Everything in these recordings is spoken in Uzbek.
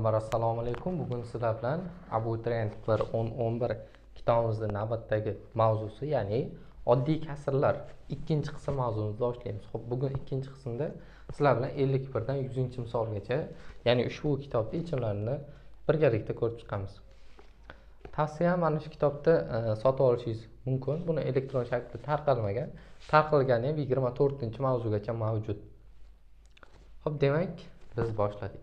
Avvalambor assalomu alaykum. Bugun sizlar bilan abituriyent 1-10-11 kitobimizning navbatdagi mavzusi, ya'ni oddiy kasrlar ikkinchi qism mavzumizni boshlaymiz. Xo'p, bugun ikkinchi qismda sizlar bilan 51 dan 100 misolgacha, ya'ni ushbu kitobning yechimlarini birgalikda ko'rib chiqamiz. Tavsiyam mana shu kitobni sotib olishingiz mumkin. Buni elektron shaklda tarqalmagan. Tarqalgani ham 24-mavzugacha mavjud. Xo'p, demak, biz boshladik.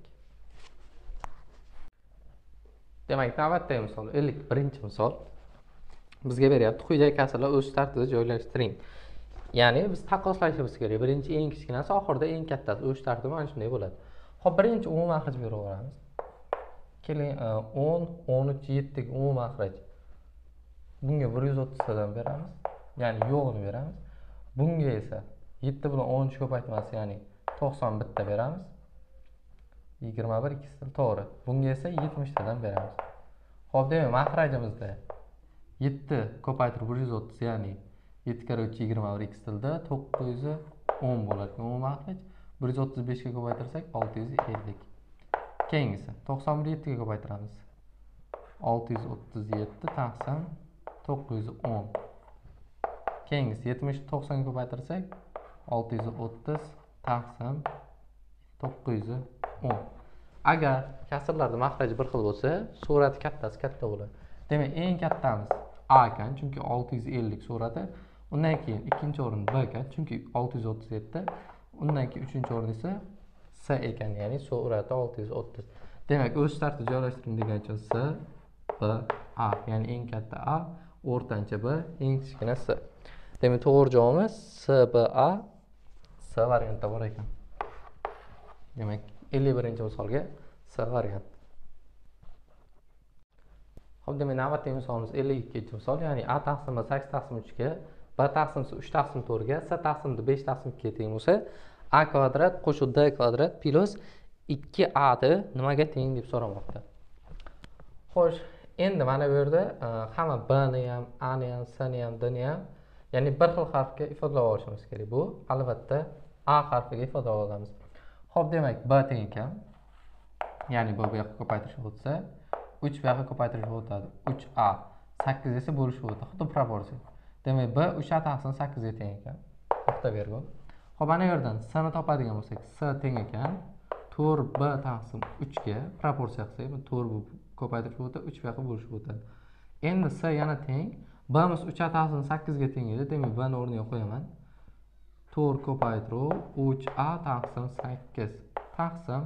Demak, navbatdagi misol 51-misol bizga beryapti. Quyidagi kasrlar o'z tartibida joylashtiring. Ya'ni biz taqqoslashimiz kerak. Birinchi eng kichkinasi, oxirida eng kattasi. O'z tartibi mana shunday bo'ladi. Xo'p, birinchi umum makhraj beraveramiz. Keling, 10, 13, 7 ga umum makhraj. Bunga 130 tadan beramiz. Ya'ni yo'g'ini beramiz. Bunga esa 7 bilan 13 ko'paytmasi, ya'ni 91 ta beramiz. 21 ikkisi to'g'ri. Bunga esa 70 tadan beramiz. Xo'p, demak, makhrajimizda 7 ko'paytirib 130, ya'ni 7 kare 3 21 ikkisi tilda 910 bo'ladi. Umum makhraj 135 ga ko'paytirsak 650. Keyingisi 91 7 ga ko'paytiramiz. 637 taqsim 910. Keyingisi 70 90 ga ko'paytirsak 630 taqsim 910. Agar kasrlarda makhraj bir xil bo'lsa, surati kattasi katta bo'ladi. Demak, eng kattamiz A ekan, chunki 650 surati. Undan keyin ikkinchi o'rin B ekan, chunki 637. Undan keyin uchinchi o'rin esa S ekan, ya'ni surati 630. Demak, o'z tartibida joylashtiring degan uchun S, B, A, ya'ni eng katta A, o'rtancha B, eng kichkina S. Demak, to'g'ri javobimiz S, B, A, S variantda bor ekan. Demak, 51-misolga S variant. Xo'p, demak, navbatdagi misolimiz 52-misol, ya'ni A taqsim 8 taqsim 3 ga, B taqsim 3 taqsim 4 ga, S taqsim 5 taqsim 2 ga teng bo'lsa, A kvadrat qo'shib D kvadrat plus 2A ni nimaga teng deb so'ramoqda. Xo'sh, endi mana bu yerda hamma B ni ham, A ni ham, S ni ham, D ni ham, ya'ni bir xil harfga ifodalab olishimiz kerak. Bu albatta A harfiga ifodalab olamiz. Xo'p, demak, B teng ekan. Ya'ni bu yoqqa ko'paytirish o'tsa, 3 bu yoqqa ko'paytirish o'tadi. 3A 8 esa bo'lishib o'tadi. Xuddi proporsiya. Demak, B 3A taqsim 8 ga teng ekan. Nuqta bergu. Xo'p, ana yerdan S ni topadigan bo'lsak, S teng ekan 4B taqsim 3 ga proporsiya qilsak, bu 4 bu ko'paytirish o'tadi, 3 bu yoqqa bo'lishib o'tadi. Endi S yana teng. B'miz 3A taqsim 8 ga teng edi. Demak, B ni o'rniga qo'yaman. 4 ko'paytiruv 3A taqsim 8 taqsim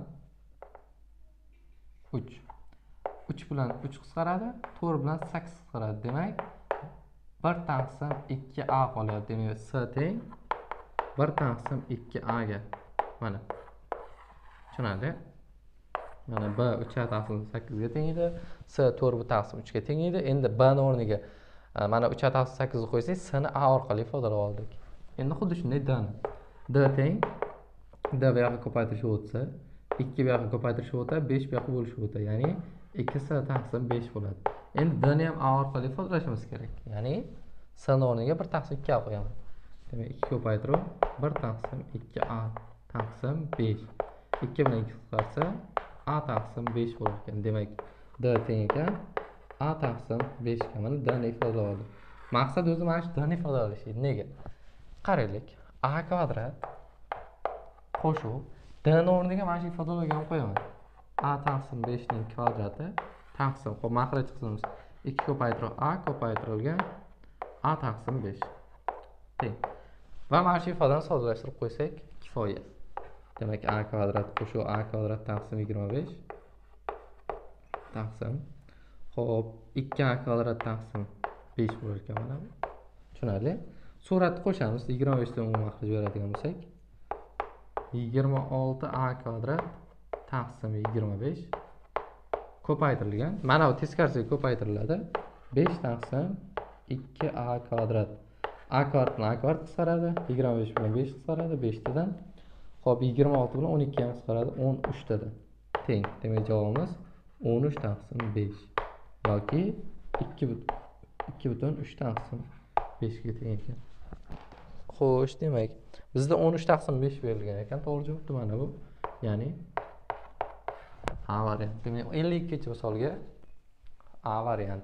3. 3 bilan 3 qisqaradi, 4 bilan 8 qisqaradi. Demak, 1 taqsim 2A qolyapti. Demak, S teng 1 taqsim 2A ga. Mana. Tushunarli? Mana B 3A taqsim 8 ga teng edi, S 4 taqsim 3 ga teng edi. Endi B ni o'rniga mana 3A taqsim 8 ni qo'ysak, S ni A orqali ifodalab oldik. Endi xuddi shunday D ni. D teng D bu yoqqa ko'paytirish o'tsa, 2 bu yoqqa ko'paytirish o'tadi, 5 bu yoqqa bo'lishib o'tadi. Ya'ni 2S taqsim 5 bo'ladi. Endi D ni ham A orqali ifodalashimiz kerak. Ya'ni S ni o'rniga 1 taqsim 2A qo'yaman. Demak, 2 ko'paytiruv 1 taqsim 2A taqsim 5. 2 bilan 2 qisqarsa A taqsim 5 bo'lar ekan. Demak, D teng ekan A taqsim 5 ga. Mana D ni ifodalab oldik. Maqsad o'zi mana shu D ni ifodalash edi. Nega? Qaraylik. A kvadrat qo'shuv D ni o'rniga mana shu ifodalaganni qo'yaman. A taqsim 5 ning kvadrati taqsim, xo'p, makhraj qismimiz 2 ko'paytiruv A ko'paytirilgan A taqsim 5 teng. Va mana shu ifodani soddalashtirib qo'ysak kifoya. Demak, A kvadrat qo'shuv A kvadrat taqsim 25 taqsim, xo'p, 2A kvadrat taqsim 5 bo'lar ekan mana bu. Tushunarli? Suratni qo'shamiz. 25 dan umum makhraj beradigan bo'lsak, 26A kvadrat taqsim 25 ko'paytirilgan. Mana bu teskarisiga ko'paytiriladi. 5 taqsim 2A kvadrat. A kvadrat bilan A kvadrat qisqaradi. 25 bilan 5 qisqaradi 5 tadan. Xo'p, 26 bilan 12 ham qisqaradi 13 tadan. Teng. Demak, javobimiz 13 taqsim 5 yoki 2,3 taqsim 5 ga teng ekan. Xo'sh, demak, bizda 13 taqsim 5 berilgan ekan. To'g'ri javob mana bu. Ya'ni A variant. Demak, 52-chi misolga A variant.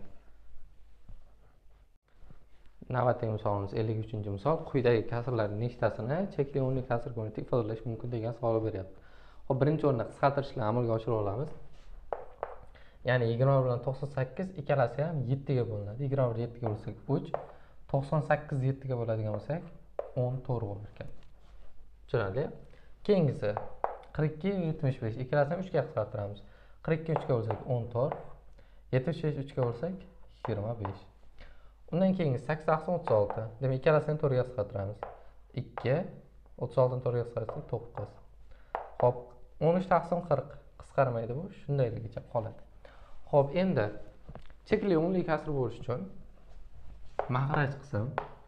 Navbatdagi misolimiz 53-chi misol. Quyidagi kasrlarning nechtasini chekli o'nli kasr ko'rinishida ifodalash mumkin degan savol beryapti. Hop, birinchi o'rinda qisqartirishlarni amalga oshira olamiz. Ya'ni 20 bilan 98 ikkalasi ham 7 ga bo'linadi. 21 7 ga bo'lsak 3, 98 7 ga bo'ladigan bo'lsak 10 to'g'ri bo'lar ekan. Tushunarli? Keyingisi 42 75 ikkalasini 3 ga qisqartiramiz. 42 3 ga bo'lsak 10 to'g'ri. 75 3 ga bo'lsak 25. Undan keyin 8 36. Demak, ikkalasini 4 ga qisqartiramiz. 2 36 ni 4 ga qisqartirsak 9. Xo'p, 13 taqsim 40 qisqarmaydi bu, shundayligicha qoladi. Xo'p, endi chekli o'nli kasr bo'lish uchun maxraj qism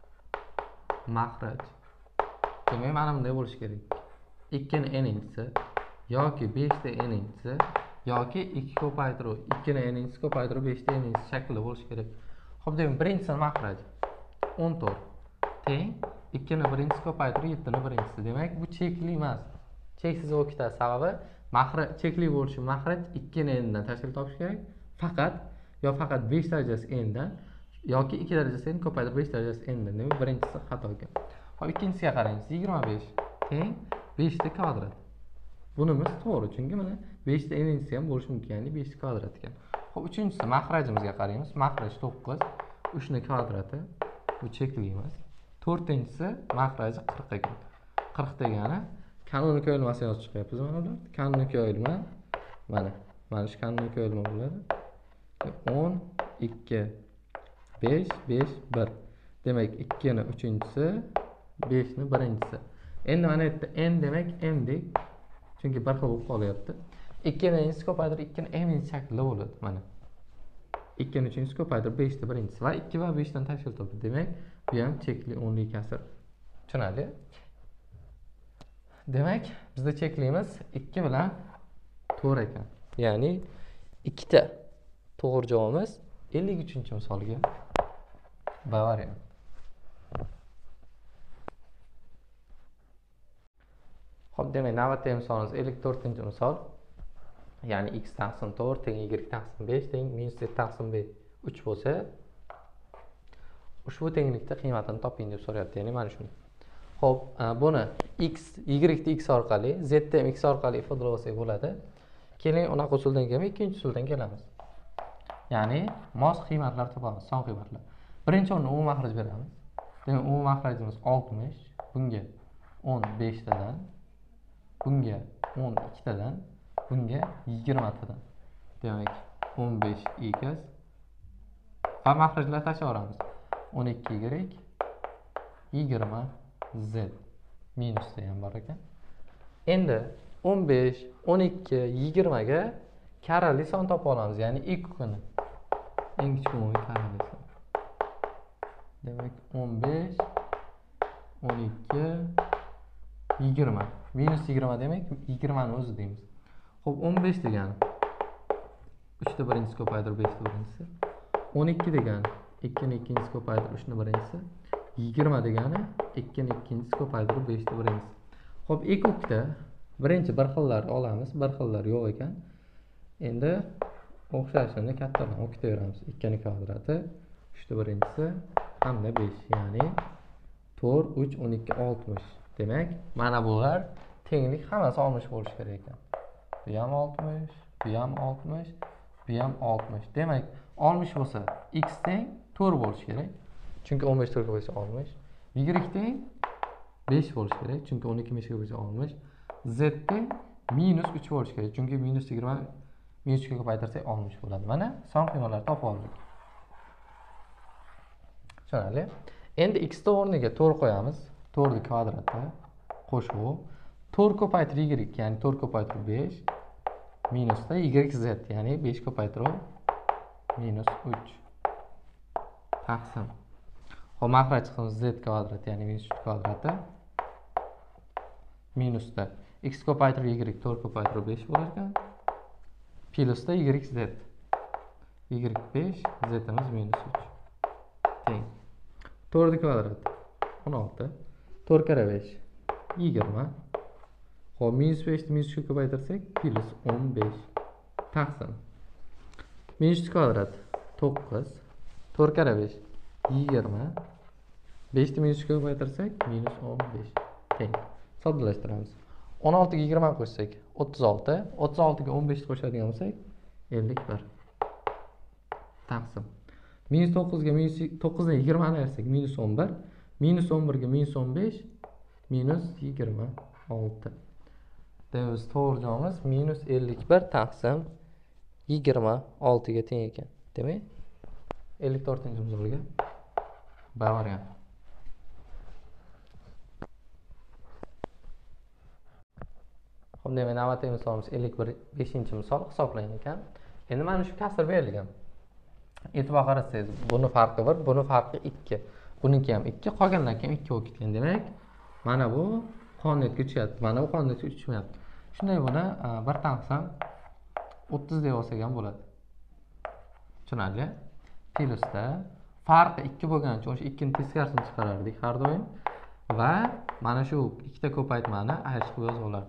maxraj. Demak, mana bunday bo'lish kerak. 2 ni n-inchisi yoki 5 ta n-inchisi yoki 2 ko'paytiruv 2 ni n-inchisi ko'paytiruv 5 ta n-inchisi shaklida bo'lishi kerak. Xo'p, demak, birinchisi maxraj 14 teng 2 ni birinchisi ko'paytiruv 7 ni birinchisi. Demak, bu chekli emas. Cheksiz bo'lib ketadi. Sababi maxraj chekli bo'lishi maxraj 2 ni n dan tashkil topish kerak. Faqat 5 darajasi n dan yoki 2 darajasi n ko'paytiruv 5 darajasi n dan. Demak, birinchisi xato ekan. Xo'p, ikkinchisiga qaraymiz. 25 teng 5 ta kvadrat. Bunimiz to'g'ri, chunki mana 5 ta n-inchisi ham bo'lishi mumkin, ya'ni 5 ta kvadrat ekan. Xo'p, uchinchisi maxrajimizga qaraymiz. Maxraj 9, 3 ni kvadrati. Bu chekli emas. To'rtinchisi maxraji 40 ekan. 40 degani kanuniy yo'lmasini yozib chiqyapmiz mana ular. Kanuniy yo'lma mana shu kanuniy yo'lma bo'ladi. 10 2 5 5 1. Demak, 2 ni uchinchisi, 5 ni birinchisi. Endi mana bu yerda n demak m dek. Chunki bir xil bo'lib qolyapti. 2 ni n ko'paytirib 2 ni m shaklida bo'ladi mana. 2 ni uchinchisi ko'paytirib 5 ta birinchisi va 2 va 5 dan tashkil topadi. Demak, bu ham chekli o'nli kasr. Tushunarli? Demak, bizda cheklimiz 2 bilan 4 ekan. Ya'ni ikkita to'g'ri javobimiz 53-misolga B variant. Xo'p, demak, navbatdagi misolimiz 54-misol. Ya'ni x taqsim 4 teng y taqsim 5 teng minus z taqsim b 3 bo'lsa, ushbu tenglikda qiymatini toping deb so'rayapti. Ya'ni mana shuni. Xo'p, buni x y ni x orqali, z ni ham x orqali ifodalab olsak bo'ladi. Keling, unaqa usuldan kelmay, ikkinchi usuldan kelamiz. Ya'ni mos qiymatlar topamiz, son qiymatlar. Birinchi o'rinda umumiy maxraj beramiz. Demak, umumiy maxrajimiz 60, bunga 15 tadan, bunga 12 tadan, bunga 20 tadan. Demak, 15 x va maxrajlar tashlaveramiz. 12 y 20 z minusda ham bor ekan. Endi 15, 12, 20 ga karali son topa olamiz, ya'ni x kuni. Eng kichik umumiy karali son. Demak, 15, 12, 20. Minus 20 demak 20 ni o'zi deymiz. Xo'p, 15 degani 3 ta birinchisi ko'paytirib 5 ta birinchisi. 12 degani 2 ni ikkinchisi ko'paytirib 3 ni birinchisi. 20 degani 2 ni ikkinchisi ko'paytirib 5 ta birinchisi. Xo'p, ekokda birinchi bir xillar olamiz, bir xillar yo'q ekan. Endi o'xshashini kattaroq o'qitaveramiz. 2 ni kvadrati 3 ta birinchisi hamda 5, ya'ni 4 3 12 60. Demak, mana bular tenglik hammasi 60 bo'lishi kerak ekan. Bu ham 60, bu ham 60, bu ham 60. Demak, 60 bo'lsa x teng 4 bo'lishi kerak. Chunki 15 4 ga bo'lsa 60. Y teng 5 bo'lishi kerak. Chunki 12 5 ga bo'lsa 60. Z teng minus 3 bo'lishi kerak. Chunki minus 20 minus 3 ga ko'paytirsak 60 bo'ladi. Mana son qiymatlarni topib oldik. Tushunarli? Endi x o'rniga 4 qo'yamiz. 4 ni kvadrati qo'shuv 4 ko'paytirib y, ya'ni 4 ko'paytirib 5 minusda yz, ya'ni 5 ko'paytirib minus 3 taqsim. Xo'p, maxraj qismimiz z kvadrat, ya'ni minus 3 kvadrati minusda x ko'paytirib y 4 ko'paytirib 5 bo'lar ekan. Plusda yz. Y 5, z'imiz minus 3 teng 4 ni kvadrat 16, 4 kare 5 20. Xo'p, minus 5 ni minus 3 ga ko'paytirsak plus 15 taqsim minus kvadrat 9 4 kare 5 20 5 ni minusga ko'paytirsak minus 15 teng. Soddalashtiramiz. 16 ga 20 qo'shsak 36, 36 ga 15 qo'shadigan bo'lsak 51 taqsim minus 9 ga minus 9 dan 20 ni ayirsak minus 11, minus 11 ga minus 15 minus 26. Demak, to'g'ri javobimiz minus 51 taqsim 26 ga teng ekan. Demak, 54-misolga B varianti. Xo'p, demak, navbatdagi misolimiz 55-misol hisoblangan ekan. Endi mana shu kasr berilgan. E'tibor qarasangiz, buni farqi 1, buni farqi 2. Buniki ham 2, qolganlar ham 2 bo'lib ketgan. Demak, mana bu qonuniyatga tushyapti. Mana bu qonuniyatga tushmayapti. Shunday buni 1 taqsim 30 deb olsak ham bo'ladi. Tushunarli? Plyusda farqi 2 bo'lgani uchun o'sha 2 ni teskarisini chiqarardik har doim va mana shu ikkita ko'paytmani ayirishib yozib olardik.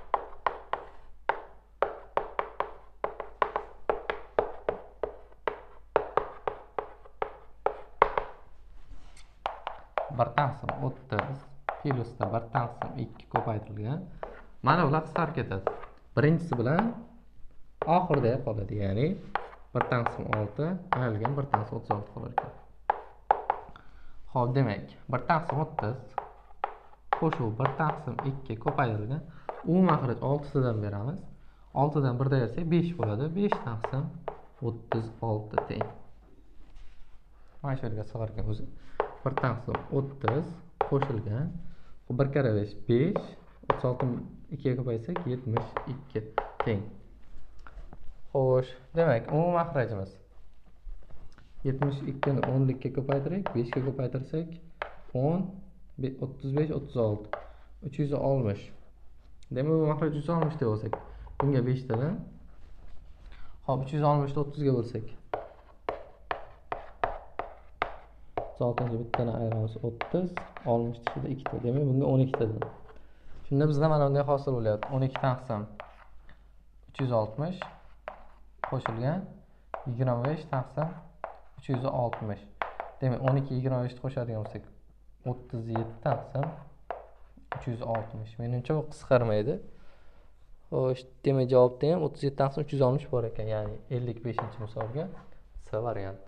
Bir taqsim 30 plyusda 1 taqsim 2 ko'paytirilgan. Mana bular qisqarib ketadi. Birinchisi bilan oxirida qoladi, ya'ni 1 taqsim 6 ayrilgan 1 taqsim 36 qolar ekan. Xo'p, demak, 1 taqsim 30 qo'shuv 1 taqsim 2 ko'paytirilgan. Umumiy xaraj 6 dan beramiz. 6 dan 1 dan bersak 5 bo'ladi. 5 taqsim 36 teng. Mana shu yerga sig'argan o'zi. 1 taqsim 30 qo'shilgan 1 kare 5 5 36 ni 2 ga ko'paytsak 72 teng. Xo'sh, demak, umumiy xarajimiz 72 ni 10 ga ko'paytirsak 5 ga ko'paytirsak 10 35 36 360. Demak, umumiy xaraj 360 deb olsak, bunga 5 tadan. Xo'p, 360 ni 30 ga bo'lsak 36 bittani ayiramiz 30, 60 ichida 2 ta. Demak, bunga 12 tadan. Shunda bizda mana bunday hosil bo'lyapti. 12 taqsim 360 qo'shilgan 25 taqsim 360. Demak, 12 25 ni qo'shadigan bo'lsak 37 taqsim 360. Menimcha bu qisqarmaydi. Xo'sh, demak, javobda ham 37 taqsim 360 bor ekan, ya'ni 55-misolga C varianti.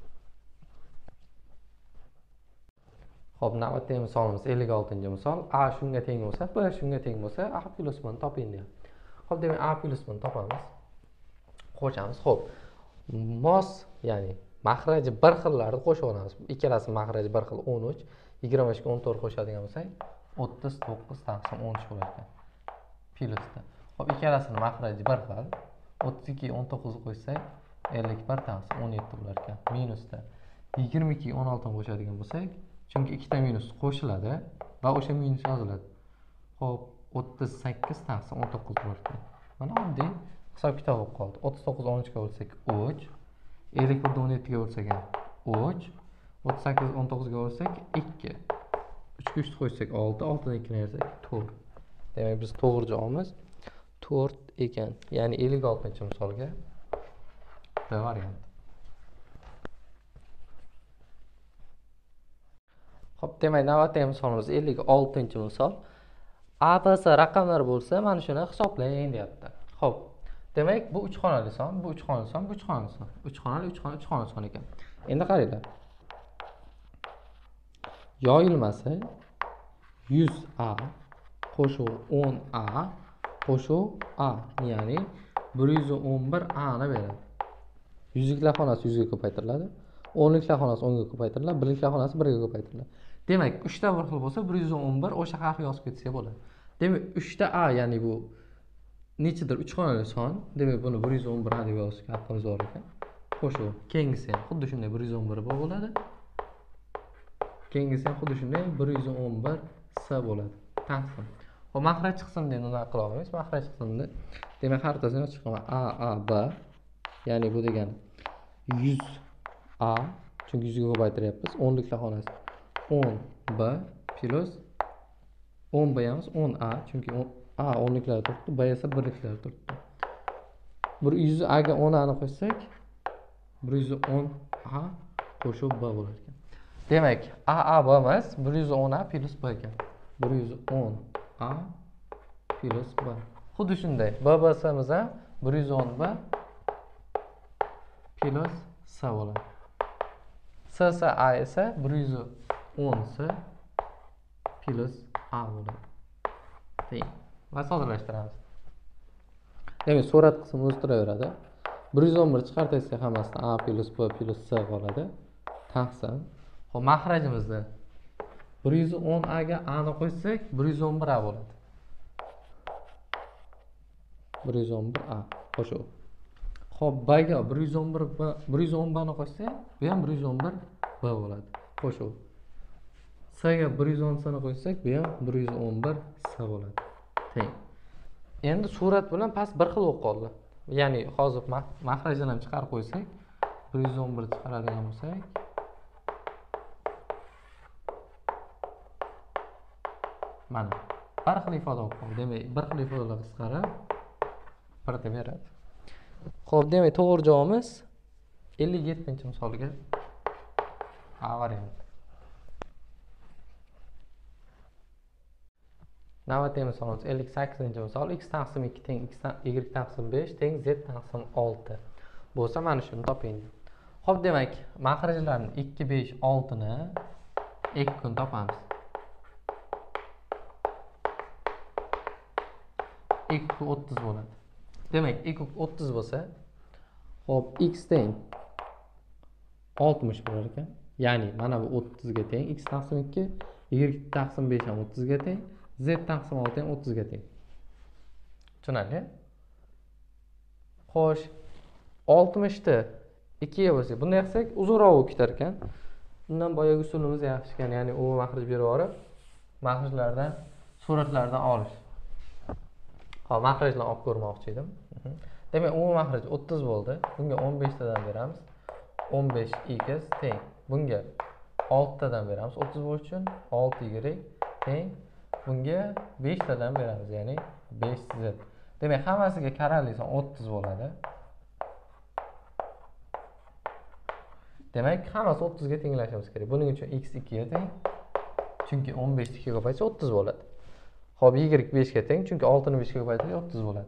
Xo'p, navbatdagi misolimiz 56-misol. A shunga teng bo'lsa, B shunga teng bo'lsa, A plus B'ni toping deyapti. Xo'p, demak, A plus B'ni topamiz. Qo'shamiz. Xo'p, mos, ya'ni maxraji bir xillarni qo'shib olamiz. Ikkalasi maxraji bir xil 13, 25 ga 14 qo'shadigan bo'lsak, 39 taqsim 13 bo'lar ekan. Plyusda. Xo'p, ikkalasini maxraji bir xil. 32 ga 19 qo'shsak, 51 taqsim 17 bo'lar ekan. Minusda 22 ga 16 ni qo'shadigan bo'lsak, chunki ikkita minus qo'shiladi va o'sha minus yoziladi. Xo'p, 38 taqsim 19 bo'lar ekan. Mana oddiy hisob kitob bo'lib qoldi. 39 13 ga bo'lsak 3, 51 ni 17 ga bo'lsak ham 3, 38 19 ga bo'lsak 2. 3 ga 3 qo'shsak 6, 6 dan 2 ni ayirsak 4. Demak, biz to'g'ri javobimiz 4 ekan. Ya'ni 56-misolga B varianti. Xo'p, demak, navbatdagi misolimiz 56-misol. A, B, C raqamlar bo'lsa, mana shuni hisoblang deyapti. Xo'p, demak, bu 3 xonali son, bu 3 xonali son, bu 3 xonali son. 3 xonali, 3 xonali, 3 xonali son ekan. Endi qaranglar. Yoyilmasi 100A qo'shuv 10A qo'shuv A, ya'ni 111A ni beradi. 100liklar xonasi 100 ga ko'paytiriladi. 10liklar xonasi 10 ga ko'paytiriladi. 1liklar xonasi 1 ga ko'paytiriladi. Demak, 3 ta bir xil bo'lsa 111 o'sha harfni yozib ketsa bo'ladi. Demak, 3 ta A, ya'ni bu nechidir 3 xonali son. Demak, buni 111 A deb yozishga haqqimiz bor ekan. Qo'shuv. Keyingisi ham xuddi shunday 111 bo'ladi. Keyingisi ham xuddi shunday 111 C bo'ladi. Taqsim. Xo'p, maxraj qismini uni qila olamiz. Maxraj qismini demak, xaritasini yozib chiqaman. A, B, ya'ni bu degani 100A, chunki 100 ga ko'paytiryapmiz. 10liklar xonasi 10B plus 10B yamiz 10A, chunki A 10liklar turibdi, B esa 1liklar turibdi. 110 ga 10 ni qo'shsak 110 a qo'shib b bo'lar ekan. Demak, a b emas, 110 a plus b ekan. 110 a plus b. Xuddi shunday. B bo'lsamiz ham 110 b plus s bo'ladi. S a esa 110 s plus a bo'ladi. Teng. Va soddalashtiramiz. Demak, surat qismi o'z turaveradi. 111 chiqartirsak hammasidan a plus b plus s qoladi. Taqsim. Xo'p, mahrajimizda 110 a ga a ni qo'shsak 111 a bo'ladi. 111 a qo'shuv. Xo'p, b ga 111 b 110 b ni qo'shsak, bu ham 111 b bo'ladi. Qo'shuv. S ga 110 s ni qo'shsak, bu ham 111 s bo'ladi. Teng. Endi surat bilan past bir xil bo'lib qoldi. Ya'ni hozir mahrajdan ham chiqarib qo'ysak, 111 chiqaradigan bo'lsak, mana bir xil ifoda bo'lib qoldi. Demak, bir xil ifodalar qisqarib bir deb beradi. Xo'p, demak, to'g'ri javobimiz 57-misolga A varianti. Navbatdagi misolimiz 58-misol. X taqsim 2 teng y taqsim 5 teng z taqsim 6 bo'lsa, mana shuni toping. Xo'p, demak, mahrajlarni 2, 5, 6 ni ek kun topamiz. X 30 bo'ladi. Demak, x 30 bo'lsa, xo'p, x teng 60 bo'lar ekan. Ya'ni mana bu 30 ga teng, x taqsim 2, y taqsim 5 ham 30 ga teng, z taqsim 6 ham 30 ga teng. Tushunarli? Xo'sh, 60 ni 2 ga bo'lsak, bunday qilsak uzunroq bo'lib ketar ekan. Bundan boyagi usulimiz yaxshi ekan, ya'ni u mahraj berib olib, mahrajlardan suratlardan olish. Hop, mahrajlarni olib ko'rmoqchi edim. Demak, umumiy mahraj 30 bo'ldi. Bunga 15 tadan beramiz. 15x teng. Bunga 6 tadan beramiz. 30 bo'lish uchun 6y teng. Bunga 5 tadan beramiz, ya'ni 5z. Demak, hammasiga karaliysan 30 bo'ladi. Demak, hammasi 30 ga tenglashimiz kerak. Buning uchun x 2 ga teng. Chunki 15 ni 2 ga ko'paytirsa 30 bo'ladi. Xo'p, y 5 ga teng, chunki 6 ni 5 ga ko'paytirsa 30 bo'ladi.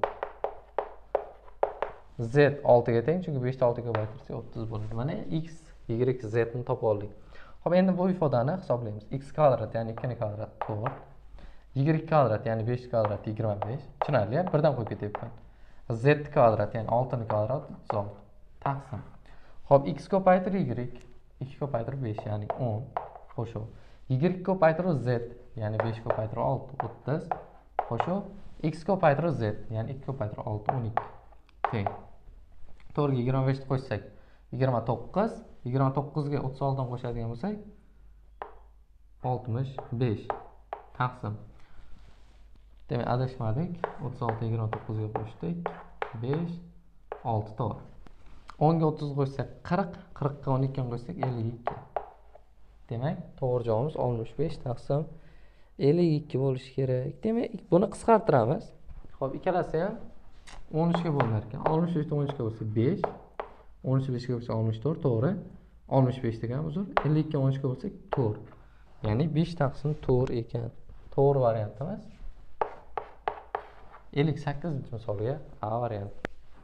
Z 6 ga teng, chunki 5 ni 6 ga ko'paytirsa 30 bo'ladi. Mana x, y, z ni topib oldik. Xo'p, endi bu ifodani hisoblaymiz. X kvadrat, ya'ni 2 ni kvadrat 4. Y kvadrat, ya'ni 5 kvadrat 25. Tushunarli, birdan qo'yib ketyapman. Z kvadrat, ya'ni 6 ni kvadrat 36. Taqsim. Xo'p, x ko'paytir y, 2 ko'paytir 5, ya'ni 10. Qo'shuv. Y ko'paytir z, ya'ni 5 ko'paytir 6, 30. Qo'shuv. X ko'paytir z, ya'ni 2 ko'paytir 6, 12. Teng. 4 ga 25 ni qo'shsak 29. 29 ga 36 dan qo'shadigan bo'lsak 65. Taqsim. Demak, adashmadik. 36 29 ga qo'shdik. 5, 6 to'g'ri. 10 ga 30 qo'shsak 40, 40 ga 12 ni qo'shsak 52. Demak, to'g'ri javobimiz 65 taqsim 52 bo'lishi kerak. Demak, buni qisqartiramiz. Xo'p, ikkalasi ham 13 ga bo'linar ekan. 63 ni 13 ga bo'lsa 5, 13 ni 5 ga bo'lsa 64, to'g'ri. 65 degan uzr. 52 ga 13 ga bo'lsak 4. Ya'ni 5 taqsim 4 ekan. To'g'ri variantimiz 58-misolga A varianti.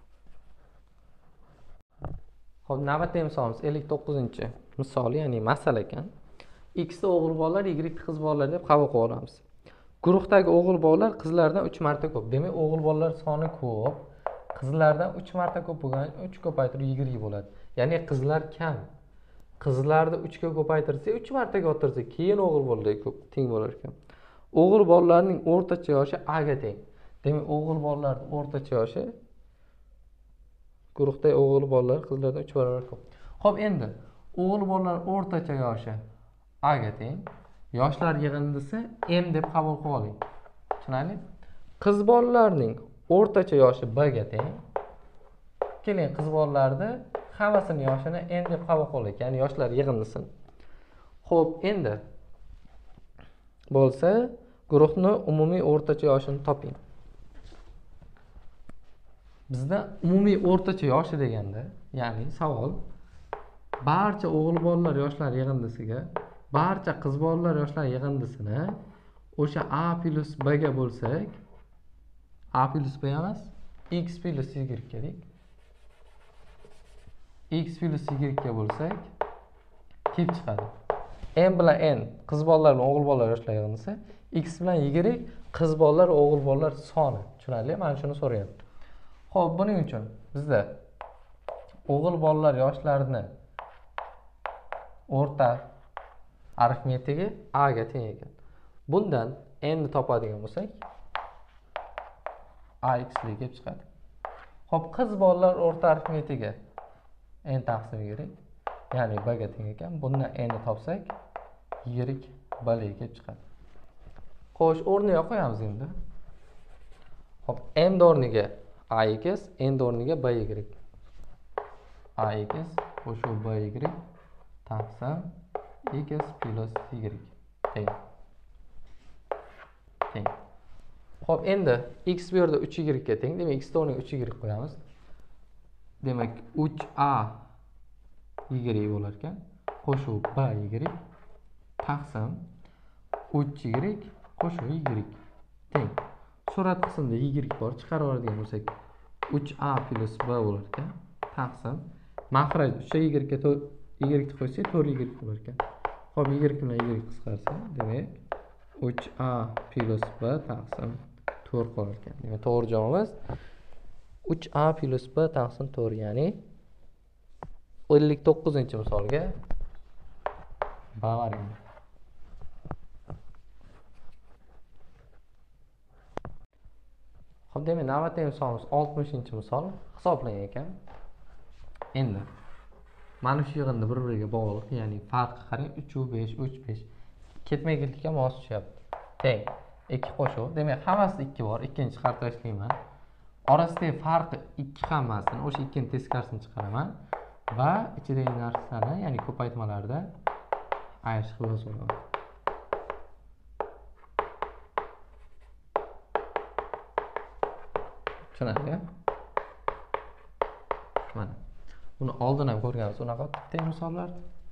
Xo'p, navbatdagi misolimiz 59-misol, ya'ni masala ekan. X da o'g'il bolalar, Y qiz bolalar deb qabul qilib olamiz. Guruhdagi o'g'il bolalar qizlardan 3 marta ko'p. Demak, o'g'il bolalar soni ko'p, qizlardan 3 marta ko'p bo'lgan 3 ko'paytirib Y bo'ladi. Ya'ni qizlar kam. Qizlarni 3 ga ko'paytirsa, 3 martaga orttirsa, keyin o'g'il bolalar ko'p teng bo'lar ekan. O'g'il bolalarning o'rtacha yoshi A ga teng. Demak, o'g'il bolalarning o'rtacha yoshi guruhdagi o'g'il bolalar qizlardan 3 barobar ko'p. Xo'p, endi o'g'il bolalar o'rtacha yoshi A ga teng. Yoshlar yig'indisi M deb qabul qilib oling. Tushunarli? Qiz bolalarning o'rtacha yoshi B ga teng. Keling, qiz bolalarni hammasining yoshini N deb qabul qilib olaylik, ya'ni yoshlar yig'indisini. Xo'p, endi bo'lsa, guruhni umumiy o'rtacha yoshini toping. bizda umumiy o'rtacha yoshi deganda, ya'ni savol barcha o'g'il bolalar yoshlar yig'indisiga barcha qiz bolalar yoshlar yig'indisini o'sha a plus b ga bo'lsak, a plus b emas, x plus y kerak. X plus y ga bo'lsak kelib chiqadi. M bilan n qiz bolalar bilan o'g'il bolalar yoshlar yig'indisi, x bilan y qiz bolalar o'g'il bolalar soni. Tushunarli? Mana shuni so'rayapti. Xo'p, buning uchun bizda o'g'il bolalar yoshlarini o'rta arifmetigi a ga teng ekan. Bundan n ni topadigan bo'lsak, ax li kelib chiqadi. Xo'p, qiz bolalar o'rta arifmetigi n taqsim y, ya'ni b ga teng ekan. Bundan n ni topsak, y b li kelib chiqadi. Xo'sh, o'rniga qo'yamiz endi. Xo'p, m o'rniga ax, n o'rniga by. ax qo'shib by taqsim x plus y teng. Xo'p, endi x bu yerda 3y ga teng. Demak, x o'rniga 3y qo'yamiz. Demak, 3a y bo'lar ekan. Qo'shib by taqsim 3y qo'shib y teng. Surat qismida y bor, chiqarib oladigan bo'lsak 3a plus b bo'lar ekan. Taqsim makhraj o'sha y ga y ni qo'ysak 4y bo'lar ekan. Xo'p, y bilan y qisqarsa, demak 3a plus b taqsim 4 qolar ekan. Demak, to'g'ri javobimiz 3a plus b taqsim 4, ya'ni 59-misolga b varianti. Xo'p, demak, navbatdagi misolimiz 60-misol hisoblangan ekan. Endi mana shu yig'inni bir-biriga bog'liq, ya'ni farqi qarang, 3 5 3 5 ketma-ketlikka mos tushyapti. Teng 2 qo'shuv. Demak, hammasida 2 bor. 2 ni chiqarib tashlayman. Orasidagi farqi 2 hammasini, o'sha 2 ni teskarisini chiqaraman va ichidagi narsalarni, ya'ni ko'paytmalarda ayirish qilib yozaman. Tushunarli? Mana. Buni oldin ham ko'rganmiz, unaqa bitta misollar.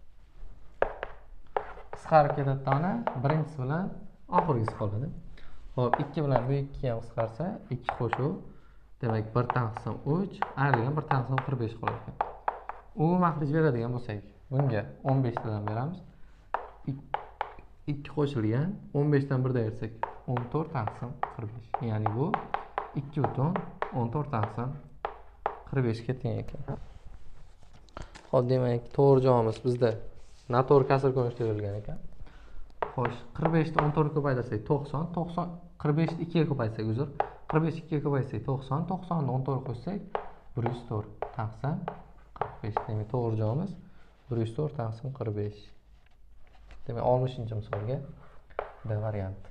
Qisqarib ketadi, birinchisi bilan oxirgisi qoladi. Xo'p, 2 bilan bu 2 ham qisqarsa, 2 qo'shuv. Demak, 1 taqsim 3, ayrilgan 1 taqsim 45 qolar ekan. U makhraj beradigan bo'lsak, bunga 15 dan beramiz. 2 qo'shilgan, 15 dan 1 ayirsak, 14 taqsim 45. Ya'ni bu 2,14 taqsim 45 ga teng ekan. Xo'p, demak, to'g'ri javobimiz bizda noto'g'ri kasr ko'rinishda berilgan ekan. Xo'sh, 45 ni 14 ga ko'paytirsak 90, 45 ni 2 ga ko'paytirsak, 45 2 ga ko'paytirsak 90, 90 ni 14 qo'shsak 104 taqsim 45. Demak, to'g'ri javobimiz 104 taqsim 45. Demak, 60-misolga D varianti.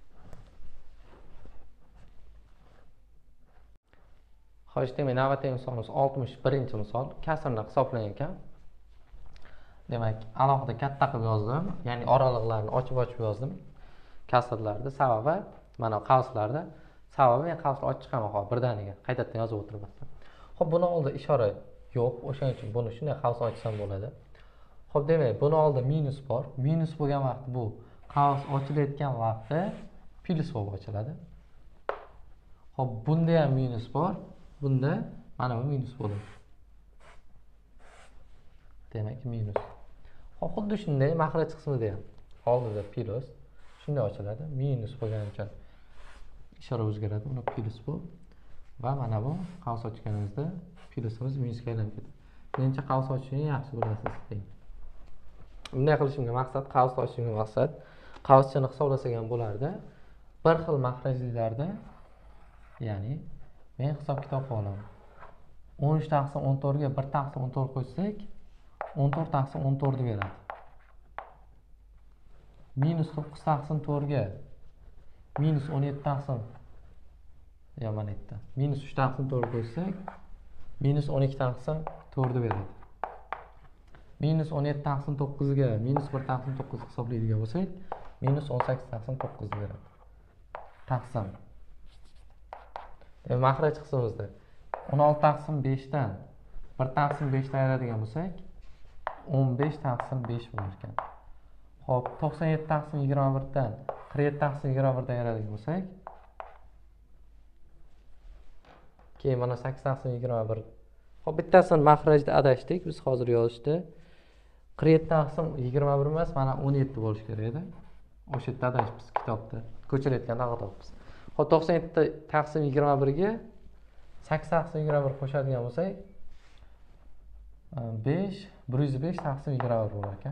Xo'sh, demak, navbatdagi misolimiz 61-misol kasrni hisoblangan ekan. Demak, alohida katta qilib yozdim, ya'ni oraliqlarni ochib-ochib yozdim. Kasrlarda sababi mana qavslarda, sababi men qavsni ochib chiqaman, hozir birdaniga qaytadan yozib o'tirmasdan. Xo'p, buni oldida ishora yo'q, o'shaning uchun buni shunday qavs ochsam bo'ladi. Xo'p, demak, buni oldida minus bor. Minus bo'lgan vaqt bu qavs ochilayotgan vaqtda plus bo'lib ochiladi. Xo'p, bunda ham minus bor. Bunda mana bu minus bo'ladi. Demak, minus. Xo'p, xuddi shunday makhraj qismida ham oldida plus shunday ochiladi. Minus bo'lgani uchun ishora o'zgaradi. Uni plus bu va mana bu qavs ochganimizda plusimiz minusga aylanib ketadi. Menimcha qavs ochishni yaxshi bilasizlar. Bunday qilishimga maqsad, qavsni ochishimga maqsad qavschani hisoblasak ham bo'lardi. Bir xil makhrajlarda, ya'ni men hisob kitob qilib olaman. 13 taqsim 14 ga 1 taqsim 14 qo'shsak 14 taqsim 14 beradi. Minus 9 taqsim 4 ga minus 17 taqsim mana bitta. Minus 3 taqsim 4 qo'shsak minus 12 taqsim 4 beradi. Minus 17 taqsim 9 ga minus 1 taqsim 9 hisoblaydigan bo'lsak minus 18 taqsim 9 beradi. Taqsim. Makhraj qismimizda 16 taqsim 5 dan 1 taqsim 5 dan ayiradigan bo'lsak, 15 taqsim 5 bo'lar ekan. Xo'p, 97 taqsim 21 dan 47 taqsim 21 dan ayiradigan bo'lsak, keyin mana 8 taqsim 21. Xo'p, bittasini mahrajda adashdik. Biz hozir yozishda 47 taqsim 21 emas, mana 17 bo'lish kerak edi. O'sha yerda adashibmiz kitobda. Ko'chirayotganda ag'dobmiz. Xo'p, 97 taqsim 21 ga 8 taqsim 21 qo'shadigan bo'lsak, 105 taqsim 21 bo'lar ekan.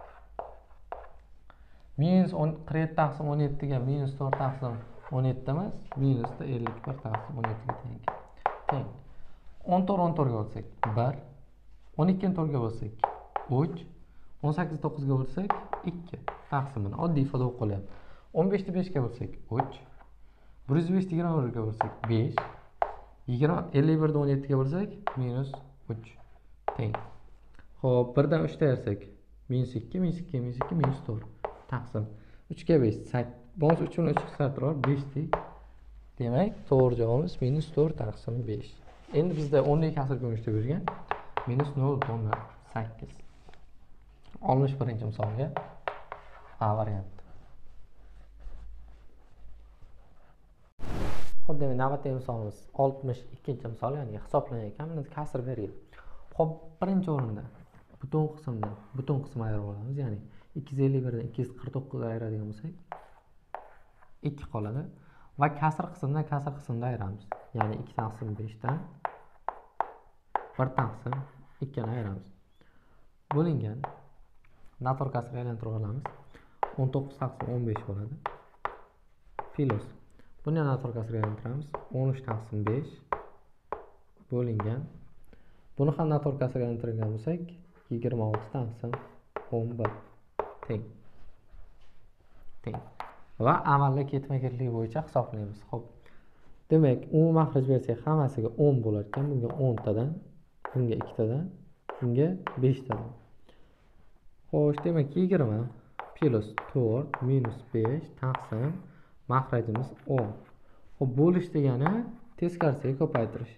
Minus 47 taqsim 17 ga minus 4 taqsim 17 emas, minusda 51 taqsim 17 ga teng. Teng. 14 14 ga bo'lsak 1, 12 ni 4 ga bo'lsak 3, 18 9 ga bo'lsak 2 taqsimini oddiy ifoda o'qib qolyapti. 15 ni 5 ga bo'lsak 3, 105 ni 21 ga bo'lsak 5, 51 ni 17 ga bo'lsak minus 3 teng. Xo'p, 1 dan 3 ta ayirsak minus 2, minus 2, minus 2, minus 4 taqsim 3 ga 5, 8. Bonus 3 bilan 3 qisqartirib 5 teng. Demak, to'g'ri javobimiz minus 4 taqsim 5. Endi bizda 10 lik kasr ko'rinishda bergan minus 0,8. 61-misolga A varianti. Xo'p, demak, navbatdagi misolimiz 62-misol, ya'ni hisoblanayotgan mana kasr berilgan. Xo'p, birinchi o'rinda butun qismni ayirib olamiz, ya'ni 251 dan 249 ayiradigan bo'lsak 2 qoladi va kasr qismni ayiramiz. Ya'ni 2 taqsim 5 dan 1 taqsim 2 ni ayiramiz. Bo'lingan nator kasrga aylantirib olamiz. 19 taqsim 15 bo'ladi. Plus buni ham nator kasrga aylantiramiz. 13 taqsim 5 bo'lingan. Buni ham nator kasrga aylantirgan bo'lsak, 26 taqsim 11 teng. Va amalda ketma-ketligi bo'yicha hisoblaymiz. Xo'p. Demak, umumiy maxraj bersak, hammasiga 10 bo'lar ekan. Bunga 10 tadan, bunga 2 tadan, bunga 5 tadan. Xo'sh, demak 20 plus 4 minus 5 taqsim maxrajimiz 10. Xo'p, bo'lish degani teskarisiga ko'paytirish.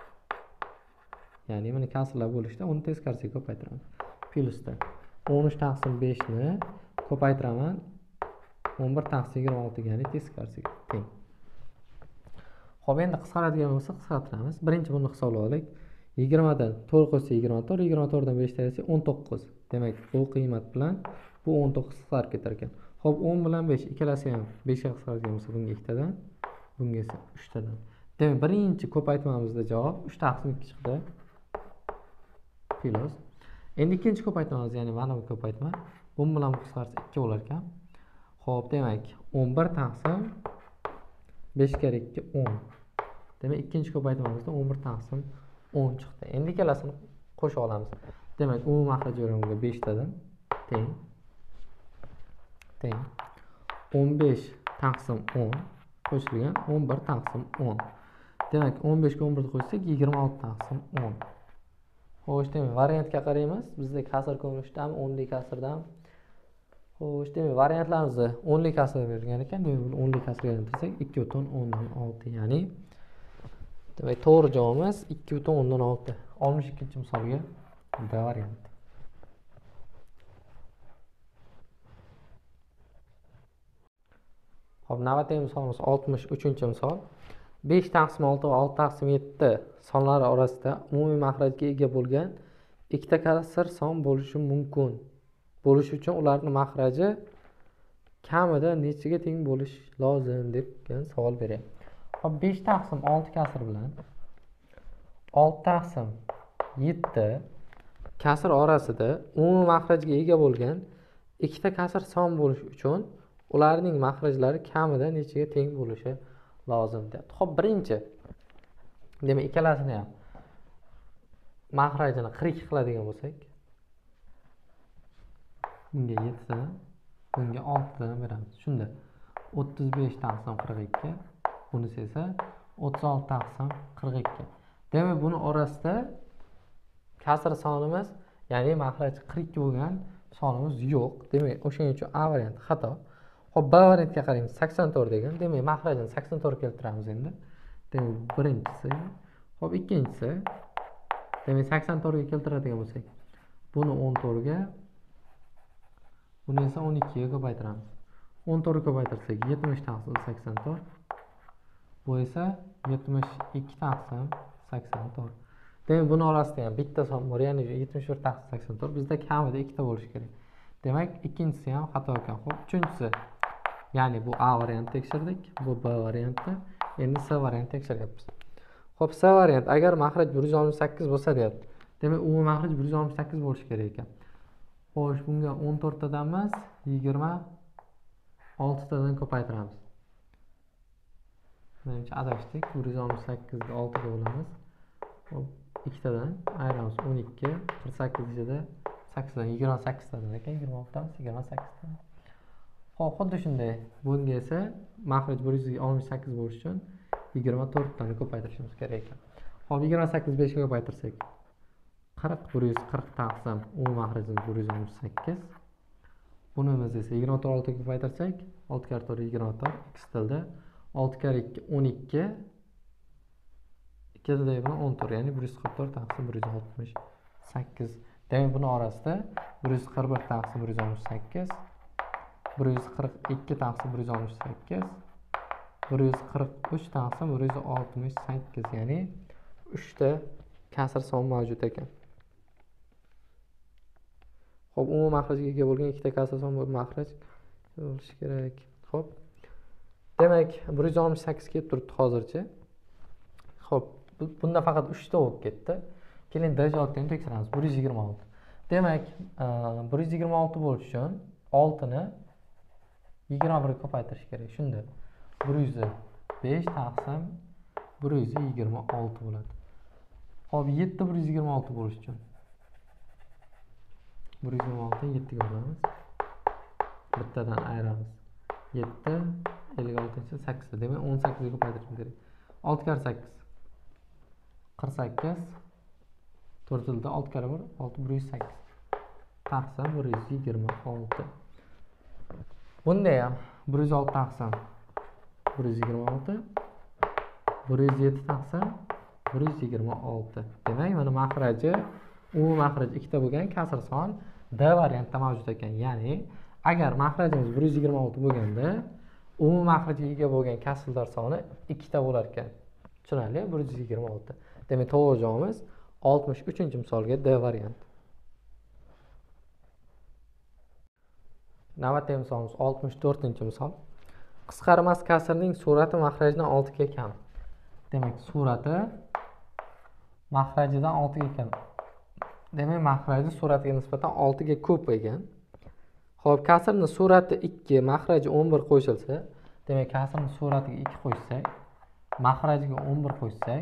Ya'ni mana kasrlar bo'lishda uni teskarisiga ko'paytiramiz. Plusda 13 taqsim 5 ni ko'paytiraman 11 taqsim 26 ga, ya'ni teskarisiga teng. Xo'p, endi qisqaradigan bo'lsa qisqartiramiz. Birinchi buni hisoblab olaylik. 20 dan 4 qo'shsa 24, 24 dan 5 tayyorsa 19. Demak, bu qiymat bilan bu 19 qisqarib ketar ekan. Xo'p, 10 bilan 5 ikkalasi ham 5 ga qisqaradigan bo'lsa, bunga 2 tadan, bunga esa 3 tadan. Demak, birinchi ko'paytmamizda javob 3 taqsim 2 chiqdi. Plus. Endi ikkinchi ko'paytmamiz, ya'ni mana bu ko'paytma. Bu bilan bu qisqarsa 2 bo'lar ekan. Xo'p, demak, 11 taqsim 5 kere 2 10. Demak, ikkinchi ko'paytmamizda 11 taqsim 10 chiqdi. Endi ikkalasini qo'shib olamiz. Demak, umumiy maxraj yo'limiga 5 tadan teng. 15 taqsim 10 qo'shilgan 11 taqsim 10. Demak, 15 ga 11 qo'shsak 26 taqsim 10. Xo'sh, demak, variantga qaraymiz. Bizda kasr ko'rinishdami, 10 lik kasrdan. Xo'sh, demak, variantlarimizni 10 lik kasr bergan ekan. Demak, buni 10 lik kasrga aylantirsak 2,10 ya'ni demak, to'g'ri javobimiz 2,10 62-misolga B varianti. Xo'p, navbatdagi misolimiz 63-misol. 5 taqsim 6 va 6 taqsim 7 sonlari orasida umumiy maxrajga ega bo'lgan ikkita kasr son bo'lishi mumkin. Bo'lish uchun ularning maxraji kamida nechaga teng bo'lish lozim degan savol beryapti. Xo'p, 5 taqsim 6 kasr bilan 6 taqsim 7 kasr orasida umumiy maxrajga ega bo'lgan ikkita kasr son bo'lish uchun ularning maxrajlari kamida nechaga teng bo'lishi lozim deyapti. Xo'p, birinchi demak, ikkalasini ham maxrajini 42 qiladigan bo'lsak, bunga 7 tadan, bunga 6 tadan beramiz. Shunda 35 taqsim 42, bunisi esa 36 taqsim 42. Demak, buni orasida kasr sonimiz, ya'ni maxraj 42 bo'lgan sonimiz yo'q. Demak, o'shaning uchun A varianti xato. Xo'p, B variantga qaraymiz. 84 degan. Demak, maxrajini 84 keltiramiz endi. Demak, birinchisi Xo'p, ikkinchisi, demak 84 ga keltiradigan bo'lsak, buni 14 ga, buni esa 12 ga ko'paytiramiz. 14 ko'paytirsak 70 taqsim 84. Bu esa 72 taqsim 84. Demak, buni orasida ham bitta son bor, ya'ni 71 taqsim 84. Bizda kamida ikkita bo'lishi kerak. Demak, ikkinchisi ham xato ekan. Xo'p, uchinchisi, ya'ni bu A varianti tekshirdik, bu B varianti, endi C varianti tekshiryapmiz. Xo'p, C variant agar makhraj 168 bo'lsa deyapti. Demak, umumiy makhraj 168 bo'lishi kerak ekan. Xo'sh, bunga 14 tadan emas, 26 tadan ko'paytiramiz. Menimcha adashdik. 168 ga 6 ga bo'lamiz. Xo'p, 2 tadan ayiramiz 12, 48 ichida 8 dan 28 tadan ekan, 26 dan 28 tadan. Xo'p, xuddi shunday. Bunga esa makhraj 168 bo'lish uchun 24 tani ko'paytirishimiz kerak ekan. Xo'p, 28 5 ga ko'paytirsak 40 140 taqsim umumiy makhrajimiz 168. Buni biz esa 24 6 ga ko'paytirsak 6 kar 4 24 x tilda 6 kar 2 12 2 tilda bilan 14, ya'ni 144 taqsim 168. Demak, buni orasida 141 taqsim 168, 142 taqsim 168, 143 taqsim 168, ya'ni 3 ta kasr son mavjud ekan. Xo'p, umumiy makhrajga ega bo'lgan ikkita kasr son makhraj bo'lishi kerak. Xo'p. Demak, 168 kelib turibdi hozircha. Xo'p, bunda faqat 3 ta bo'lib ketdi. Keling, D javobni tekshiramiz. 126. Demak, 126 bo'lish uchun 6 ni 21 ga ko'paytirish kerak. Shunda 105 taqsim 126 bo'ladi. Xo'p, 7 126 bo'lish uchun 126 ni 7 ga bo'lamiz. Bittadan ayiramiz. 7 56 8. Demak, 18 ga ko'paytirishimiz kerak. 6 kar 8 48. 4 tilda 6 kar 1 6 108 taqsim 126. Bunda ham 106 taqsim 126, 107 taqsim 126. Demak, mana makhraji, umumiy makhraj ikkita bo'lgan kasr son D variantida mavjud ekan. Ya'ni, agar makhrajimiz 126 bo'lganda, umumiy makhrajga ega bo'lgan kasrlar soni ikkita bo'lar ekan. Tushunarli? 126. Demak, to'g'ri javobimiz 63-misolga D varianti. Navbatdagi misolimiz 64-misol. Qisqarmas kasrning surati makhrajdan 6 ga kam. Demak, surati makhrajidan 6 ga kam. Demak, makhraji suratiga nisbatan 6 ga ko'p ekan. Xo'p, kasrning surati 2, makhraji 11 qo'shilsa, demak, kasrning suratiga 2 qo'shsak, makhrajiga 11 qo'shsak,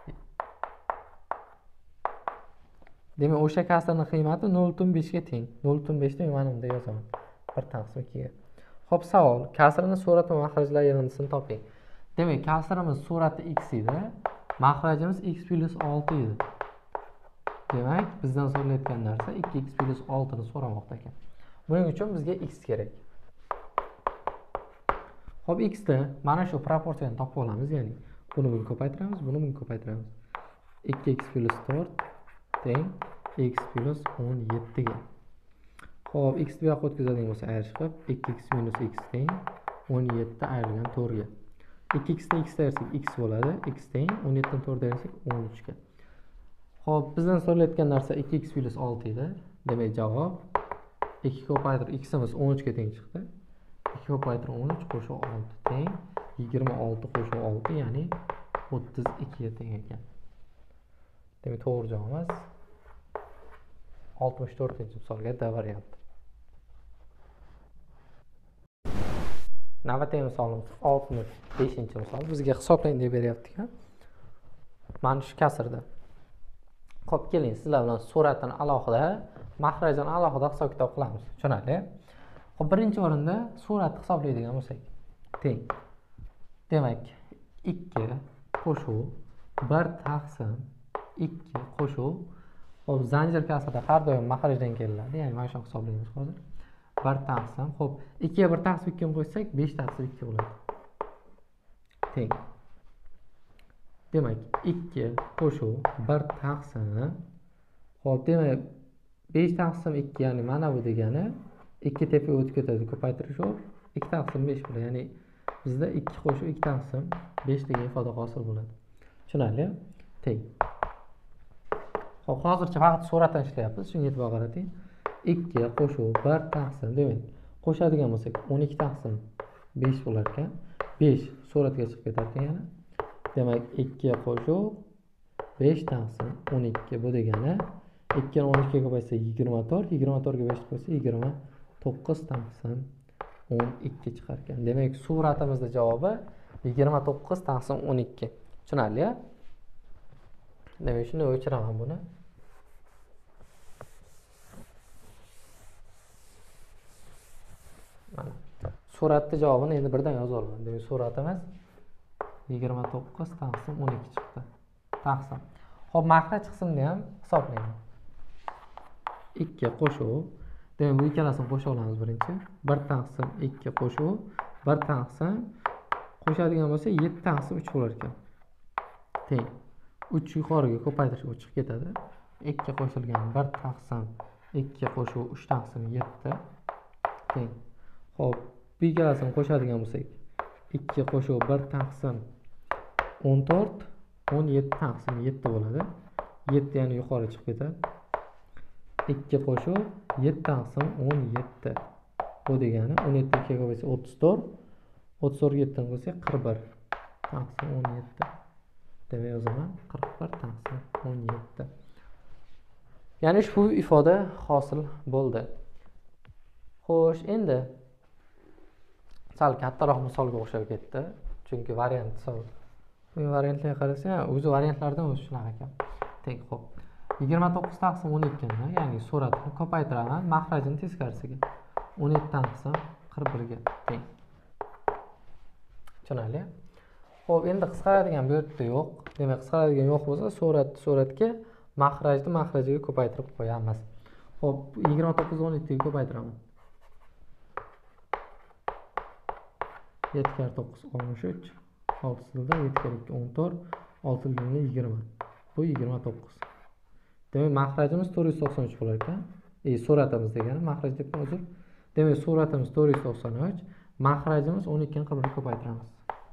demak, o'sha kasrning qiymati 0.5 ga teng. 0.5 ni mana bunda yozaman. 1 taqsim 2 ga. Xo'p, savol. Kasrning surati va makhrajlar yig'indisini toping. Demak, kasrimiz surati x edi, makhrajimiz x plus 6 edi. Demak, bizdan so'ralayotgan narsa 2x plus 6 ni so'ramoqda ekan. Buning uchun bizga x kerak. Xo'p, x da mana shu proporsiyani topib olamiz, ya'ni buni bunga ko'paytiramiz, buni bunga ko'paytiramiz. 2x plus 4 teng x plus 17 ga. Xo'p, x bu yoqqa o'tkazadigan bo'lsa ayirish qilib, 2x minus x teng 17 ayrilgan 4 ga. 2x dan x ayirsak x bo'ladi, x teng 17 dan 4 ayirsak 13 ga. Xo'p, bizdan so'ralayotgan narsa 2x plus 6 edi. Demak, javob 2 ko'paytir x'imiz 13 ga teng chiqdi. 2 ko'paytir 13 qo'shib 6 teng 26 qo'shib 6, ya'ni 32 ga teng ekan. Demak, to'g'ri javobimiz 64-misolga D varianti. Navbatdagi misolimiz 65-misol. Bizga hisoblang deb beryapti-ku. Mana shu kasrda. Xo'p, keling, sizlar bilan suratini alohida, makhrajini alohida hisob-kitob qilamiz. Tushunarli? Xo'p, birinchi o'rinda suratni hisoblaydigan bo'lsak, teng. Demak, 2 qo'shuv 1 taqsim 2 qo'shuv. Xo'p, zanjir kasrida har doim makhrajdan keladi, ya'ni mana shuni hisoblaymiz hozir. 1 taqsim. Xo'p, 2 ga 1 taqsim 2 ni qo'shsak 5 taqsim 2 bo'ladi. Teng. Demak, 2 qo'shuv 1 taqsim. Xo'p, demak 5 taqsim 2, ya'ni mana bu degani 2 tepaga o'tib ketadi, ko'paytirish yo'q. 2 taqsim 5 bo'ladi. Ya'ni bizda 2 qo'shuv 2 taqsim 5 degan ifoda hosil bo'ladi. Tushunarli? Teng. Xo'p, hozircha faqat suratdan ishlayapmiz. Shunga e'tibor qarating. 2 qo'shuv 1 taqsim, demak, qo'shadigan bo'lsak 12 taqsim 5 bo'lar ekan. 5 suratga chiqib ketar ekan yana. Demak, 2 qo'shuv 5 taqsim 12 bu degani 2 ni 12 ga ko'paysa 24, 24 ga 5 qo'ysa 29 taqsim 12 chiqar ekan. Demak, suratimizda javobi 29 taqsim 12. Tushunarli? Demak, shuni o'chiraman buni. Mana. Suratning javobini endi birdan yozib olaman. Demak, suratimiz 29 taqsim 12 chiqdi. Taqsim. Xo'p, makhraj qismini ham hisoblaymiz. 2 qo'shuv. Demak, bu ikkalasini qo'sha olamiz birinchi. 1 taqsim 2 qo'shuv 1 taqsim qo'shadigan bo'lsa 7 taqsim 3 bo'lar ekan. Teng. 3 yuqoriga ko'paytirishga chiqib ketadi. 2 qo'shilgan 1 taqsim 2 qo'shuv 3 taqsim 7 teng. Xo'p, bu ikkalasini qo'shadigan bo'lsak 2 qo'shuv 1 taqsim 14 17 taqsim 7 bo'ladi. 7 yana yuqori chiqib ketadi. 2 qo'shuv 7 taqsim 17. Bu degani 17 2 ga ko'paysa 34. 34 ga 7 dan qo'ysak 41 taqsim 17. Demak, yozaman 41 taqsim 17. Ya'ni ushbu ifoda hosil bo'ldi. Xo'sh, endi sal kattaroq misolga o'xshab ketdi. Chunki variant bu variantlarga qarasa, o'zi variantlardan o'zi shunaqa ekan. Teng, xo'p. 29 taqsim 12 ni, ya'ni suratni ko'paytiraman, mahrajini teskarisiga. 17 taqsim 41 ga teng. Tushunarli? Xo'p, endi qisqaradigan bu yerda yo'q. Demak, qisqaradigan yo'q bo'lsa, suratga mahrajni mahrajiga ko'paytirib qo'yamiz. Xo'p, 29 17 ga ko'paytiraman. 7 kar 9 63, 6 tilda 7 kar 2 14, 6 tilda 20. Bu 29. Demak, mahrajimiz 493 bo'lar ekan. Suratimiz degani mahraj deb o'zir. Demak, suratimiz 493, mahrajimiz 12 ni 41 ga ko'paytiramiz.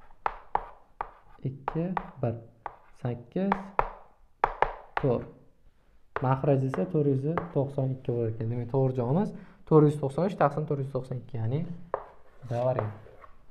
2 1 8 4. Mahraj esa 492 bo'lar ekan. Demak, to'g'ri javobimiz 493 taqsim 492, ya'ni B varianti.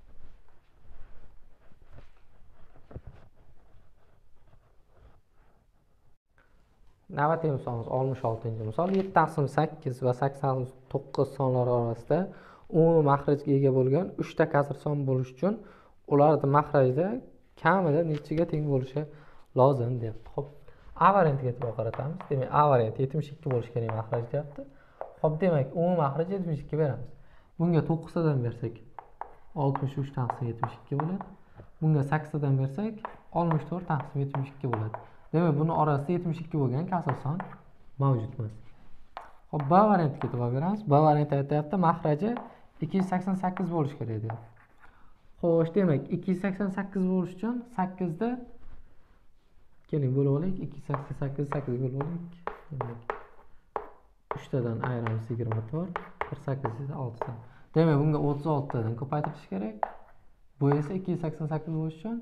Navbatdagi misolimiz 66-misol. 7 taqsim 8 va 8 taqsim 9 sonlari orasida umumiy mahrajga ega bo'lgan 3 ta kasr son bo'lish uchun ularning mahrajda kamida nechiga teng bo'lishi lozim deyapti. Xo'p, A variantiga e'tibor qaratamiz. Demak, A varianti 72 bo'lishi kerak mahraj deyapti. Xo'p, demak, umumiy mahraj 72 beramiz. Bunga 9 tadan bersak 63 taqsim 72 bo'ladi. Bunga 8 tadan bersak 64 taqsim 72 bo'ladi. Demak, buni orasida 72 bo'lgan kasr son mavjud emas. Xo'p, B variantiga e'tibor beramiz. B varianti aytayapti, mahraji 288 bo'lishi kerak deyapti. Xo'sh, demak, 288 bo'lish uchun 8 da keling bo'lib olaylik. 288 8 ga bo'lib olaylik. Demak, 3 tadan ayiramiz 24, 48 esa 6 dan. Demak, bunga 36 tadan ko'paytirish kerak. Bu esa 288 bo'lish uchun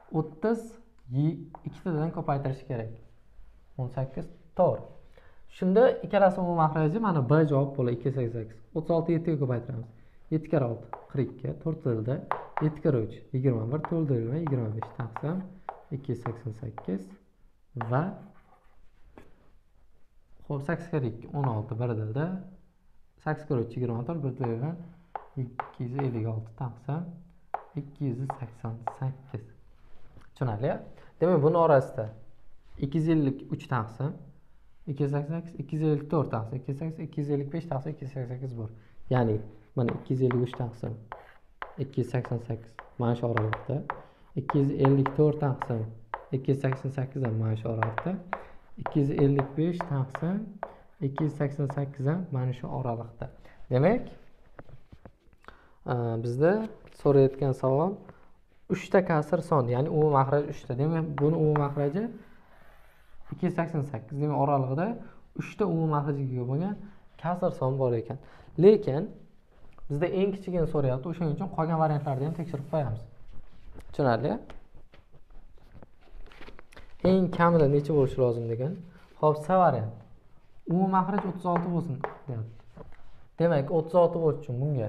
32 tadan ko'paytirish kerak. 18 to'g'ri. Shunda ikkalasi umumiy mahraji mana B javob bo'ladi 288. 36 7 ga ko'paytiramiz. 7 kar 6 42, 4 tilda 7 kar 3 21, 4 tilda 25 taqsim 288 va xo'p 8 kar 2 16 bir tilda 8 kar 3 24 bir tilda 256 taqsim 288. Tushunarli? Demak, buni orasida 253 taqsim 288, 254 taqsim 288, 255 taqsim 288 bor. Ya'ni mana 253 taqsim 288 mana shu oralikda, 254 taqsim 288 ham mana shu oralikda, 255 taqsim 288 ham mana shu oralikda. Demak, bizda so'rayotgan savol 3 ta kasr son, ya'ni umumiy mahraj 3 ta. Demak, buni umumiy mahraji 288. Demak, oralig'ida 3 ta umumiy mahrajga ega bo'lgan kasr son bor ekan. Lekin bizda eng kichigini so'rayapti. O'shaning uchun qolgan variantlarni ham tekshirib qo'yamiz. Tushunarli? Eng kamida necha bo'lishi lozim degan. Xo'p, C variant. Umumiy mahraj 36 bo'lsin deyapti. Demak, 36 bo'lish uchun bunga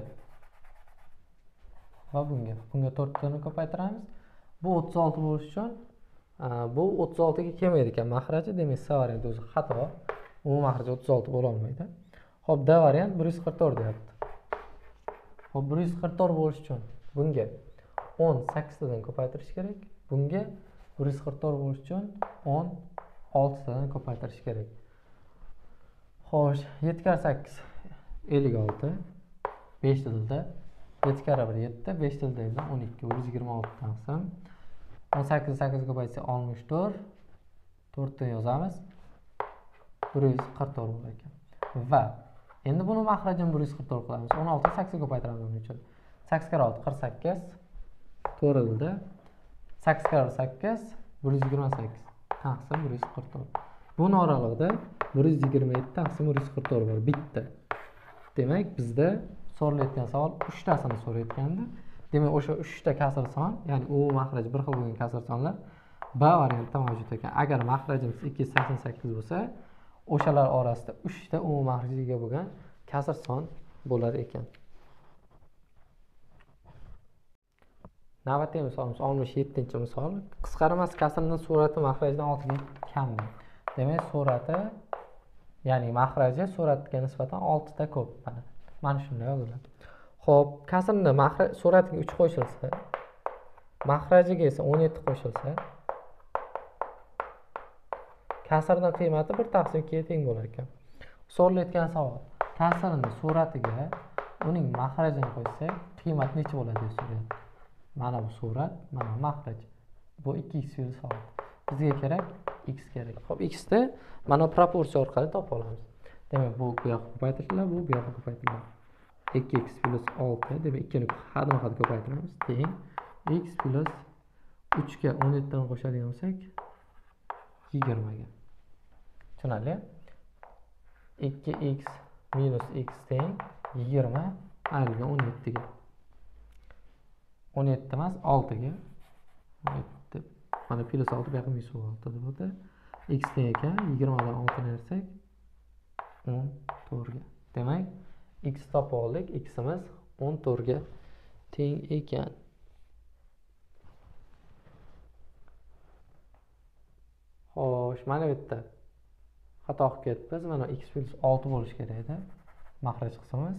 va bunga 4 tani ko'paytiramiz. Bu 36 bo'lish uchun bu 36 ga kelmaydi ekan mahraji. Demak, C variant o'zi xato. Umumiy mahraj 36 bo'la olmaydi. Xo'p, D variant 144 deyapti. Xo'p, 144 bo'lish uchun bunga 18 tadan ko'paytirish kerak. Bunga 144 bo'lish uchun 16 tadan ko'paytirish kerak. Xo'sh, 7 kar 8 56. 5 tilda 7 kara 1 7, 5 tilda 12, 126 taqsim 18 8 ko'paytsa 64. 4 ni yozamiz. 144 bo'lar ekan. Va endi buni mahrajini 144 qilamiz. 16 8 ko'paytiramiz buning uchun. 8 kara 6 48. 4 tilda 8 kara 8 128 taqsim 144. Buni oralig'ida 127 taqsim 144 bor bitta. Demak, bizda so'ralayotgan savol 3 tasini so'rayotgandi. Demak, o'sha 3 ta kasr son, ya'ni umumiy mahraj bir xil bo'lgan kasr sonlar B variantda mavjud ekan. Agar mahrajimiz 288 bo'lsa, o'shalar orasida 3 ta umumiy mahrajga ega bo'lgan kasr son bo'lar ekan. Navbatdagi misolimiz 67-misol. Qisqarmas kasrning surati mahrajdan 6 ga kamdir. Demak, surati, ya'ni mahraji suratga nisbatan 6 ta ko'p. Mana shunday yoziladi. Xo'p, kasrni suratiga 3 qo'shilsa, mahrajiga esa 17 qo'shilsa, kasrning qiymati 1/2 ga teng bo'lar ekan. So'ralayotgan savol, kasrning suratiga uning mahrajini qo'ysak, qiymat necha bo'ladi deb so'rayapti. Mana bu surat, mana mahraj. Bu 2x savol. Bizga kerak x kerak. Xo'p, x ni mana proporsiya orqali topa olamiz. Demak, bu yoqqa ko'paytiriladi, bu yoqqa ko'paytiriladi. 2x plus 6, demak 2 ni hadma-had ko'paytiramiz. Teng x plus 3 ga 17 dan qo'shadigan bo'lsak 20 ga. Tushunarli? 2x minus x teng 20 aylgan 17 ga. 17 emas, 6 ga. 17. Mana plus 6 bu yoqqa minus 6 bo'ldi. X teng ekan 20 dan 6 ni ayirsak 14 ga. Demak, x topib oldik. X'imiz 14 ga teng ekan. Xo'sh, mana bu yerda xato qilib ketibmiz. Mana x plus 6 bo'lish kerak edi. Mahraj qismimiz.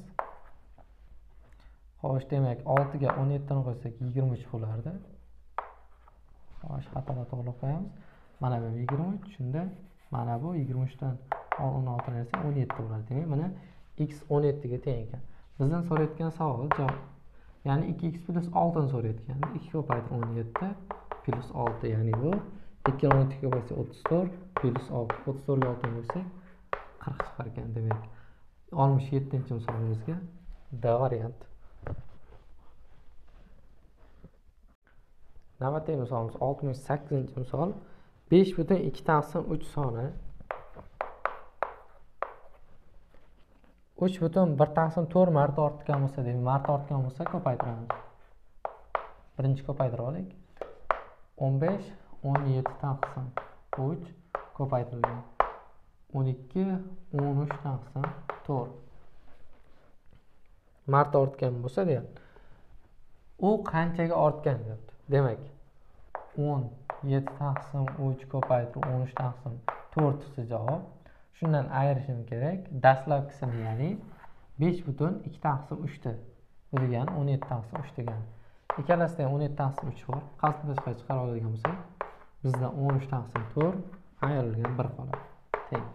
Xo'sh, demak 6 ga 17 ni qo'ysak 23 bo'lardi. Xo'sh, xatoni to'g'rilab qo'yamiz. Mana bu 23, shunda mana bu 23 dan 16 ni ayirsak 17 bo'ladi. Demak, mana x 17 ga teng ekan. Bizdan so'rayotgan savol javob. Ya'ni 2x plus 6 ni so'rayotgan. 2 ko'paytir 17 plus 6, ya'ni bu 2 ni 17 ga ko'paysa 34 plus 6. 34 ga 6 qo'ysak 40 chiqar ekan. Demak, 67-misolimizga D variant. Navbatdagi misolimiz 68-misol. 5/2 taqsim 3 soni 3/1 taqsim 4 marta ortgan bo'lsa, demak, marta ortgan bo'lsa ko'paytiramiz. Birinchi ko'paytirib olaylik. 15 17 taqsim 3 ko'paytirilgan. 12 13 taqsim 4 marta ortgan bo'lsa deyapti. U qanchaga ortgan deyapti. Demak, 17 taqsim 3 ko'paytirib 13 taqsim 4 desa javob. Shundan ayirishim kerak. Dastlabkisini, ya'ni 5/2 taqsim 3 ta. Bu degani 17 taqsim 3 degani. Ikkalasida ham 17 taqsim 3 bor. Qasddan tashqari chiqara oladigan bo'lsak, bizda 13 taqsim 4 ayrilgan 1 qoladi. Teng.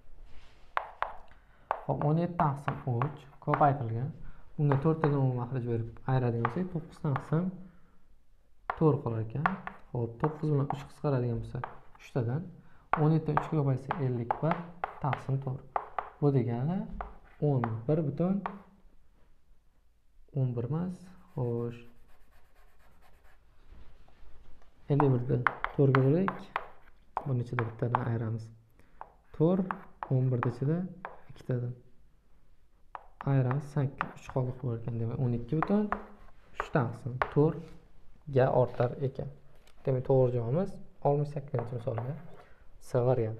Xo'p, 17 taqsim 3 ko'paytirilgan. Bunga 4 tadan umumiy mahraj berib ayiradigan bo'lsak, 9 taqsim 4 qolar ekan. Xo'p, 9 bilan 3 qisqaradigan bo'lsa, 3 tadan 17 dan 3 ga ko'paysa 51 taqsim 4. Bu degani 11 emas. Xo'sh. 51'ni 4 ga bo'laylik. Bunun ichida bittadan ayiramiz. 4 11 ichida ikkitadan ayiramiz. 8 3 qolib qolgan. Demak 12 butun 3 taqsim 4 ga ortar ekan. Demak to'g'ri javobimiz 68-misolga C variant.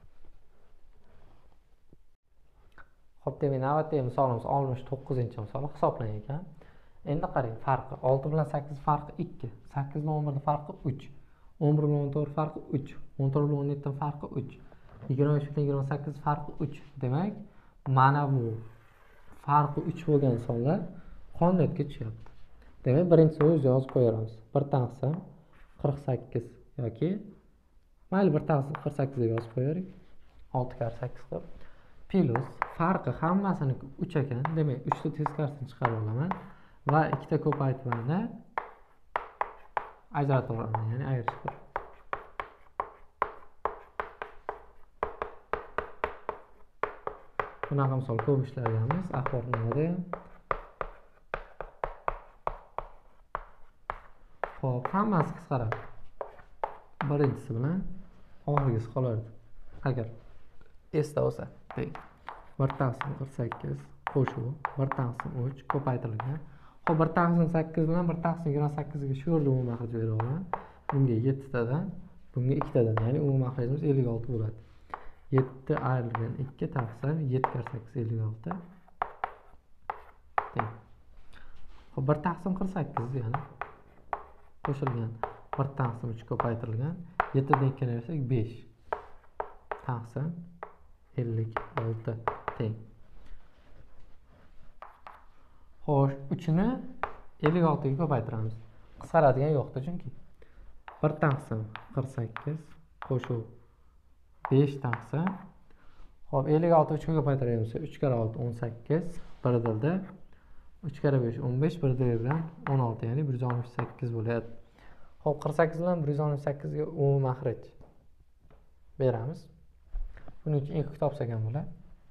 Xo'p, demak navbatdagi misolimiz 69-misol hisoblangan ekan. Endi qarang, farqi 6 bilan 8 farqi 2, 8 bilan 11 farqi 3, 11 bilan 14 farqi 3, 14 bilan 17 farqi 3, 25 bilan 28 farqi 3. Demak, mana bu farqi 3 bo'lgan sonlar qonuniyatga tushyapti. Demak, birinchisi o'zi yozib qo'yamiz. 1 taqsim 48 yoki mayli 1 taqsim 48 deb yozib qo'yaylik. 6 kar 8 qilib. Plus farqi hammasini 3 ekan. Demak, 3 ni teskarisini chiqarib olaman va ikkita ko'paytirmani ajratib olaman, ya'ni ayirishib. Bunaqa misol ko'p ishlarganmiz. Ahvol nimada? Xo'p, hammasi qisqaradi. Birinchisi bilan oxirgisi qolardi. Agar esda bo'lsa, 1 taqsim 48 qo'shuv 1 taqsim 3 ko'paytirilgan. Xo'p, 1 taqsim 8 bilan 1 taqsim 28 ga shu yerda umumiy maxraj bera olaman. Bunga 7 tadan, bunga 2 tadan, ya'ni umumiy maxrajimiz 56 bo'ladi. 7 ayrilgan 2 taqsim 7 kar 8 56. Xo'p, 1 taqsim 48 ya'ni qo'shilgan 1 taqsim 3 ko'paytirilgan 7 dan 2 ni bersak 5 taqsim 56 teng. Xo'sh, 3 ni 56 ga ko'paytiramiz. Qisqaradigan yo'qdi chunki. 1 taqsim 48 qo'shuv 5 taqsim. Xo'p, 56 3 ga ko'paytiramiz. 3 kar 6 18, 1 dilda 3 kar 5 15, 1 dil bilan 16, ya'ni 168 bo'ladi. Xo'p, 48 bilan 168 ga umumiy maxraj beramiz. Buning uchun ilk topsak ham bo'ladi.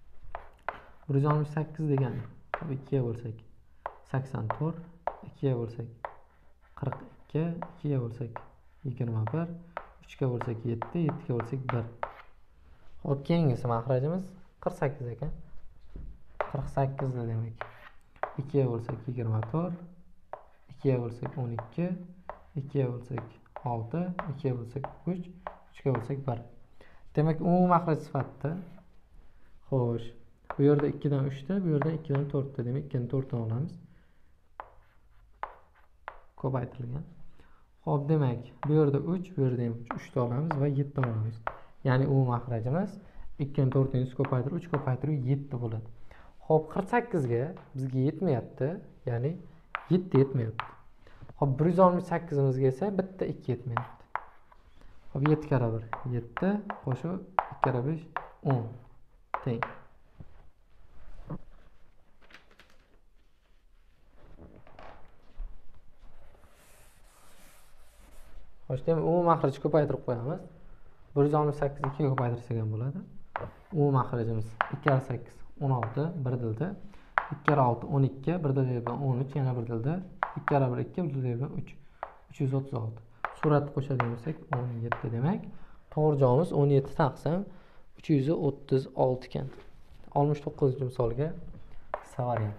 168 degani 2 ga bo'lsak 84, 2 ga bo'lsak 42, 2 ga bo'lsak 21, 3 ga bo'lsak 7, 7 ga bo'lsak 1. Xo'p, keyingisi maxrajimiz 48 ekan. 48 da demak 2 ga bo'lsak 24, 2 ga bo'lsak 12, 2 ga bo'lsak 6, 2 ga bo'lsak 3, 3 ga bo'lsak 1. Demak, umumiy maxraj sifatida xo'sh, bu yerda 2 dan 3 ta, bu yerda 2 dan 4 ta, demak 2 ni 4 dan olamiz. Ko'paytirilgan. Xo'p, demak, bu yerda 3, bu yerda ham 3 ta olamiz va 7 ta olamiz. Ya'ni umumiy maxrajimiz 2 ni 4 ni ko'paytirib 3 ko'paytirib 7 bo'ladi. Xo'p, 48 ga bizga yetmayapti, ya'ni 7 yetmayapti. Xo'p, 168 imizga esa bitta 2 yetmayapti. Xo'p, 7 kara 1 7 qo'shib 2 kara 5 10 teng. Xo'sh, demak, umumiy maxraj ko'paytirib qo'yamiz. 168 2 ga ko'paytirsak ham bo'ladi. Umumiy maxrajimiz 2 kara 8 16, 1 dilda 2 kara 6 12, 1 dilda bilan 13, yana 1 dilda 2 kara 1 2, 1 dilda bilan 3 336. Suratni qo'shadigan bo'lsak 17 demak. To'g'ri javobimiz 17 taqsim 336 ekan. 69-misolga C variant.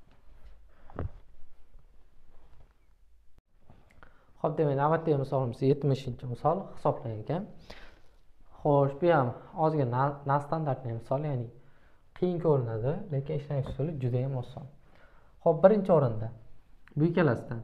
Xo'p, demak, navbatdagi misolimiz 70-misol hisoblangan ekan. Xo'sh, bu ham ozgina nostandartniy misol, ya'ni qiyin ko'rinadi, lekin ishlash usuli juda ham oson. Xo'p, birinchi o'rinda bu ikkalasidan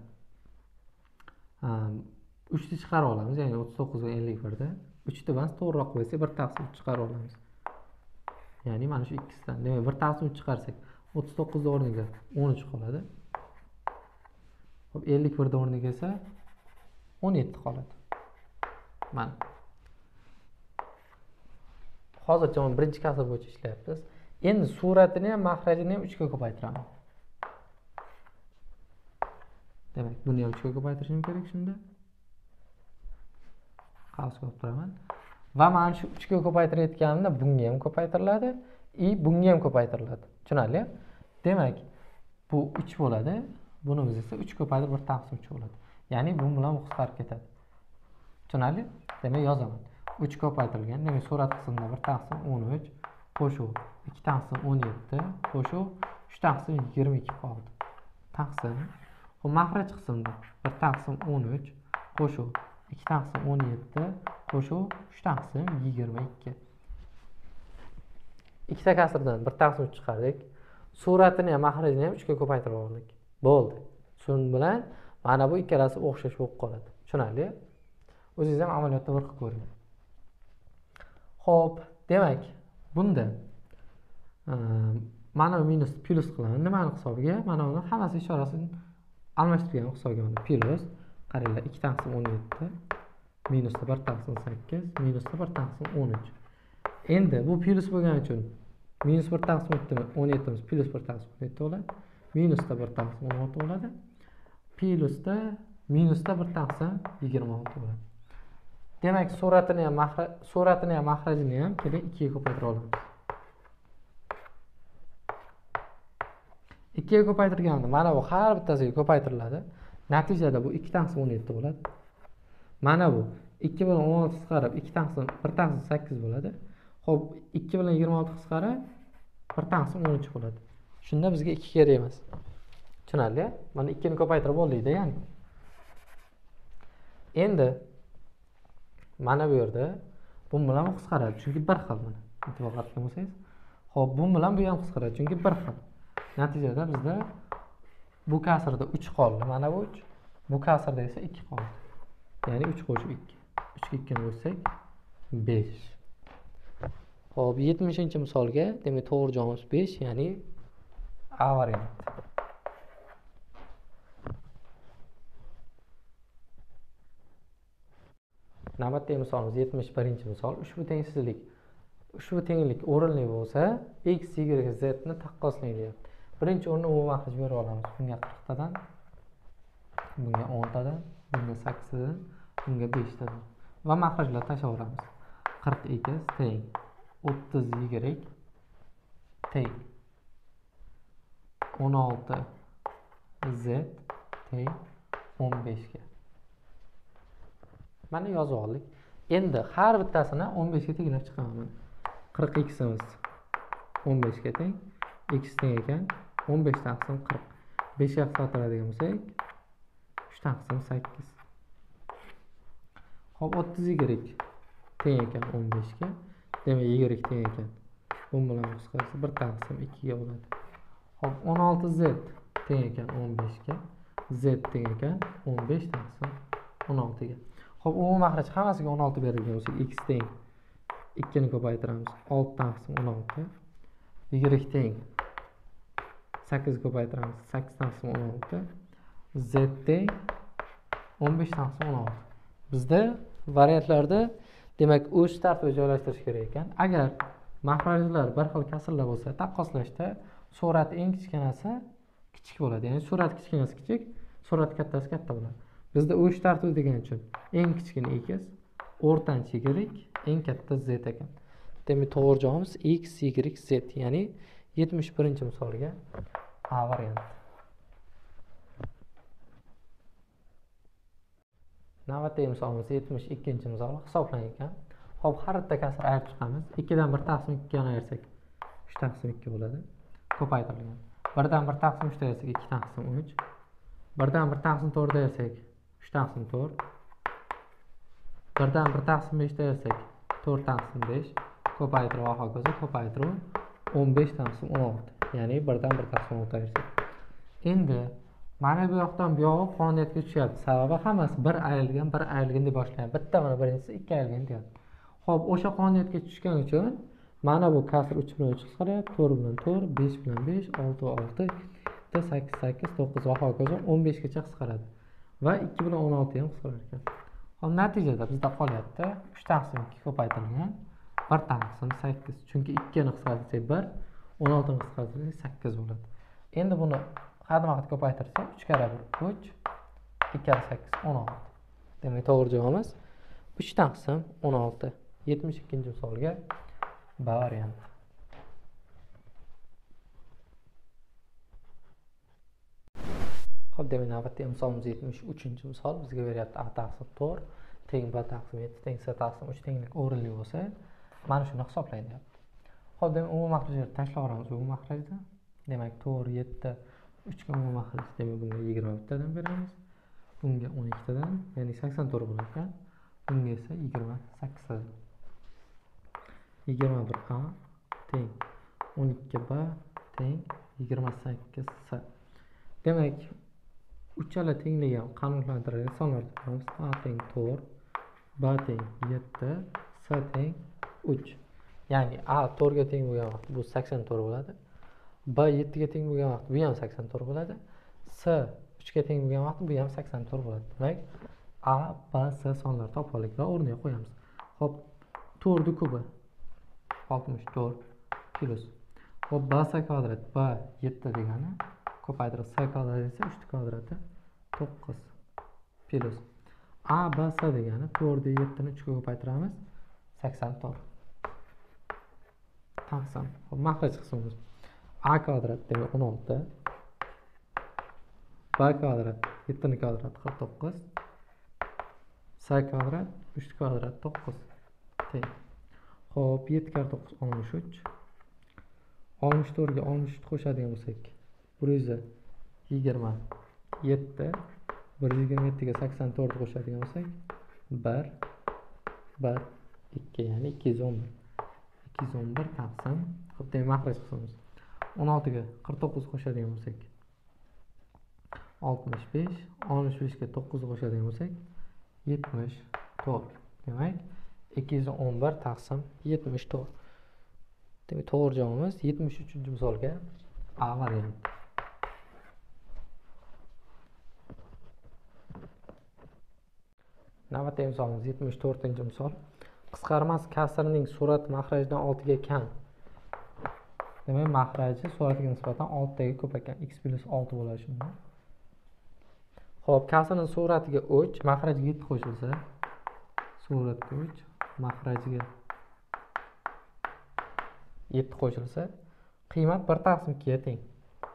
3 ni chiqarib olamiz, ya'ni 39 va 51 da 3 ni emas, to'g'riroq qo'ysak 1 taqsim 3 chiqarib olamiz. Ya'ni mana shu ikkisidan. Demak, 1 taqsim 3 chiqarsak 39 da o'rniga 13 qoladi. Xo'p, 51 da o'rniga esa 17 qoladi. Mana. Hozircha uni birinchi kasr bo'yicha ishlayapmiz. Endi suratini ham, maxrajini ham 3 ga ko'paytiraman. Demak, buni ham 3 ga ko'paytirishim kerak shunda. Qavs qilib turaman. Va mana shu 3 ga ko'paytirayotganimda bunga ham ko'paytiriladi, bunga ham ko'paytiriladi. Tushunarli? Demak, bu 3 bo'ladi. Bunimiz esa 3 ko'paytirib 1 taqsim 3 bo'ladi. Ya'ni bu bilan qisqarib ketadi. Tushunarli? Demak yozaman. 3 ko'paytirilgan. Demak surat qismida 1 taqsim 13 qo'shuv 2 taqsim 17 qo'shuv 3 taqsim 22 qoldi. Taqsim. Bu maxraj qismida 1 taqsim 13 qo'shuv 2 taqsim 17 qo'shuv 3 taqsim 22. Ikkita kasrdan 1 taqsim 3 chiqardik. Suratini ham maxrajini ham 3 ga ko'paytirib oldik. Bo'ldi. Shuning bilan mana bu ikkalasi o'xshash bo'lib qoladi. Tushunarli? O'zingiz ham amaliyotda bir qilib ko'ring. Xo'p, demak, bunda mana minus plus qilaman. Nimani hisobiga? Mana uni hammasi ishorasini almashtirgan hisobga mana plus. Qaranglar, 2 taqsim 17 minusda 1 taqsim 8 minusda 1 taqsim 13. Endi bu plus bo'lgani uchun minus 1 taqsim 17 plus 1 taqsim 17 bo'ladi. Minusda 1 taqsim 16 bo'ladi. Plusda minusda 1 taqsim 26 bo'ladi. Demak, suratini ham maxrajini ham kerak 2 ga ko'paytira olamiz. 2 ga ko'paytirganda mana bu har bittasiga ko'paytiriladi. Natijada bu 2 taqsim 17 bo'ladi. Mana bu 2 bilan 16 qisqarib 2 taqsim 1 taqsim 8 bo'ladi. Xo'p, 2 bilan 26 qisqarib 1 taqsim 13 bo'ladi. Shunda bizga 2 kerak emas. Tushunarli? Mana 2 ni ko'paytirib oldikda, ya'ni. Endi mana bu yerda bu bilan qisqaradi, chunki bir xil mana. E'tibor qaratgan bo'lsangiz. Xo'p, bu bilan bu ham qisqaradi, chunki bir xil. Natijada bizda bu kasrda 3 qoldi, mana bu 3. Bu kasrda esa 2 qoldi. Ya'ni 3 qo'shib 2. 3 ga 2 ni qo'shsak 5. Xo'p, 70-misolga, demak to'g'ri javobimiz 5, ya'ni A varianti. Navbatdagi misolimiz 71-misol. Ushbu tenglik o'rinli bo'lsa, x, y, z ni taqqoslang deyapti. Birinchi o'rinni umumiy maxraj berib olamiz. Bunga 40 tadan, bunga 10 tadan, bunga 8 tadan, bunga 5 tadan va maxrajlar tashlayveramiz. 40x teng 30y teng 16z teng 15 ga. Mana yozib oldik. Endi har bittasini 15 ga tenglab chiqaman. 40x imiz 15 ga teng, x teng ekan 15 taqsim 40. 5 ga qisqartiradigan bo'lsak 3 taqsim 8. Xo'p, 30y teng ekan 15 ga. Demak, y teng ekan. Bu bilan qisqarsa 1 taqsim 2 ga bo'ladi. Xo'p, 16z teng ekan 15 ga. Z teng ekan 15 taqsim 16 ga. Xo'p, umumiy maxraj hammasiga 16 berilgan bo'lsa, x teng 2 ni ko'paytiramiz. 6 taqsim 16. Y teng 8 ko'paytiramiz. 8 taqsim 16. Z teng 15 taqsim 16. Bizda variantlarda demak o'z tartibida joylashtirish kerak ekan. Agar maxrajlar bir xil kasrlar bo'lsa, taqqoslashda surati eng kichkinasi kichik bo'ladi. Ya'ni surati kichkinasi kichik, surati kattasi katta bo'ladi. Bizda o'z tartibi degan uchun eng kichkina x, o'rtancha y, eng katta z ekan. Demak, to'g'ri javobimiz x, y, z, ya'ni 71-misolga A varianti. Navbatdagi misolimiz 72-misol hisoblangan ekan. Xo'p, har bitta kasr ayirib chiqamiz. 2 dan 1 taqsim 2 ga ayirsak 3 taqsim 2 bo'ladi. Ko'paytirilgan. 1 dan 1 taqsim 3 ayirsak 2 taqsim 3. 1 dan 1 taqsim 4 ayirsak 3 taqsim 4. 1 dan 1 taqsim 5 ayirsak 4 taqsim 5. Ko'paytiruv va hokazo ko'paytiruv 15 taqsim 16. Ya'ni 1 dan 1 taqsim 16 ayirsak. Endi mana bu yoqdan bu yog'i qonuniyatga tushyapti. Sababi hammasi bir ayrilgan deb boshlanadi. Bitta mana birinchisi 2 ayrilgan deyapti. Xo'p, o'sha qonuniyatga tushgan uchun mana bu kasr 3 bilan 3 qisqaryapti, 4 bilan 4, 5 bilan 5, 6 6, 8 8, 9 va hokazo 15 gacha qisqaradi. Va 2 bilan 16 ham qisqarar ekan. Hop, natijada bizda qolyapti 3 taqsim 2 ko'paytirilgan 1 taqsim 8. Chunki 2 ni qisqartirsak 1, 16 ni qisqartirsak 8 bo'ladi. Endi buni hadma-had ko'paytirsak 3 kara 1 3, 2 kara 8 16. Demak, to'g'ri javobimiz 3 taqsim 16. 72-misolga B varianti. Xo'p, demak, navbatdagi misolimiz 73-misol bizga beryapti A taqsim 4. teng b taqsim 7 teng s taqsim 3 tenglik o'rinli bo'lsa, mana shuni hisoblaydi. Xo'p, demak umumiy mahrajni tashlab yuboramiz bu mahrajda. Demak 4 7 3 ga umumiy mahraj, demak bunga 21 tadan beramiz. Bunga 12 tadan, ya'ni 84 bo'lar ekan. Bunga esa 28 tadan. 21a teng 12b teng 28s. Demak, uchala tengligi ham qanoatlantiradigan sonlarni topamiz. A teng 4, b teng 7, s teng 3. Ya'ni a 4 ga teng bo'lgan vaqt bu 84 bo'ladi. B 7 ga teng bo'lgan vaqt bu ham 84 bo'ladi. S 3 ga teng bo'lgan vaqt bu ham 84 bo'ladi. Demak, a, b, s sonlarini topib oldik va o'rniga qo'yamiz. Xo'p, 4 ni kubi 64 plus. Xo'p, b s kvadrat b 7 degani ko'paytirib s kvadrat esa 3 kvadrati 9 plus. A, b, s degani 4 ni 7 ni 3 ga ko'paytiramiz 84. Taqsim. Xo'p, mahraj qismimiz a kvadrat demak 16, b kvadrat 7 ni kvadrati 49, s kvadrat 3 kvadrat 9 teng. Xo'p, 7 kar 9 63. 64 ga 63 qo'shadigan bo'lsak 127, 127 ga 84 qo'shadigan bo'lsak 1 1 2, ya'ni 211. 211 taqsim. Xo'p, demak mahraj qismimiz 16 ga 49 qo'shadigan bo'lsak 65, 65 ga 9 qo'shadigan bo'lsak 74. Demak, 211 taqsim 74. Demak, to'g'ri javobimiz 73-misolga A varianti. Navbatdagi misolimiz 74-misol. Qisqarmas kasrning surati mahrajdan 6 ga kam. Demak, mahraji suratiga nisbatan 6 taga ko'p ekan. X plus 6 bo'ladi shunda. Xo'p, kasrning suratiga 3, mahrajiga 7 qo'shilsa, suratga 3, mahrajiga 7 qo'shilsa, qiymat 1 taqsim 2 ga teng.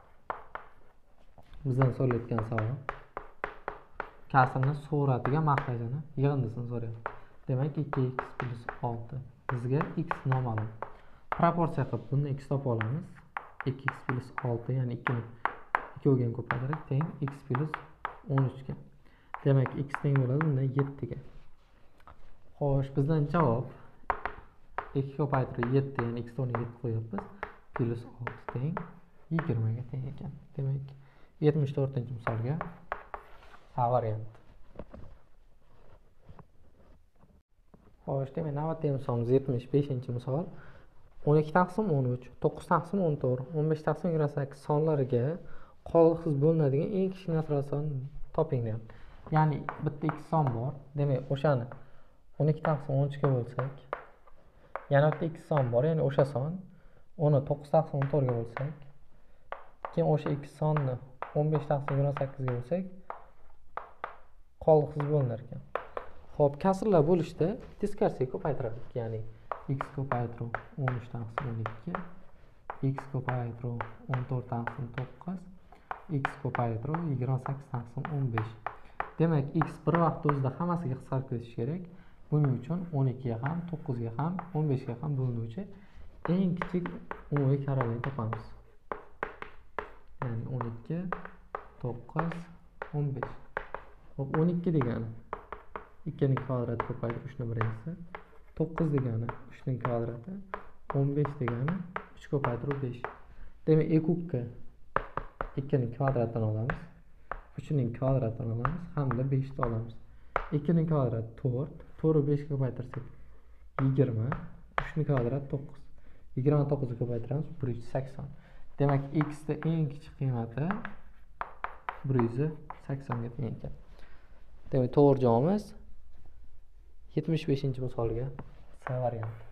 Bizdan so'rayotgan savol kasrning suratiga mahrajini yig'indisini so'rayapti. Demak, 2x plus 6. Bizga x noma'lum. Proporsiya qilib buni x topib olamiz. 2x plus 6, ya'ni 2 ni 2 ga ko'paytirib teng x plus 13 ga. Demak, x teng bo'ladi bundan 7 ga. Xo'sh, bizdan javob 2 ko'paytirib 7, ya'ni x o'rniga 7 qo'yapmiz. Plus 6 teng 20 ga teng ekan. Demak, 74-misolga A varianti. Xo'sh, demak, navbatdagi misolimiz 75-misol. 12 taqsim 13, 9 taqsim 14, 15 taqsim 28 sonlariga qoldiqsiz bo'linadigan eng kichik natural sonni toping deyapti. Ya'ni bitta x son bor. Demak, o'shani 12 taqsim 13 ga bo'lsak, yana bitta x son bor, ya'ni o'sha son. Uni 9 taqsim 14 ga bo'lsak, keyin o'sha x sonni 15 taqsim 28 ga bo'lsak, qoldiqsiz bo'linar ekan. Xo'p, kasrlar bo'lishda teskarisiga ko'paytirdik. Ya'ni x ko'paytiruv 13 taqsim 12, x ko'paytiruv 14 taqsim 9, x ko'paytiruv 28 taqsim 15. Demak, x bir vaqt o'zida hammasiga qisqarib ketishi kerak. Buning uchun 12 ga ham, 9 ga ham, 15 ga ham bo'linuvchi eng kichik umumiy karalarni topamiz. Ya'ni 12, 9, 15. Xo'p, 12 degani 2 ning kvadrati ko'paytirib 3 ni birinchisi, 9 degani 3 ning kvadrati, 15 degani 3 ko'paytirib 5. Demak, e kubga 2 ning kvadratini olamiz, 3 ning kvadratini olamiz hamda 5 ni olamiz. 2 ning kvadrati 4, 4 ni 5 ga ko'paytirsak 20, 3 ning kvadrati 9. 29 ni ko'paytiramiz 180. Demak, x da eng kichik qiymati 180 ga teng ekan. Demak, to'g'ri javobimiz 75-misolga C varianti.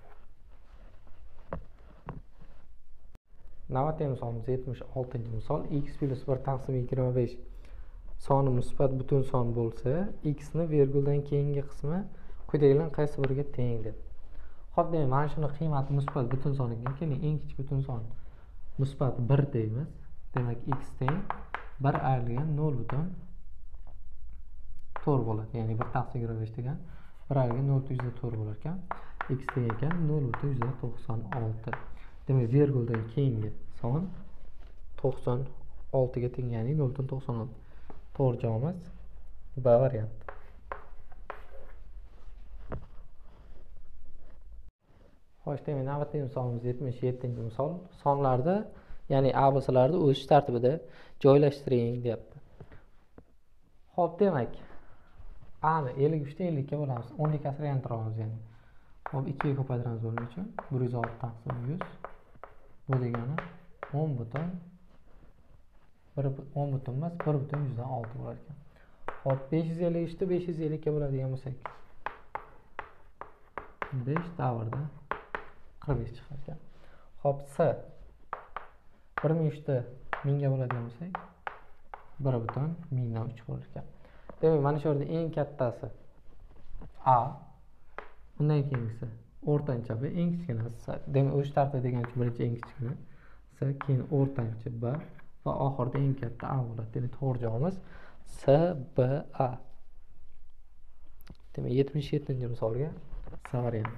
Navbatdagi misolimiz 76-misol. X plus 1 taqsim 25 soni musbat butun son bo'lsa, x ni virguldan keyingi qismi quyidagilardan qaysi biriga teng deb. Xo'p, demak, mana shuni qiymati musbat butun son ekan. Keling, eng kichik butun son musbat 1 deymiz. Demak, x teng 1 ayrilgan 0,4 bo'ladi. Ya'ni 1 taqsim 25 degan 1'ga 0.4 bo'lar ekan. X degan ekan 0.96. Demak, virguldan keyingi son 96 ga teng, ya'ni 0.96. To'g'ri javobimiz B varianti. Xo'sh, demak, navbatdagi misolimiz 77-misol. Sonlarni, ya'ni ABC'larni o'sish tartibida joylashtiring deyapti. Xo'p, demak, A ni 53 dan 50 ga bo'lamiz. 10 ga kasra yantiramiz, ya'ni. Xo'p, 2 ga ko'paytiramiz buning uchun. 106 taqsim 100. Bu degani 10 butun 10 butun emas, 1 butun 106 bo'lar ekan. Xo'p, 553 ni 550 ga bo'ladigan bo'lsak, 5 davrda 45 chiqar ekan. Xo'p, C 1003 ni 1000 ga bo'ladigan bo'lsak, 1 butun 1000 dan 3 bo'lar ekan. Demak, mana shu yerda eng kattasi A, undan keyingisi o'rtancha B, eng kichkinasi C. Demak, o'sha tartibda degan uchun birinchi eng kichkina C, keyin o'rtancha B va oxirida eng katta A bo'ladi. Demak, to'g'ri javobimiz C, B, A. Demak, 77-misolga C varianti.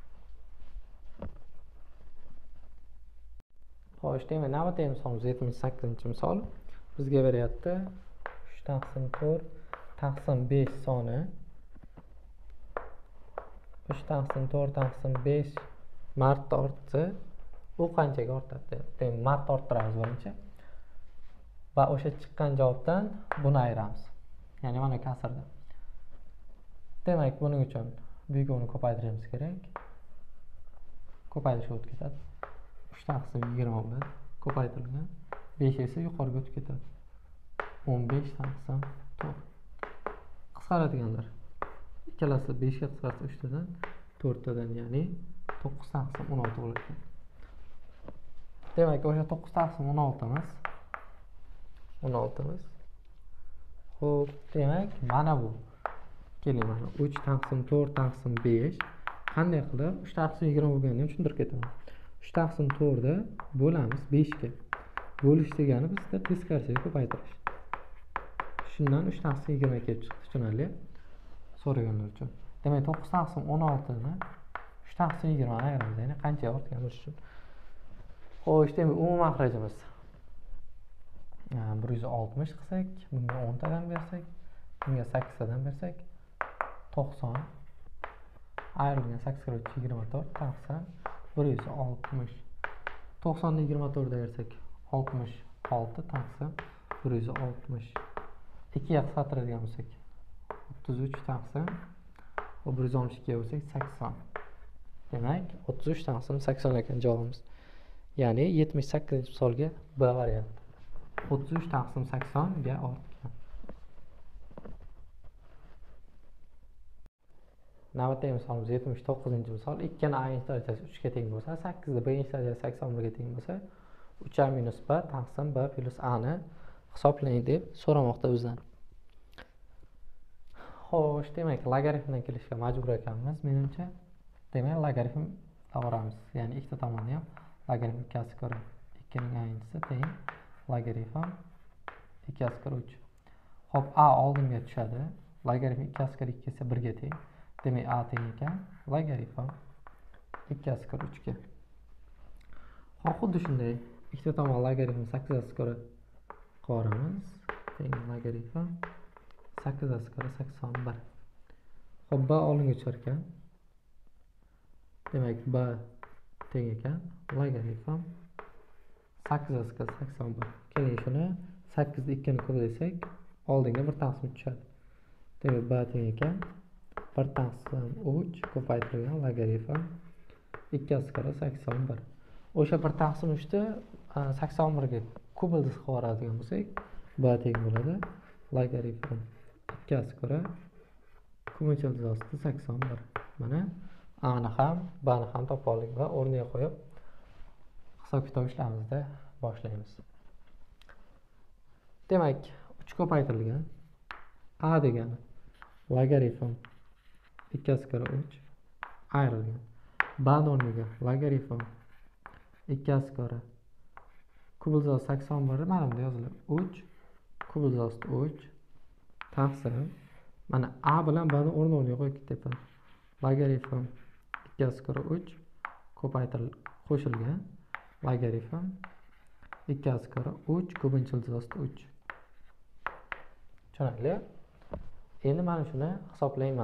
Xo'sh, demak, navbatdagi misolimiz 78-misol. Bizga beryapti 3 taqsim 4 taqsim 5 soni 3 taqsim 4 taqsim 5 marta ortsa, u qanchaga ortadi? Demak, marta orttiramiz birinchi. Va o'sha chiqqan javobdan buni ayiramiz. Ya'ni mana kasrda. Demak, buning uchun buyog'ini ko'paytirishimiz kerak. Ko'paytirish o'tib ketadi. 3 taqsim 20 bo'ladi. Ko'paytirilgan 5 esa yuqoriga o'tib ketadi. 15 taqsim 4. Qisqaradiganlar. Ikkalasi 5 ga qisqarsa 3 tadan 4 tadan, ya'ni 9 taqsim 16 bo'lar ekan. Demak, o'sha 9 taqsim 16 emas. 16 emas. Xo'p, demak, mana bu. Keling, mana 3 taqsim 4 taqsim 5 qanday qilib 3 taqsim 20 bo'lganini tushuntirib ketaman. 3 taqsim 4 da bo'lamiz 5 ga. Bo'lish degani bizda teskarisiga ko'paytirish. Shundan 3 taqsim 20 kelib chiqdi, tushunarli? So'raganlar uchun. Demak, 9 taqsim 16 ni 3 taqsim 20 ayiramiz, ya'ni qancha ortgan bo'lishi uchun. Xo'sh, demak, umumiy xarajimiz 160 qilsak, bunga 10 tadan bersak, bunga 8 tadan bersak, 90 ayrilgan 8 ga 24 taqsim 160. 90 ni 24 da bersak 66 taqsim 160. 2 ga qisqartiradigan bo'lsak 33 taqsim 162 ga bo'lsak 80. Demak, 33 taqsim 80 ekan javobimiz. Ya'ni 78-misolga B varianti. 33 taqsim 80 ga ortgan. Navbatdagi misolimiz 79-misol. 2 ni A darajasi 3 ga teng bo'lsa, 8 ni B darajasi 81 ga teng bo'lsa, 3A minus B taqsim B plus A ni hisoblang deb so'ramoqda bizdan. Xo'sh, demak, logaritmdan kelishga majbur ekanmiz, menimcha. Demak, logaritm olamiz. Ya'ni ikkita tomonni ham logaritm 2 2 ning aynisi teng logaritm 2 3. Xo'p, A oldinga tushadi. Logaritm 2 2 esa 1 ga teng. Demak, A teng ekan logaritm 2 3 ga. Xo'p, xuddi shunday ikkita tomon logaritm 8 qilamiz. Teng logaritm 8 81. Xo'p, B oldinga tushar ekan. Demak, B teng ekan logaritm 8 81. Keling, shuni 8 ni 2 ni ko'paytirsak, oldinga 1 taqsim tushadi. Demak, B teng ekan 1 taqsim 3 ko'paytirilgan logaritm 2 81. O'sha 1 taqsim 3 ni 81 ga kub ildiz qilib yuboradigan bo'lsak, B teng bo'ladi logaritm 2 kubincha ildiz ostida 81. Mana A ni ham B ni ham topib oldik va o'rniga qo'yib hisob-kitob ishlamizda boshlaymiz. Demak, 3 ko'paytirilgan A degani logaritm 2 3 ayrilgan. B o'rniga logaritm 2 kub ildiz ostida 81 mana bunda yoziladi. 3 kub ildiz ostida 3 taqsim mana A bilan B ni o'rniga qo'yib ketyapman. logaritm 2 kare 3 ko'paytirilib qo'shilgan logaritm 2 kare 3 ko'pincha ildizosti 3. Tushunarli? Endi mana shuni hisoblayman.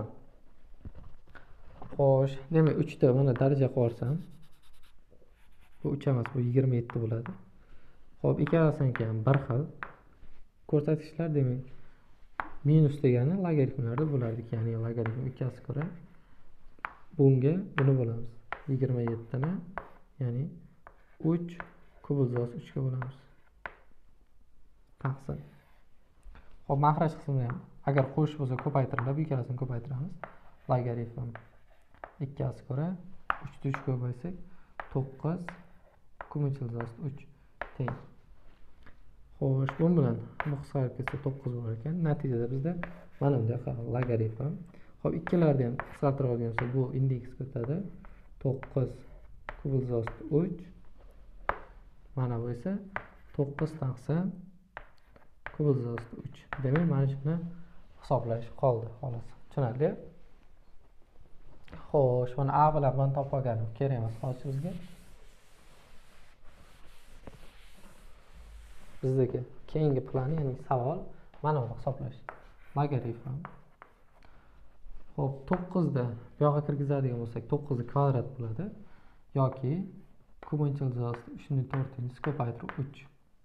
Xo'sh, demak 3 ta mana daraja qo'rsam, bu 3 emas, bu 27 bo'ladi. Xo'p, ikkalasininki ham bir xil ko'rsatkichlar, demak minus degani logaritmlarda bo'lardik, ya'ni logaritm 2 kare bunga buni bo'lamiz. 27 ni, ya'ni 3 kub ildizosi 3 ga bo'lamiz. Taqsim. Xo'p, maxraj qismini ham agar qo'shib bo'lsa ko'paytiriladi, bu ikkalasini ko'paytiramiz. Logaritm 2 kare 3 ni 3 ga bo'lsak 9 ko'pincha ildizosi 3 teng. Xo'sh, bu bilan bu qisqarib ketsa 9 bo'lar ekan. Natijada bizda mana bunday logaritm. Xo'p, ikkilarni ham qisqartirib olgan bo'lsa, bu indeks o'tadi. 9 kub ildizosi 3. Mana bu esa 9 taqsim kub ildizosi 3. Demak, mana shuni hisoblash qoldi, xolos. Tushunarli? Xo'sh, mana A bilan B ni topib olganim kerak emas hozir bizga. Bizdagi keyingi plan, ya'ni savol mana buni hisoblash. Logaritm. Xo'p, 9 da bu yoqqa kirgizadigan bo'lsak 9 ni kvadrat bo'ladi yoki ko'pincha ildizosi 3 ni 4 ko'paytirib 3.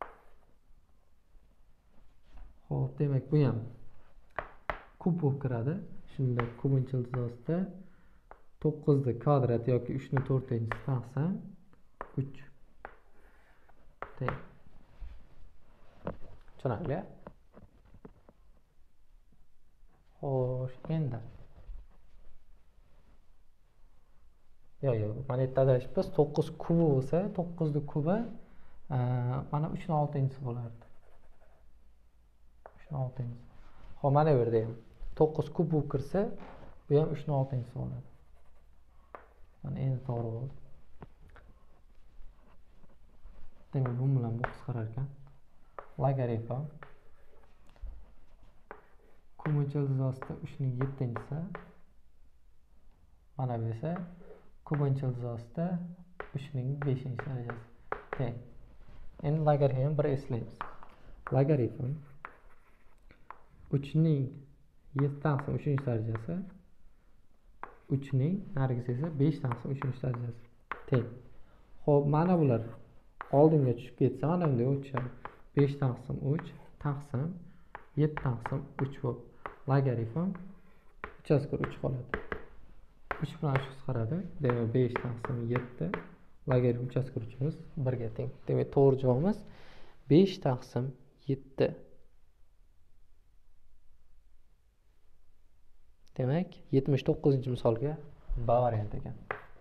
Xo'p, demak bu ham kub bo'lib kiradi. Shunda ko'pincha iltizosida 9 ni kvadrat yoki 3 ni 4 taqsim 3 teng. Tushunarli? Xo'sh, endi yo'q, mana yerda adashibmiz. 9 kubi bo'lsa, 9 ni kubi mana 3 ni 6-si bo'lardi. 3 ni 6-si. Xo'p, mana bu yerda ham 9 kub bo'lib kirsa, bu ham 3 ni 6-si bo'ladi. Mana endi to'g'ri bo'ldi. Demak, bu bilan bu qisqarar ekan. Logaritm ko'pincha iltizosida 3 ning 7-si. Mana bu esa ko'pincha iltizosida 3 ning 5-darajasi teng. Endi logaritmni bir eslaymiz. Logaritm 3 ning 7 taqsim 3-darajasi 3 ning narigisi esa 5 taqsim 3-darajasi teng. Xo'p, mana bular oldinga tushib ketsa, mana bunday o'tishadi. 5 taqsim 3 taqsim 7 taqsim 3 bo'lib logaritm 3/3 qoladi. 3 bilan 3 qisqaradi. Demak, 5 taqsim 7 logaritm 3/3imiz 1 ga teng. Demak, to'g'ri javobimiz 5 taqsim 7. Demak, 79-misolga B variant ekan.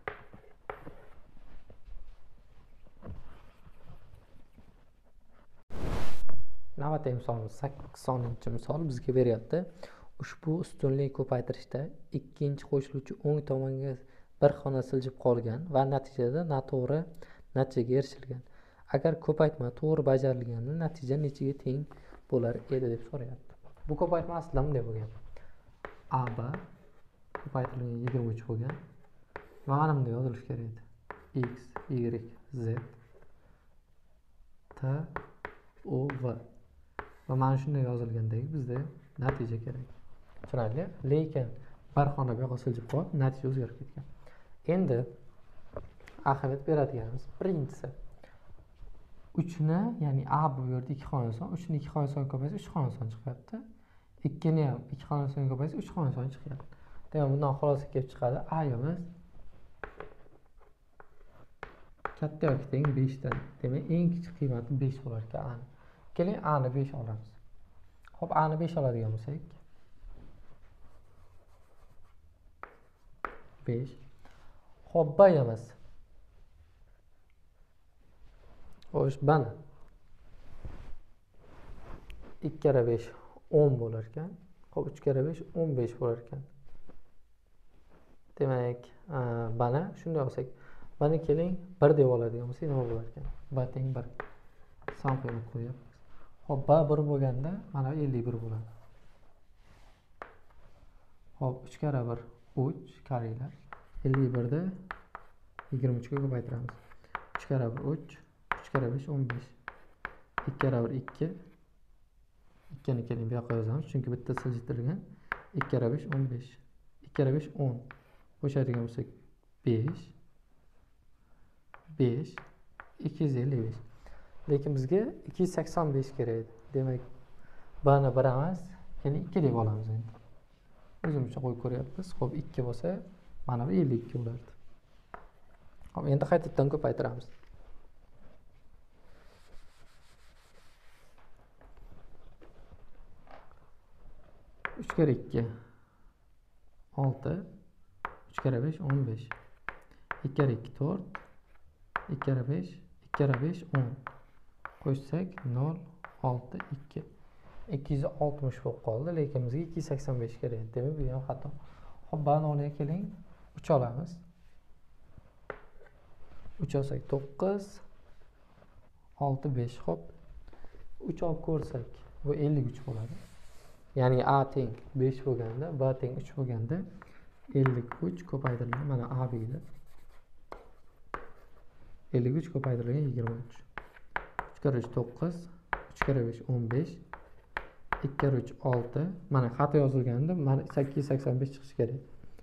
Navbatdagi misolimiz 80-misol bizga beryapti. Ushbu ustunlik ko'paytirishda ikkinchi qo'shiluvchi o'ng tomonga bir xona siljib qolgan va natijada noto'g'ri natijaga erishilgan. Agar ko'paytma to'g'ri bajarilganda natija nechaga teng bo'lar edi deb so'rayapti. Bu ko'paytma aslida bunday bo'lgan. AB ko'paytirilgan 23 bo'lgan. Va mana bunday yozilishi kerak edi. X, Y, Z, T, O, V. Va mana shunday yozilgandagi bizda natija kerak. Tushunarli? Lekin bir xona bu yoqqa siljib qolib, natija o'zgarib ketgan. Endi ahamiyat beradiganimiz birinchisi 3 ni, ya'ni A bu yerda 2 xona son, 3 ni 2 xona son ko'paysa 3 xona son chiqyapti. 2 ni ham 2 xona son ko'paysa 3 xona son chiqyapti. Demak, bundan xulosa kelib chiqadi. A'imiz katta yoki teng 5 dan. Demak, eng kichik qiymati 5 bo'lar ekan A. Keling, A ni 5 olamiz. Xo'p, A ni 5 oladigan bo'lsak 5. Xo'p, B'imiz. Xo'sh, B'ni 2 kere 5 10 bo'lar ekan. Xo'p, 3 kere 5 15 bo'lar ekan. Demak, B'ni shunday olsak, B'ni keling 1 deb oladigan bo'lsak, nima bo'lar ekan? B teng 1. Son qiymat qo'yamiz. Xo'p, B 1 bo'lganda mana 51 bo'ladi. Xo'p, 3 kere 1 3 kariylar. 51'de 23'ga ko'paytiramiz. 3 kare 1 3, 3 kare 5 15. 2 kare 1 2. 2'ni keling bu yoqqa yozamiz chunki bitta siljitilgan. 2 kare 5 15. 2 kare 5 10. Qo'shadigan bo'lsak 5 5 255. Lekin bizga 285 kerak edi. Demak, bani 1 emas, ya'ni 2 deb olamiz endi. O'zimizcha qo'yib ko'ryapmiz. Xo'p, 2 bo'lsa, mana bu 52 bo'lardi. Xo'p, endi qaytadan ko'paytiramiz. 3 kare 2 6, 3 kare 5 15. 2 kare 2 4, 2 kare 5, 2 kare 5 10. Qo'shsak 0 6 2. 260 bo'lib qoldi, lekin bizga 285 kerak. Demak, bu ham xato. Xo'p, bani o'rniga keling. 3 olamiz. 3 olsak 9 6 5. Xo'p. 3 olib ko'rsak, bu 53 bo'ladi. Ya'ni A teng 5 bo'lganda, B teng 3 bo'lganda 53 ko'paytirilgan mana A deydi. 53 ko'paytirilgan 23. 3 kare 3 9, 3 kare 5 15. 2 kare 3 6. Mana xato yozilganda mana 885 chiqishi kerak.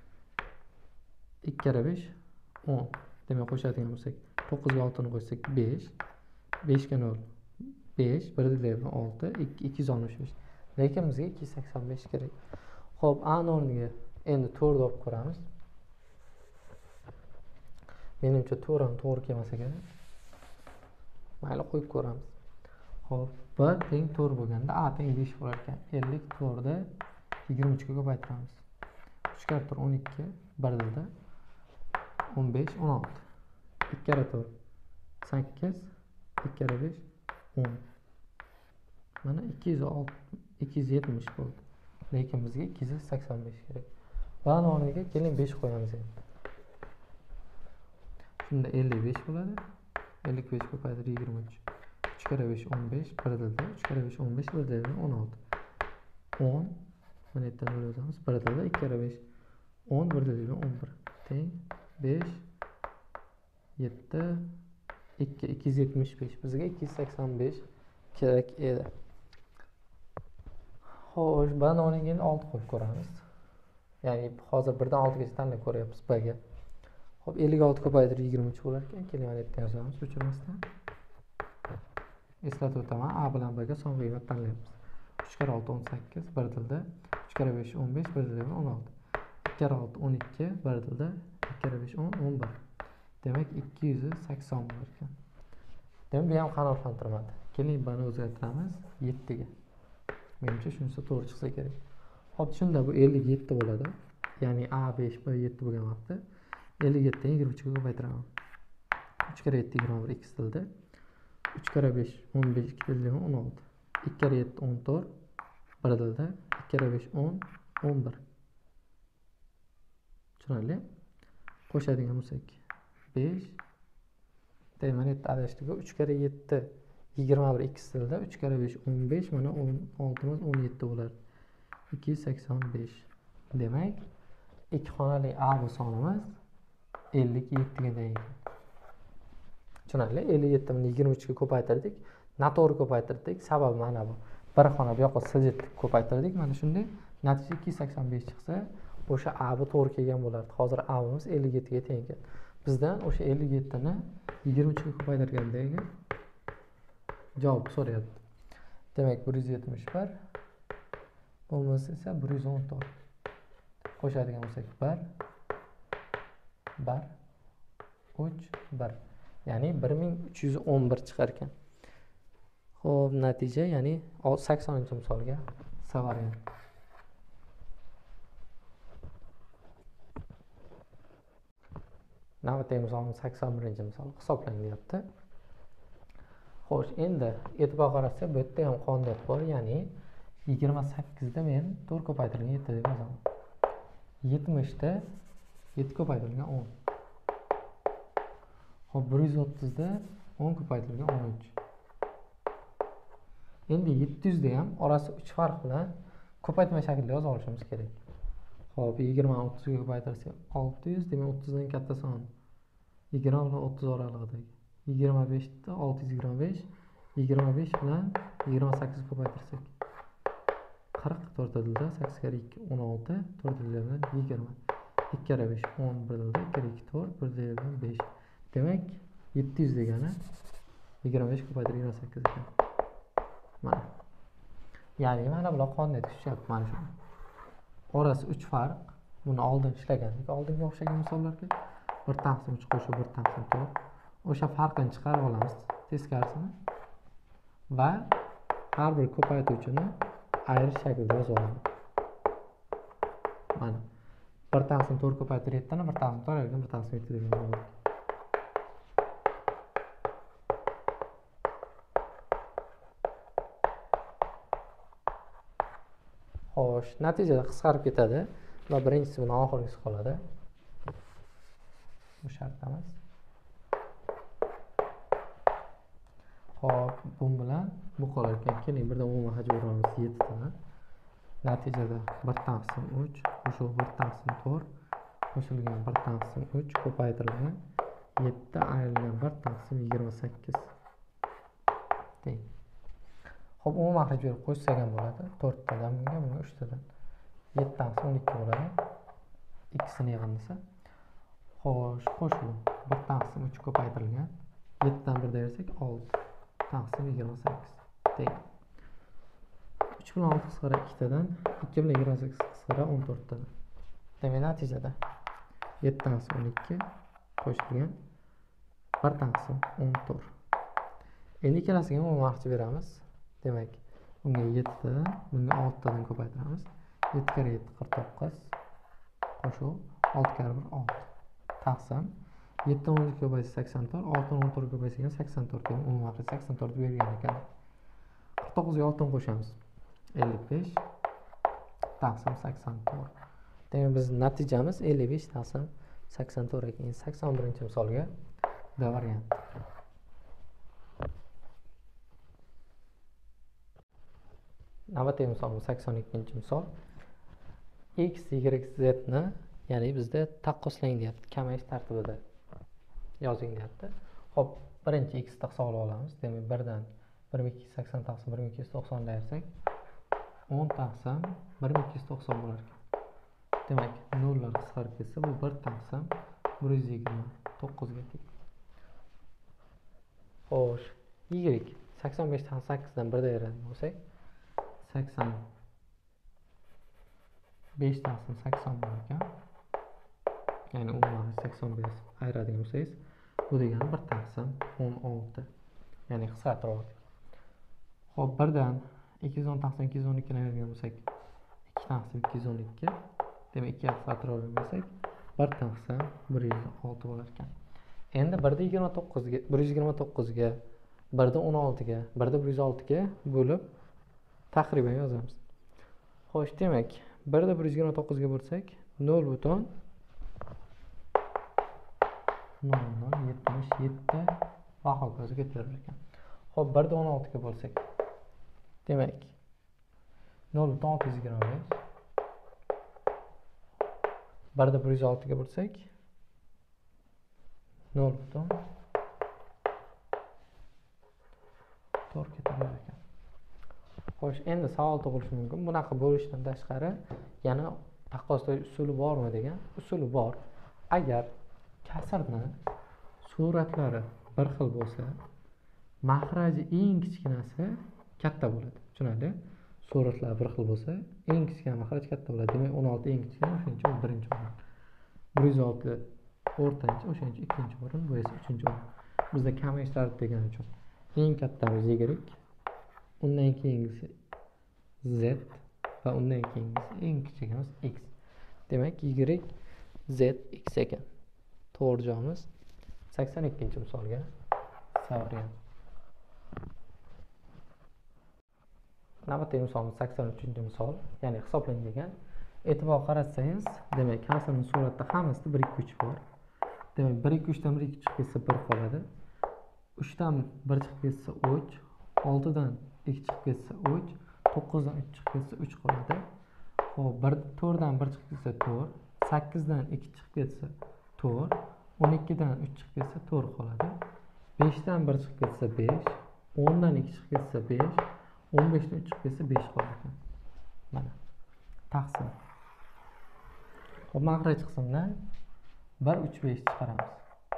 2 kare 5 10. Demak, qo'shadigan bo'lsak 9 ga 6 ni qo'shsak 5. 5 ga 0 5, 1 da 6, 265. Lekin bizga 285 kerak. Xo'p, A ni o'rniga endi 4 olib ko'ramiz. Menimcha 4 ham to'g'ri kelmasa kerak. Mayli, qo'yib ko'ramiz. Xo'p, B teng 4 bo'lganda A teng 5 bo'lar ekan. 54 da 23 ga ko'paytiramiz. 3 kare 4 12, 1 da 15 16. 2 kare 4 8, 2 kare 5 10. Mana 270 bo'ldi. Lekin bizga 285 kerak. Bani o'rniga keling 5 qo'yamiz endi. Shunda 55 bo'ladi. 55 ko'paytirib 23. 3 kare 5 15, 1 da 3 kare 5 15, 1 da 16. 10. Mana yerdan yozamiz. 1 da 2 kare 5 10, 1 da 11. Teng 5 7 2 275. Bizga 285 kerak edi. Xo'sh, bani o'rniga 6 qo'yib ko'ramiz. Ya'ni hozir 1 dan 6 gacha tanlab ko'ryapmiz B ga. Xo'p, 56 ko'paytirib 23 bo'lar ekan. Keling, mana yerdan yozamiz o'chirmasdan. Eslatib o'taman, A bilan B ga son qiymat tanlaymiz. 3 kare 6 18, 1 tilda. 3 kare 5 15, 1 tilda 16. 2 kare 6 12, 1 tilda. 2 kare 5 10 11. Demak, 280 bo'lar ekan. Demak, bu ham qanoatlantirmadi. Keling, buni o'zgartiramiz 7 ga. Menimcha shunisi to'g'ri chiqsa kerak. Xo'p, shunda bu 57 bo'ladi. Ya'ni A 5, B 7 bo'lgan vaqtda 57 dan 23 ga ko'paytiraman. 3 kare 7 21 x tilda. 3 kare 5 15 2 tilda 16. 2 kare 7 14 1 tilda. 2 kare 5 10 11. Tushunarli? Qo'shadigan bo'lsak 5. Demak, yerda adashdik. 3 kare 7 21 x tilda. 3 kare 5 15, mana 16 17 bo'ladi. 285. Demak, ikki xonali A bu sonimiz 57 ga teng. Tushunarli? 57 ni 23 ga ko'paytirdik. Noto'g'ri ko'paytirdik. Sababi mana bu. Bir xona bu yoqqa siljitib ko'paytirdik. Mana shunday natija 285 chiqsa, o'sha A bu to'g'ri kelgan bo'lardi. Hozir A miz 57 ga teng ekan. Bizdan o'sha 57 ni 23 ga ko'paytirgandagi javob so'rayapti. Demak, 171. Bo'lmasa esa 114. Qo'shadigan bo'lsak 1 1 3 1. Ya'ni 1311 chiqar ekan. Xo'p, natija ya'ni 80-misolga C variant. Navbatdagi misolimiz 81-misol hisoblang deyapti. Xo'sh, endi e'tibor qaratsak, bu yerda ham qonuniyat bor, ya'ni 28 da men 4 ko'paytirilgan 7 deb yozaman. 70 da 7 ko'paytirilgan 10. Xo'p, 130 da 10 ko'paytirilgan 13. Endi 700 da ham orasi 3 farq bilan ko'paytma shaklida yoza olishimiz kerak. Hop, 20 ni 30 ga ko'paytirsak 600, demak 30 dan katta son. 20 bilan 30 oralig'idagi. 25 da 625, 25 bilan 28 ko'paytirsak 40, 4 dilda 8 kere 2 16, 4 dilda bilan 20. 2 kere 5 11 dilda, 2 kere 2 4, 1 dilda bilan 5. Demak 700 degani 25 ko'paytirib 28 ekan. Mana. Ya'ni mana bular qanday tushyapti mana shu. Orasi 3 farq. Buni oldin ishlagandik. Oldinga o'xshagan misollarga 1 taqsim 3 qo'shib 1 taqsim 4. O'sha farqini chiqarib olamiz teskarisini va har bir ko'paytuvchini ayirish shaklida yozib olamiz. Mana 1 taqsim 4 ko'paytirib 7 ni 1 taqsim 4 yoki 1 taqsim 7 degan bo'ladi. Xo'sh, natijada qisqarib ketadi va birinchisi bilan oxirgisi qoladi. Bu shart emas. Xo'p, bu bilan bu qolar ekan. Keling, birdan umumiy hajmimiz 7 ta. Natijada 1 taqsim 3, qo'shib 1 taqsim 4, qo'shilgan 1 taqsim 3 ko'paytirilgan 7 ayrilgan 1 taqsim 28 teng. Xo'p, umumiy hajm berib qo'shsak ham bo'ladi. 4 tadan bunga 3 tadan 7 taqsim 12 bo'ladi. Ikkisini yig'indisi. Xo'sh, qo'shib 1 taqsim 3 ko'paytirilgan 7 dan 1 bersak 6 taqsim 28 teng. 3 bilan 6 qisqara 2 tadan, 2 bilan 28 qisqara 14 tadan. Demak, natijada 7 taqsim 12 qo'shilgan 1 taqsim 14. Endi ikkalasiga umumiy hajm beramiz. Demak, bunga 7, bunga 6 tadan ko'paytiramiz. 7 kere 7 49 qo'shib 6 kere 1 6 taqsim 7 dan 12 ko'paysa 84, 6 dan 14 ko'paysa 84 degan umumiy hajm 84 bergan ekan. 49 ga 6 dan qo'shamiz. 55 taqsim 84. Demak, biz natijamiz 55 taqsim 84 ekan. 81-misolga D variant. Navbatdagi misolimiz 82-misol. X, Y, Z ni, ya'ni bizda taqqoslang deyapti, kamayish tartibida yozing deyapti. Xo'p, birinchi x ni hisoblab olamiz. Demak, 1 dan 1280 taqsim 1290 ni ayirsak 10 taqsim 1290 bo'lar ekan. Demak, nollar qisqarib ketsa, bu 1 taqsim 129 ga teng. Xo'sh, y 85 taqsim 8 dan 1 ayiradigan bo'lsak 85 taqsim 80 bo'lar ekan. Ya'ni umuman 85 ayiradigan bo'lsangiz, bu degani 1 taqsim 16. Ya'ni qisqartirib. Xo'p, 1 dan 210 taqsim 212 ni ayiradigan bo'lsak 2 taqsim 212. Demak, 2 ga qisqartirib olgan bo'lsak 1 taqsim 106 bo'lar ekan. Endi 1 da 29 ga, 129 ga, 1 da 16 ga, 1 da 106 ga bo'lib taxriban yozamiz. Xo'sh, demak, 1 da 129 ga bo'lsak 0.0077 va hokazo ketaverar ekan. Xo'p, 1 da 16 ga bo'lsak, demak 0.625. 1 da 106 ga bo'lsak 0.4 ketaverar ekan. Xo'sh, endi savol tug'ilishi mumkin. Bunaqa bo'lishdan tashqari yana taqqoslash usuli bormi degan. Usuli bor. Agar kasrni suratlari bir xil bo'lsa, mahraji eng kichkinasi katta bo'ladi. Tushunarli? Suratlar bir xil bo'lsa, eng kichkina mahraj katta bo'ladi. Demak, 16 eng kichkina, o'shaning uchun birinchi o'rin. 106 o'rtancha, o'shaning uchun ikkinchi o'rin, bu esa uchinchi o'rin. Bizda kamayish tartibi degani uchun eng kattamiz y, undan keyingisi z va undan keyingisi eng kichigimiz x. Demak, y, z, x ekan. To'g'ri javobimiz 82-misolga savriyan. Navbatdagi misolimiz 83-misol, ya'ni hisoblangan. E'tibor qaratsangiz, demak, kasrning suratda hammasida 1 2 3 bor. Demak, 1 2 3 dan 1 2 chiqib ketsa 1 qoladi. 3 dan 1 chiqib ketsa 3, 6 dan 2 chiqib ketsa 3, 9 dan 3 chiqib ketsa 3 qoladi. Xo'p, 4dan 1 chiqib ketsa 4, 8dan 2 chiqib ketsa 4, 12dan 3 chiqib ketsa 4 qoladi. 5dan 1 chiqib ketsa 5, 10dan 2 chiqib ketsa 5, 15dan 3 chiqib ketsa 5 qolar ekan. Mana. Taqsim. Xo'p, makhraj qismidan 1 3 5 chiqaramiz.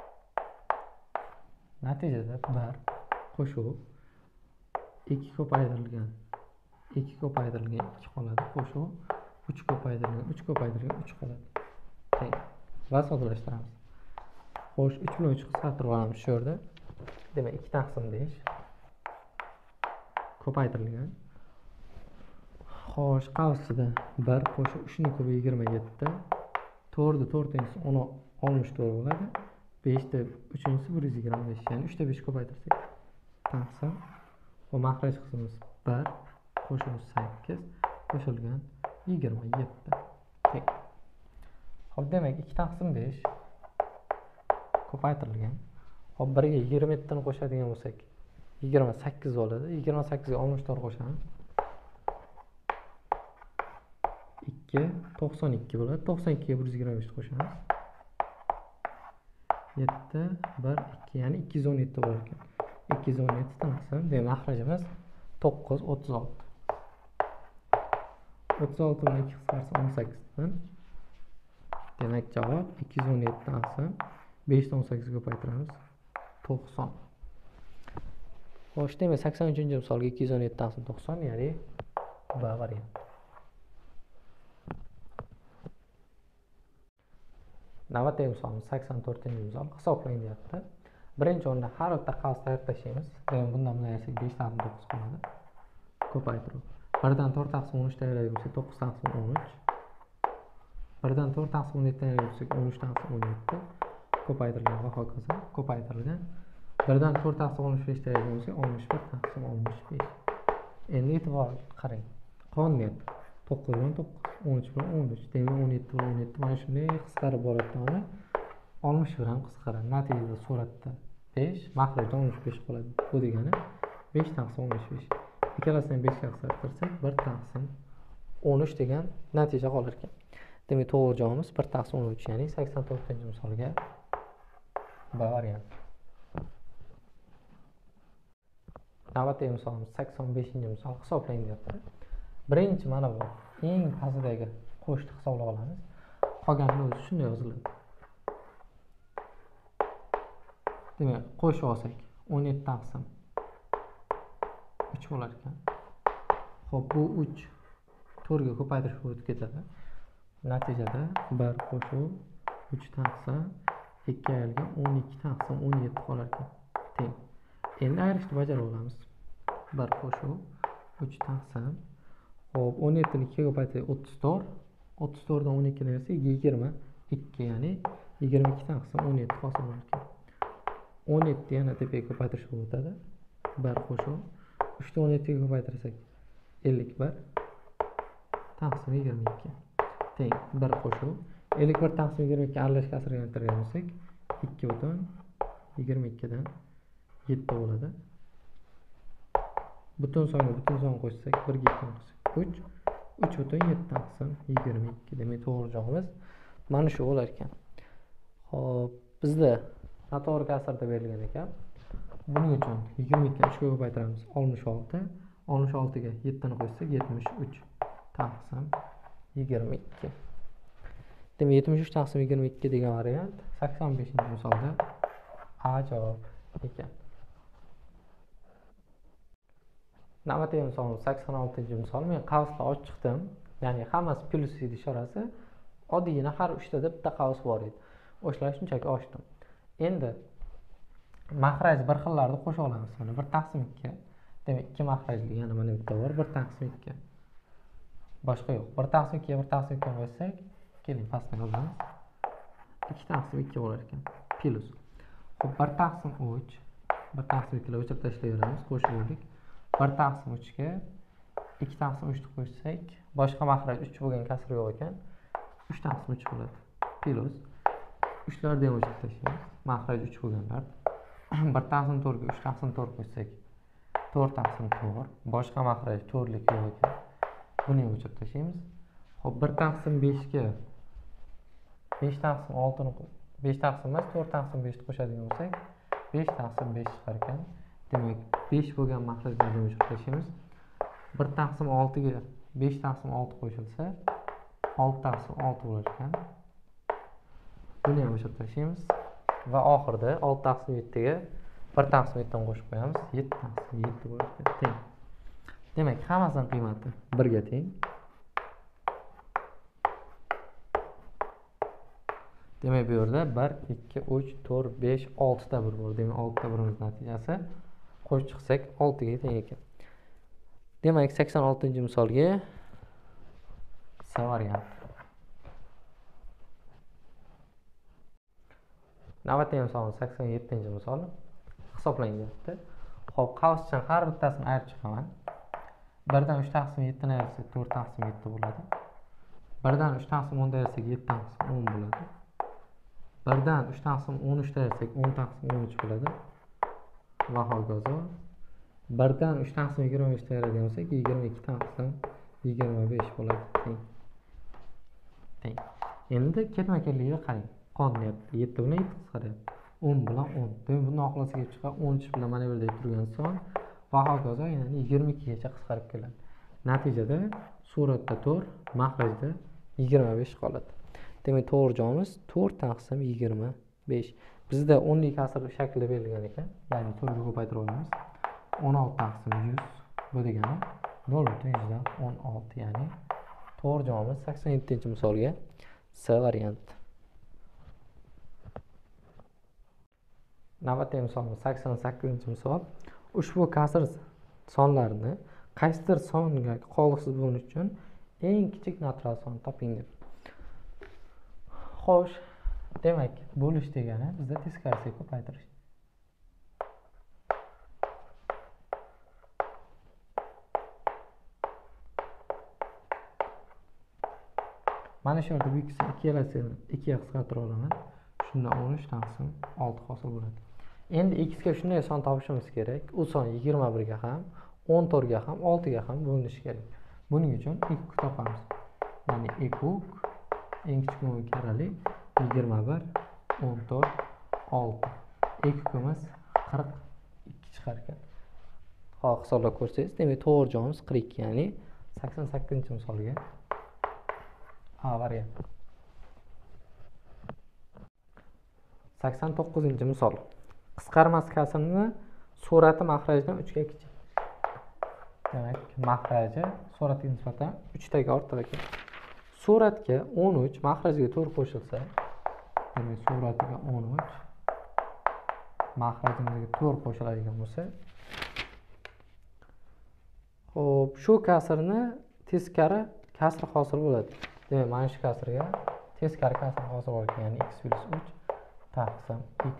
Natijada 1 qo'shuv 2 ko'paytirilgan 2 ko'paytirilgan 2 qoladi. Qo'shuv 3 ko'paytirilgan 3 ko'paytirilgan 3 qoladi. Teng. Va soddalashtiramiz. Xo'sh, 3 bilan 3 qisqartirib olamiz shu yerda. Demak, 2 taqsim 5 ko'paytirilgan. Xo'sh, qavsida 1 qo'shib 3 ning kubi 27. 4 ni 4-inchisi 64 bo'ladi. 5 da 3-inchisi 125. Ya'ni 3 da 5 ko'paytirsak taqsim. Va makhraj qismimiz 1 qo'shib 8 qo'shilgan 27. Teng. Xo'p, demak 2 taqsim 5 ko'paytirilgan. Xo'p, 1 ga 27 ni qo'shadigan bo'lsak 28 bo'ladi. 28 ga 64 qo'shamiz. 2 92 bo'ladi. 92 ga 125 qo'shamiz. 7 1 2, ya'ni 217 bo'lar ekan. 217 taqsim. Demak, makhrajimiz 9 36. 36 bilan 2 qisqarsa 18dan. Demak, javob 217 taqsim 5 dan 18 ga ko'paytiramiz 90. Xo'sh, demak 83-misolga 217 taqsim 90, ya'ni B variant. Navbatdagi misolimiz 84-misol. Hisoblang deyapti. Birinchi o'rinda har bitta qavsni ayirib tashlaymiz. Demak, bundan bunday ayirsak 5 taqsim 9 qoladi. Ko'paytiruv. 1 dan 4 taqsim 13 tayyorlaylik bo'lsa 9 taqsim 13. 1 dan 4 taqsim 17 tayyorlaylik bo'lsa 13 taqsim 17. Ko'paytirilgan va hokazo. Ko'paytirilgan. 1 dan 4 taqsim 65 tayyorlaylik bo'lsa 61 taqsim 65. Endi e'tibor qarang. Qonuniyat 9 bilan 9, 13 bilan 13, demak 17 bilan 17 mana shunday qisqarib boradi. 60 bilan qisqaradi. Natijada suratda 5, makhrajda 15 qoladi. Bu degani 5 taqsim 15. Ikkalasini 5 ga qisqartirsak 1 taqsim 13 degan natija qolar ekan. Demak, to'g'ri javobimiz 1 taqsim 13, ya'ni 84-misolga B variant. Navbatdagi misolimiz 85-misol. Hisoblang deyapti. Birinchi mana bu eng pastdagi qo'shni hisoblab olamiz. Qolganini o'zi shunday yoziladi. Demak, qo'shib olsak 17 taqsim 3 bo'lar ekan. Xo'p, bu 3 4 ga ko'paytirish o'tib ketadi. Natijada 1 qo'shuv 3 taqsim 2 ayirgan 12 taqsim 17 qolar ekan. Teng. Endi ayirishni bajarib olamiz. 1 qo'shuv 3 taqsim. Xo'p, 17 ni 2 ga ko'paytirsak 34. 34 dan 12 ni ayirsak 22, ya'ni 22 taqsim 17 hosil bo'lar ekan. 17 yana tepaga ko'paytirish o'tadi. 1 qo'shuv 3 dan 17 ga ko'paytirsak 51 taqsim 22. Teng. 1 qo'shuv 51 taqsim 22 aralash kasrga aylantirgan bo'lsak 2 butun 22 dan 7 bo'ladi. Butun songa butun son qo'shsak 1 ga 2 qo'shsak 3 butun 7 taqsim 22. Demak, to'g'ri javobimiz mana shu bo'lar ekan. Xo'p, bizda noto'g'ri kasrda berilgan ekan. Buning uchun 22 ni 3 ga ko'paytiramiz 66. 66 ga 7 ni qo'shsak 73 taqsim 22. Demak, 73 taqsim 22 degan variant 85-misolda A javob ekan. Navbatdagi misolimiz 86-misol. Men qavsni ochib chiqdim. Ya'ni hammasi plyus edi ishorasi. Oddiygina har 3 tada bitta qavs bor edi. O'shalar shunchaki ochdim. Endi makhraj bir xillarni qo'sha olamiz. Mana 1 taqsim 2. Demak, 2 makhrajli yana mana bitta bor. 1 taqsim 2. Boshqa yo'q. 1 taqsim 2 ga 1 taqsim 2 qo'ysak, keling pastga yozamiz. 2 taqsim 2 bo'lar ekan. Plyus. Xo'p, 1 taqsim 3. 1 taqsim 2 ni o'chirib tashlayveramiz. Qo'shib oldik. 1 taqsim 3 ga 2 taqsim 3 ni qo'shsak, boshqa makhraj 3 bo'lgan kasr yo'q ekan. 3 taqsim 3 bo'ladi. Plyus 3 larni ham o'chirib tashlaymiz. Makhraj 3 bo'lganlar. 1 taqsim 4 ga 3 taqsim 4 qo'shsak 4 taqsim 4. Boshqa makhraj 4lik yo'q ekan. Buni ham o'chirib tashlaymiz. Hop, 1 taqsim 5 ga 5 taqsim 6 ni 5 taqsim emas, 4 taqsim 5 ni qo'shadigan bo'lsak, 5 taqsim 5 chiqar ekan. Demak, 5 bo'lgan mahrajlarni o'chirib tashlaymiz. 1 taqsim 6 ga 5 taqsim 6 qo'shilsa, 6 taqsim 6 bo'lar ekan. Buni ham o'chirib tashlaymiz va oxirida 6 taqsim 7 ga 1 taqsim 7 dan qo'shib qo'yamiz. 7 taqsim 7 bo'lar ekan. Teng. Demak, hammasining qiymati 1 ga teng. Demak, bu yerda 1, 2, 3, 4, 5, 6 ta 1 bor. Demak, 6 ta 1imiz natijasi qo'shib chiqsak 6 ga teng ekan. Demak, 86-misolga C varianti. Navbatdagi misolimiz 87-misol. Hisoblang deyapti. Xo'p, qavsdan har bittasini ayirib chiqaman. 1 dan 3 taqsim 7 ni ayirsak 4 taqsim 7 bo'ladi. 1 dan 3 taqsim 10 ni ayirsak 7 taqsim 10 bo'ladi. 1 dan 3 taqsim 13 ni ayirsak 10 taqsim 13 bo'ladi. Va hokazo. 1 dan 3 taqsim 25 ni ayiradigan bo'lsak 22 taqsim 25 bo'ladi. Teng. Endi ketma-ketligiga qarang. Qolmayapti. 7 bilan 7 qisqaryapti. 10 bilan 10. Demak, buni oxirlasiga kelib chiqib 13 bilan mana bu yerda turgan son va hokazo, ya'ni 22 gacha qisqarib keladi. Natijada suratda 4, mahrajda 25 qoladi. Demak, to'g'ri javobimiz 4 taqsim 25. Bizda 10 lik kasr shaklida berilgan ekan. Ya'ni 4 ga ko'paytira olamiz. 16 taqsim 100 bu degani 0.116, ya'ni to'g'ri javobimiz 87-misolga C varianti. Navbatdagi misolimiz 88-misol. Ushbu kasr sonlarini qaysidir songa qoldiqsiz bo'linish uchun eng kichik natural son toping deb. Xo'sh, demak, bo'lish degani bizda teskarisiga ko'paytirish. Mana shu yerda bu ikkisini ikkalasini 2 ga qisqartira olaman. Shunda 13 taqsim 6 hosil bo'ladi. Endi x ga shunday son topishimiz kerak. U son 21 ga ham, 14 ga ham, 6 ga ham bo'linishi kerak. Buning uchun x topamiz. Ya'ni x kub eng kichik mo'l karali 21, 14, 6. X kubimiz 42 chiqar ekan. Hop, hisoblab ko'rsangiz, demak, to'g'ri javobimiz 42, ya'ni 88-misolga A varianti. 89-misol. Qisqarmas kasrni surati mahrajdan 3 ga kichik. Demak, mahraji suratiga nisbatan 3 taga ortiq ekan. Suratga 13, mahrajga 4 qo'shilsa, demak, suratiga 13, mahrajimizga 4 qo'shiladigan bo'lsa, xo'p, shu kasrni teskari kasr hosil bo'ladi. Demak, mana shu kasrga teskari kasr hosil bo'ladi, ya'ni x plus 3 taqsim x.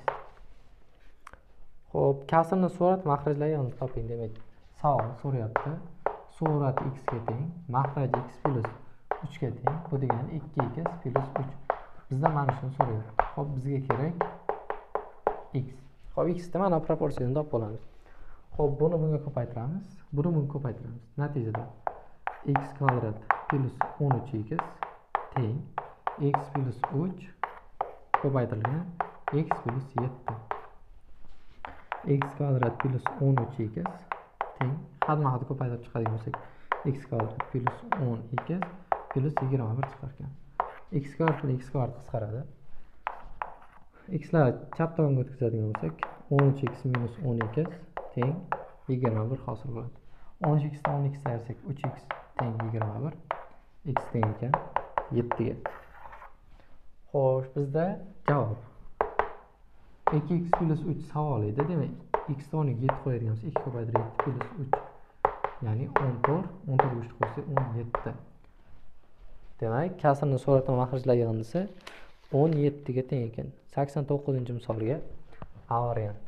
Xo'p, kasrni surat mahrajlari yig'ini toping. Demak, savol so'rayapti. Surat x ga teng, mahraj x plus 3 ga teng. Bu degani 2x plus 3. Bizdan mana shuni so'rayapti. Xo'p, bizga kerak x. Xo'p, x da mana proporsiyani topib olamiz. Xo'p, buni bunga ko'paytiramiz, buni bunga ko'paytiramiz. Natijada x kvadrat plus 13x teng x plus 3 ko'paytirilgan x plus 7. X kvadrat plus 13x teng, xatma-xat ko'paytirib chiqadigan bo'lsak, x kvadrat plus 10x plus 21 chiqar ekan. X kvadrat bilan x kvadrat qisqaradi. X lar chap tomonga o'tkazadigan bo'lsak, 13x minus 10x teng 21 hosil bo'ladi. 13x dan 12 ayirsak 3x teng 21. X teng ekan 7 ga. Xo'sh, bizda javob 2x plus 3 savol edi. Demak, x o'rniga 7 qo'yadigan bo'lsa, 2 ko'paytirib 7 plus 3, ya'ni 14, 14 3 qo'ysak 17. Demak, kasrni surati va mahrajlar yig'indisi 17 ga teng ekan. 89-misolga A varianti.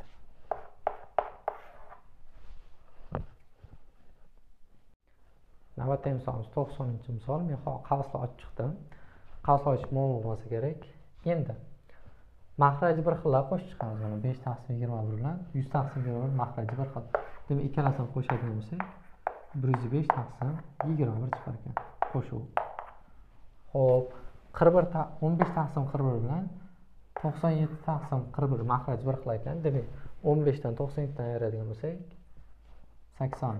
Navbatdagi misolimiz 90-misol. Men qavsni ochib chiqdim. Qavsni ochish muammo bo'lmasa kerak. Endi mahraji bir xillab qo'shib chiqamiz. Mana 5 taqsim 21 bilan 100 taqsim 21 mahraji bir xil. Demak, ikkalasini qo'shadigan bo'lsak, 105 taqsim 21 chiqar ekan. Qo'shuv. Xo'p, 15 taqsim 41 bilan 97 taqsim 41 mahraj bir xil ekan. Demak, 15 dan 97 dan ayiradigan bo'lsak, 88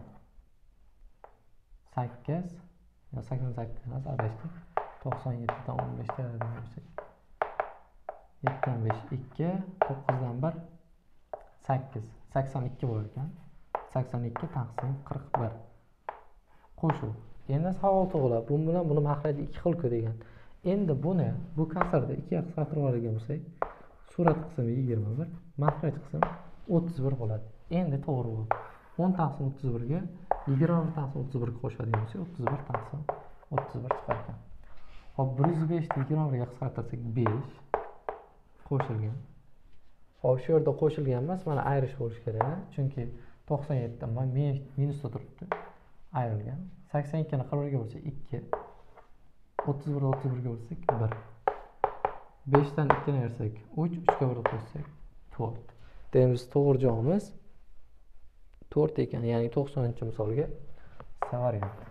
yo 88 emas, adashdik. 97 dan 15 dan ayiradigan bo'lsak, 75 2 9 dan 1 8 82 bo'lar ekan. 82 taqsim 41 qo'shuv. Endi savol tug'iladi. Bu bilan buni mahraji 2 xil-ku degan. Endi buni bu kasrda 2 ga qisqartirib oladigan bo'lsak, surat qismi 21, mahraj qismi 31 bo'ladi. Endi to'g'ri bu. 10 taqsim 31 ga 20 taqsim 31 ga qo'shadigan bo'lsak, 31 taqsim 31 chiqar ekan. Hop, 105 ni 20 ga qisqartirsak 5 qo'shilgan. Hop, shu yerda qo'shilgan emas, mana ayirish bo'lish kerak, chunki 97 dan minusda turibdi. Ayrilgan. 82 ni 41 ga bo'lsa 2. 31 ga bo'lsak 1. 5 dan 2 ni ayirsak 3, 3 ga 1 qo'shsak 4. Demak, to'g'ri javobimiz 4 ekan. Ya'ni 90-misolga C varianti.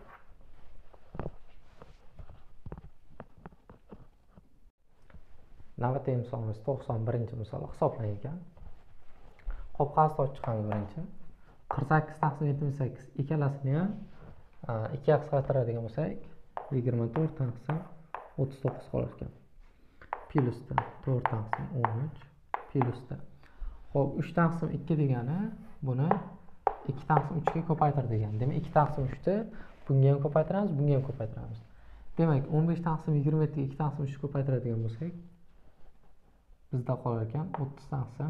Navbatdagi misolimiz 91-misol hisoblangan ekan. Xo'p, qaysi olib chiqamiz birinchi? 48 taqsim 78 ikkalasini ham 2 ga qisqartiradigan bo'lsak, 24 taqsim 39 qolar ekan. Plyusda 4 taqsim 13 plyusda. Xo'p, 3 taqsim 2 degani buni 2 taqsim 3 ga ko'paytir degani. Demak, 2 taqsim 3 ni bunga ham ko'paytiramiz, bunga ham ko'paytiramiz. Demak, 15 taqsim 27 ga 2 taqsim 3 ko'paytiradigan bo'lsak, bizda qolar ekan 30 taqsim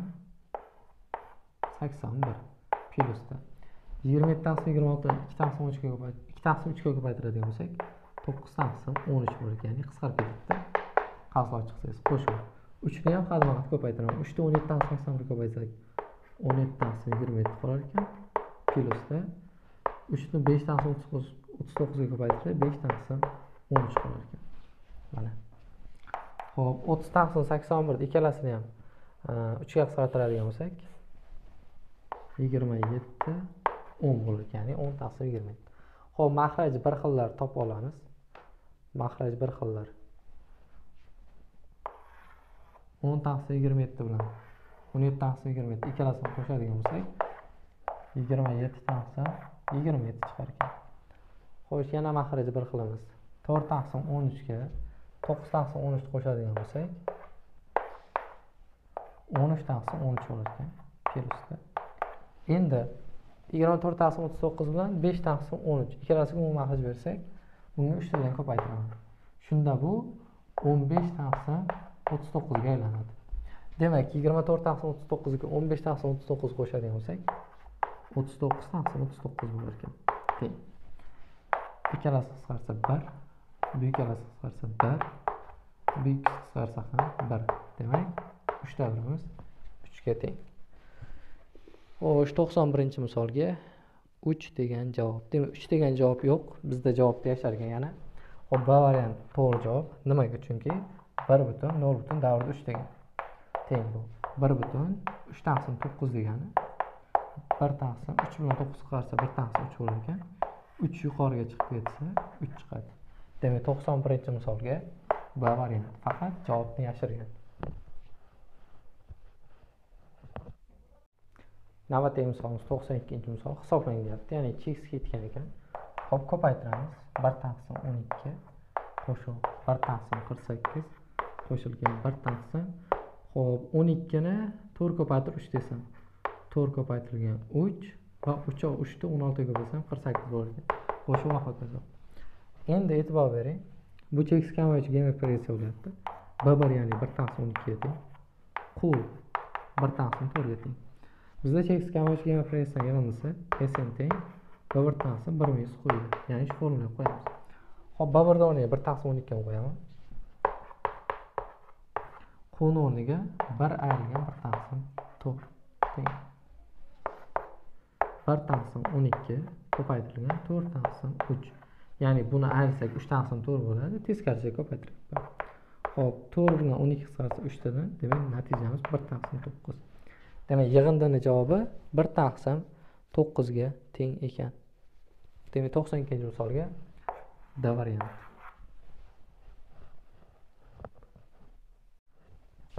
81 plyusda. 27 taqsim 26 ni 2 taqsim 3 ga ko'paytiradigan bo'lsak, 9 taqsim 13 bo'lar ekan. Ya'ni qisqarib ketdi. Qasos chiqsangiz qo'shib. 3 ni ham hadma qilib ko'paytiraman. 3 ni 17 dan 81 ko'paytirsak 17 taqsim 27 qolar ekan. Plyusda 3 ni 5 taqsim 39 ga ko'paytirsak 5 taqsim 13 qolar ekan. Mana. Xo'p, 30 taqsim 81 ni ikkalasini ham 3 ga qisqartiradigan bo'lsak 27 10 bo'lar ekan. Ya'ni 10 taqsim 27. Xo'p, mahraj bir xillar topib olamiz. Mahraj bir xillar. 10 taqsim 27 bilan 17 taqsim 27 ikkalasini qo'shadigan bo'lsak 27 taqsim 27 chiqar ekan. Xo'sh, yana mahraj bir xilimiz. 4 taqsim 13 ga 9 taqsim 13 qo'shadigan bo'lsak 13 taqsim 13 bo'lar ekan. Plyusda. Endi 24 taqsim 39 bilan 5 taqsim 13 ikkalasiga umumiy mahraj bersak, bunga 3 bilan ko'paytiraman. Shunda bu 15 taqsim 39 ga aylanadi. Demak, 24 taqsim 39 ga 15 taqsim 39 qo'shadigan bo'lsak, 39 taqsim 39 bo'lar ekan. Teng. Ikkalasi qisqarsa 1, bu ikkalasi qisqarsa 1, bu ikkisi qisqarsa ham 1. Demak, 3 ta birimiz 3 ga teng. Xo'sh, 91-misolga 3 degan javob. Demak, 3 degan javob yo'q. Bizda javobda yashar ekan yana. Xo'p, B variant to'g'ri javob. Nimaga? Chunki 1,0,3 degan. Teng bu. 1,3 taqsim 9 degani 1 taqsim 3 bilan 9 qisqarsa 1 taqsim 3 bo'lar ekan. 3 yuqoriga chiqib ketsa 3 chiqadi. Demak, 91-misolga B variant faqat javobni yashirgan. Navbatdagi misolimiz 92-misol hisoblanyapti. Ya'ni x ketgan ekan. Hop, ko'paytiramiz. 1 taqsim 12 qo'shuv 1 taqsim 48 qo'shilgan 1 taqsim. Xo'p, 12 ni 4 ko'paytirib 3 desam, 4 ko'paytirilgan 3 va 3 ni 16 ga bo'lsam 48 bo'lar ekan. Qo'shuv va hokazo. Endi e'tibor bering. Bu cheksiz kamayuvchi geometrik progressiya bo'lyapti. B1 ya'ni 1 taqsim 12 ga teng. Q 1 taqsim 4 ga teng. Bizda cheksiz kamayuvchi geometrik progressiya yig'indisi Sn teng B1 taqsim 1 minus Q. Ya'ni shu formulani qo'yamiz. Hop, B1 dan o'rniga 1 taqsim 12 ni qo'yaman. Q'ni o'rniga 1 ayrilgan 1 taqsim 4 teng. 1 taqsim 12 ko'paytirilgan 4 taqsim 3. Ya'ni buni ayirsak 3 taqsim 4 bo'ladi. Teskarisiga ko'paytirilgan. Xo'p, 4 bilan 12 qisqarsa 3 tadan, demak natijamiz 1 taqsim 9. Demak, yig'indining javobi 1 taqsim 9 ga teng ekan. Demak, 92-misolga D varianti.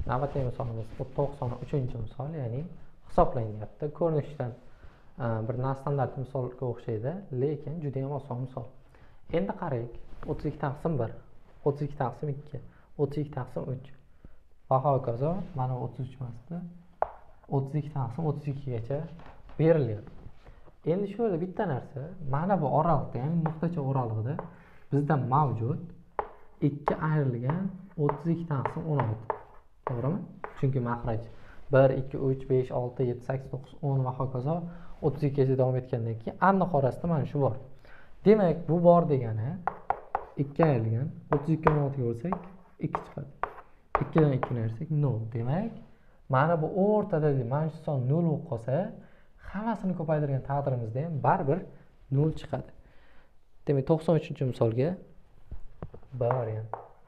Navbatdagi misolimiz 93-chi misol, ya'ni hisoblang deyapti. Ko'rinishdan bir nostandart misolga o'xshaydi, lekin juda ham oson misol. Endi qaraylik. 32 taqsim 1, 32 taqsim 2, 32 taqsim 3 va hokazo. Mana 33 emasdi. 32 taqsim 32 gacha berilyapti. Endi shu yerda bitta narsa, mana bu oralig'da, ya'ni nuqtacha oralig'ida bizda mavjud 2 ayrilgan 32 taqsim 16. To'g'rimi? Chunki mahraj 1, 2, 3, 5, 6, 7, 8, 9, 10 va hokazo 32 gacha davom etgandan keyin aniq orasida mana shu bor. Demak, bu bor degani 2 ayrilgan 32 ni 16 ga bo'lsak 2 chiqadi. 2 dan 2 ni ayirsak 0. Demak, mana bu o'rtada mana shu son 0 bo'lib qolsa, hammasini ko'paytirgan taqdirimizda ham baribir 0 chiqadi. Demak, 93-misolga B variant.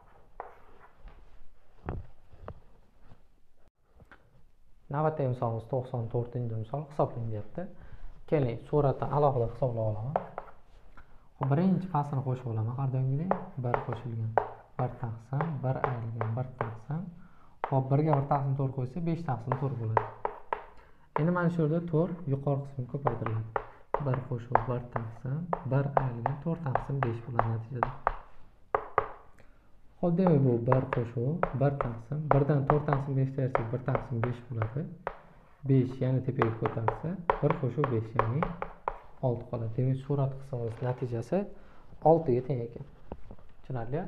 Navbatdagi misolimiz 94-misol, hisoblang deyapti. Keling, suratdan alohida hisoblab olaman. Birinchi faslni qo'shib olaman har doimgidek. 1 qo'shilgan 1 taqsim 1 ayrilgan 1 taqsim. Hop, 1 ga 1 taqsim 4 qo'ysa 5 taqsim 4 bo'ladi. Endi mana shu yerda 4 yuqori qismi ko'paytiriladi. 1 qo'shib 1 taqsim 1 ayrilgan 4 taqsim 5 bo'ladi natijada. Hop, demak bu 1 qo'shib 1 taqsim 1 dan 4 taqsim 5 ayirsak 1 taqsim 5 bo'ladi. 5 yana tepaga ko'tarilsa 1 qo'shib 5 ya'ni 6 qoladi. Demak, surat qismimiz natijasi 6 ga teng ekan. Tushunarli?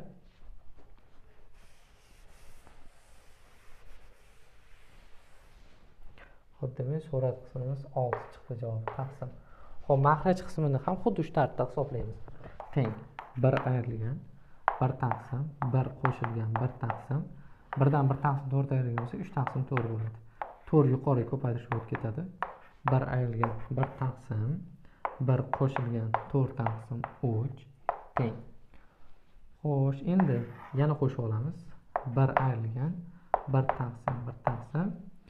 Xo'p, demak, surat qismimiz 6 chiqdi javob taqsim. Xo'p, mahraj qismini ham xuddi shu tartibda hisoblaymiz. Teng 1 ayrilgan 1 taqsim 1 qo'shilgan 1 taqsim 1 dan 1 taqsim 4 ayrilgan bo'lsa 3 taqsim 4 bo'ladi. 4 yuqoriga ko'paytirish bo'lib ketadi. 1 ayrilgan 1 taqsim 1 qo'shilgan 4 taqsim 3 teng. Xo'sh, endi yana qo'shib olamiz. 1 ayrilgan 1 taqsim 1 taqsim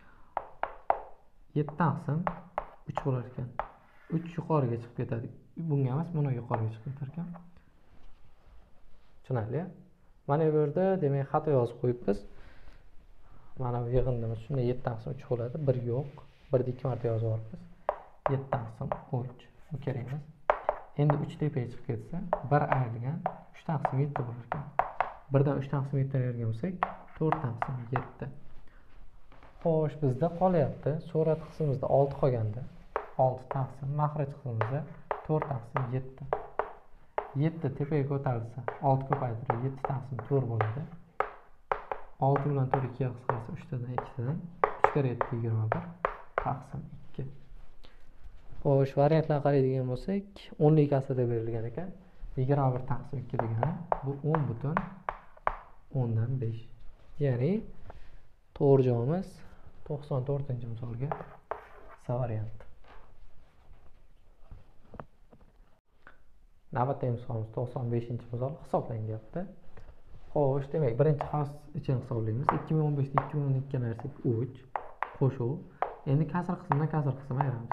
7 taqsim 3 bo'lar ekan. 3 yuqoriga chiqib ketadi. Bunga emas, buni yuqoriga chiqib ketar ekan. Tushunarli? Mana bu yerda demak xato yozib qo'yibmiz. Mana bu yig'indimiz shunda 7 taqsim 3 bo'ladi. 1 yo'q. 1 ni 2 marta yozib yuboribmiz. 7 taqsim 3. Bu kerak emas. Endi 3 tepaga chiqib ketsa, 1 ayrilgan 3 taqsim 7 bo'lar ekan. 1 dan 3 taqsim 7 ayirgan bo'lsak, 4 taqsim 7. Xo'sh, bizda qolyapti. Surat qismimizda 6 qolganda, 6 taqsim, mahraj qismimizda 4 taqsim 7. 7 tepaga ko'tarilsa, 6 ko'paytirilib 7 taqsim 4 bo'ladi. 6 bilan 4 2 ga qisqarsa 3 dan 2 dan 3 kare 7 21 taqsim 2. Xo'sh, variantlarga qaraydigan bo'lsak, 10lik aslida berilgan ekan. 21 taqsim 2 degani bu 10 butun 10 dan 5. Ya'ni to'g'ri javobimiz 94-misolga C varianti. Navbatdagi misolimiz 95-misol, hisoblang deyapti. Xo'sh, demak, birinchi xavf ichini hisoblaymiz. 2015 ni 2012 ga ayirsak 3 qo'shuv. Endi kasr qismidan kasr qismini ayiramiz.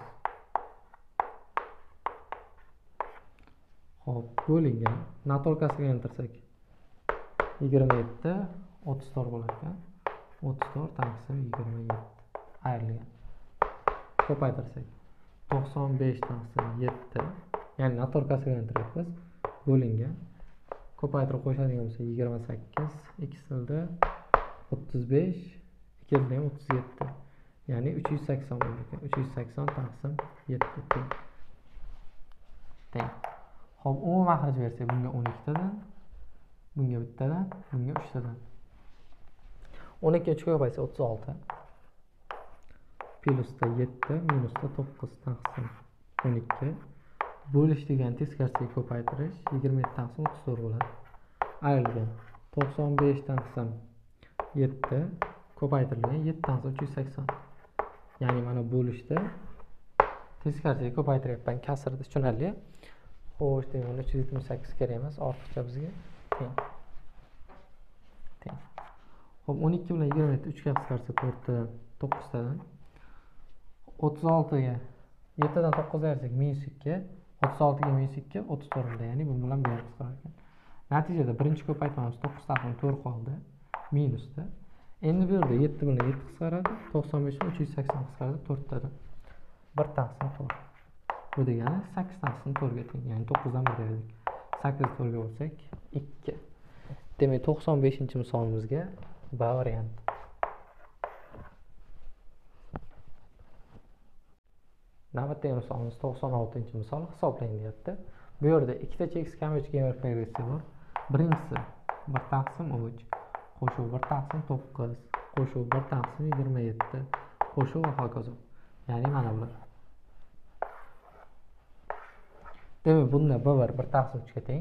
Xo'p, bo'lingan natolkasiga aylantirsak 27 34 bo'lar ekan. 34 taqsim 27 ayrilgan. Ko'paytirsak 95 taqsim 7, ya'ni natolkasiga aylantiryapmiz. Bo'lingan ko'paytirib qo'shadigan bo'lsa 28, ikkisilda 35, ikkilida ham 37. Ya'ni 380 bo'lar ekan. 380 taqsim 7 teng. Xo'p, umumiy mahraj bersak bunga 12 tadan, bunga bittadan, bunga 3 tadan. 12 3 ga ko'paysa 36. Plusda 7, minusda 9 taqsim 12. Bo'lish degan teskarisiga ko'paytirish 27 taqsim 34 bo'ladi. Ayrilgan 95 taqsim 7 ko'paytirilgan 7 taqsim 380. Ya'ni mana bo'lishda teskarisiga ko'paytiryapman kasrda, tushunarli? Xo'sh, demak 378 kerak emas, ortiqcha bizga teng. Xo'p, 12 bilan 27 3 ga qisqarsa 4 9 tadan. 36 ga 7 dan 9 ayirsak -2, 36 ga -2 34 da, ya'ni bu bilan bu qisqarar ekan. Natijada birinchi ko'paytmamiz 9 taqsim 4 qoldi minusda. Endi bu yerda 7 bilan 7 qisqaradi, 95 dan 380 qisqaradi, 4 tadan 1 taqsim 4. Bu degani 8 taqsim 4 ga teng, ya'ni 9 dan 1 dedik. 8 4 ga bo'lsak 2. Demak, 95-misolimizga B varianti. Navbatdagi misolimiz 96-misol hisoblang deyapti. Bu yerda ikkita cheksiz kamyochka progressiya bor. Birinchisi 1 taqsim 3 qo'shuv 1 taqsim 9 qo'shuv 1 taqsim 27 qo'shuv va hokazo. Ya'ni mana bular. Demak, bunda B1 1 taqsim 3 ga teng.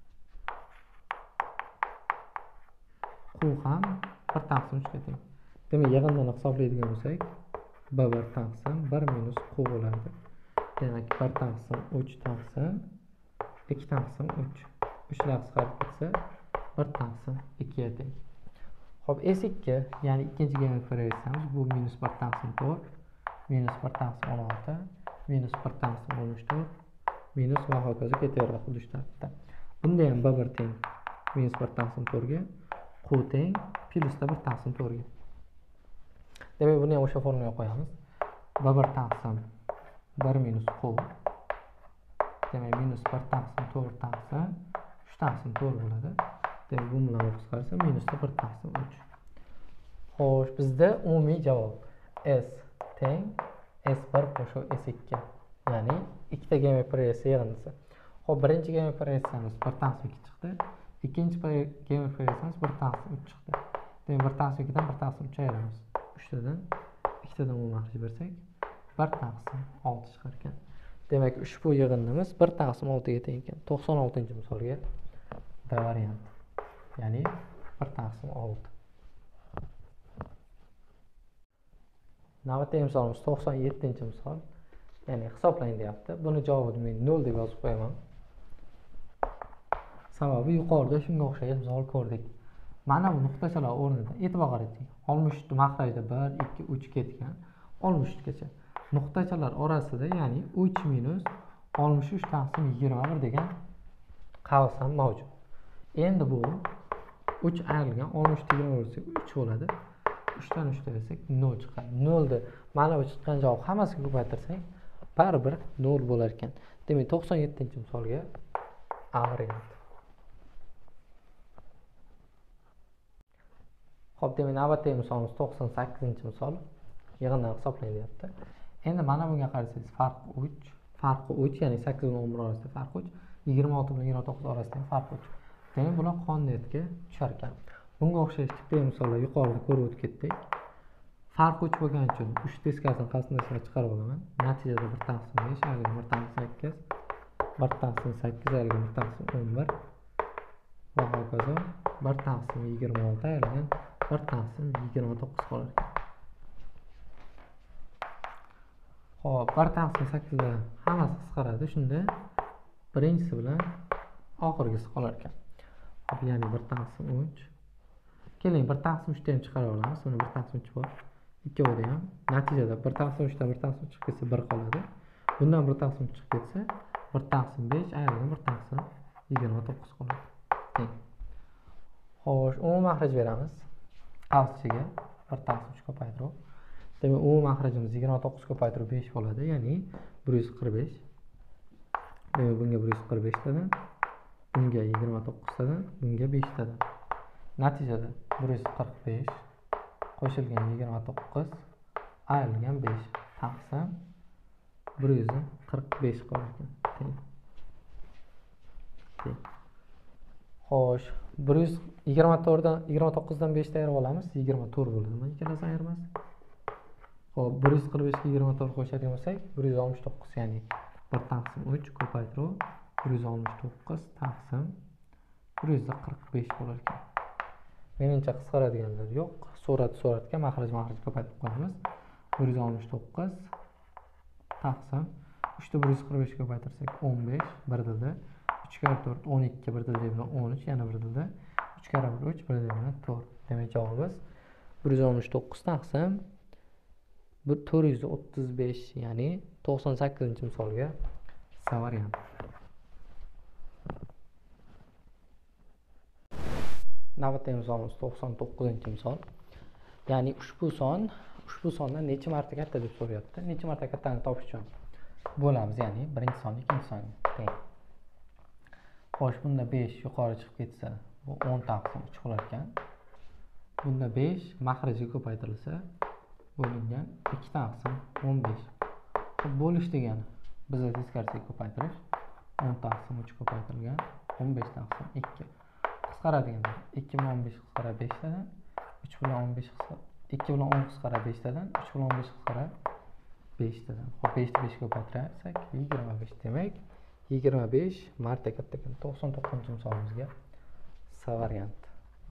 Q ham 1 taqsim 3 ga teng. Demak, yig'indini hisoblaydigan bo'lsak, B1 taqsim 1 minus Q bo'ladi. Demak, 1 taqsim 3 taqsim 2 taqsim 3. 3 lar qisqarib ketsa 1 taqsim 2 ga teng. Xo'p, S2, ya'ni ikkinchi geometrik progressiyamiz bu minus 1 taqsim 4, minus 1 taqsim 16, minus 1 taqsim 14, minus va hokazo ketaveradi xuddi shu tartibda. Bunda ham B1 teng minus 1 taqsim 4 ga, Q teng plyusda 1 taqsim 4 ga. Demak, buni ham o'sha formulaga qo'yamiz. B1 taqsim 1 minus Q. Demak, minus 1 taqsim 4 taqsim 3 taqsim 4 bo'ladi. Demak, bu bilan qisqarsa minusda 1 taqsim 3. Xo'sh, bizda umumiy javob S teng S1 qo'shuv S2. Ya'ni ikkita geometrik progressiya yig'indisi. Xo'p, birinchi geometrik progressiyamiz 1 taqsim 2 chiqdi. Ikkinchi geometrik progressiyamiz 1 taqsim 3 chiqdi. Demak, 1 taqsim 2 dan 1 taqsim 3 ayiramiz. 3 tadan 2 tadan umumiy maxraj bersak 1 taqsim 6 chiqar ekan. Demak, ushbu yig'indimiz 1 taqsim 6 ga teng ekan. 96-misolga B varianti. Ya'ni 1 taqsim 6. Navbatdagi misolimiz 97-misol. Ya'ni hisoblang deyapti. Buni javobini men 0 deb yozib qo'yaman. Sababi yuqorida shunga o'xshagan misol ko'rdik. Mana bu nuqtachalar o'rnida e'tibor qarating. 63 maxrajda 1, 2, 3 ketgan. 63 gacha. Nuqtachalar orasida, ya'ni 3 minus 63 taqsim 21 degan qavs ham mavjud. Endi bu 3 ayrilgan 63 ga bo'lsak 3 bo'ladi. 3 dan 3 desak 0 chiqadi. 0 ni mana bu chiqqan javob hammasiga ko'paytirsak baribir 0 bo'lar ekan. Demak, 97-misolga A varianti. Xo'p, demak, navbatdagi misolimiz 98-misol. Yig'indan hisoblang deyapti. Endi mana bunga qarasangiz farqi 3, ya'ni 8 bilan 11 orasida farq 3, 26 bilan 29 orasida farq 3. Demak, bular qonuniyatga tushar ekan. Bunga o'xshash tipdagi misollar yuqorida ko'rib o'tdik. Farq 3 bo'lgani uchun 3 teskarisini qasdlashga chiqarib olaman. Natijada 1 taqsim 5 ayrilgan 1 taqsim 8, 1 taqsim 8 ayrilgan 1 taqsim 11 va hokazo 1 taqsim 26 ayrilgan 1 taqsim 29 qolar ekan. Xo'p, 1 taqsim 8 da hammasi qisqaradi. Shunda birinchisi bilan oxirgisi qolar ekan. Xo'p, ya'ni 1 taqsim 3. Keling, 1 taqsim 3 ni ham chiqarib olamiz. Buni 1 taqsim 3 bor. Ikkovida ham natijada 1 taqsim 3 dan 1 taqsim chiqib ketsa 1 qoladi. Bundan 1 taqsim chiqib ketsa 1 taqsim 5 ayrilgan 1 taqsim 29 qoladi. Teng. Xo'sh, umumiy maxraj beramiz. Qavschiga 1 taqsim 3 ko'paytirib. Demak, umumiy maxrajimiz 29 ko'paytirib 5 bo'ladi, ya'ni 145. Demak, bunga 145 tadan, bunga 29 tadan, bunga 5 tadan. Natijada 145 qo'shilgan 29 ayrilgan 5 taqsim 145 qolar ekan. Teng. Xo'sh, 124 dan 29 dan 5 ta ayirib olamiz. 24 bo'ladi. Nima ikkalasi ayirmasi? Xo'p, 145 ga 24 qo'shadigan bo'lsak, 169, ya'ni 1 taqsim 3 ko'paytirib 169 taqsim 145 bo'lar ekan. Menimcha qisqaradiganlar yo'q. Suratga maxraj ko'paytirib qo'yamiz. 169 taqsim 3 da 145 ko'paytirsak 15, 1 dilda 3 kare 4 12, 1 dilda bilan 13, yana 1 dilda 3 kare 1 3, 1 dilda bilan 4. Demak, javobimiz 169 taqsim 435, ya'ni 98-misolga C varianti. Navbatdagi misolimiz 99-misol. Ya'ni ushbu sondan necha marta katta deb so'rayapti. Necha marta kattani topish uchun bo'lamiz, ya'ni birinchi son ikkinchi son teng. Xo'sh, bunda 5 yuqori chiqib ketsa, bu 10 taqsim 3 bo'lar ekan. Bunda 5 maxrajiga ko'paytirilsa, bo'lingan 2 taqsim 15. Bo'lish degani bizda teskarisiga ko'paytirish. 10 taqsim 3 ko'paytirilgan 15 taqsim 2. Qisqaradiganlar 2 bilan 15 qisqaradi 5 tadan, 3 bilan 15 qisqaradi 2 bilan 10 qisqaradi 5 tadan, 3 bilan 15 qisqaradi 5 tadan. Xo'p, 5 ni 5 ga ko'paytirsak 25. Demak, 25 marta katta 99-misolimizga S varianti.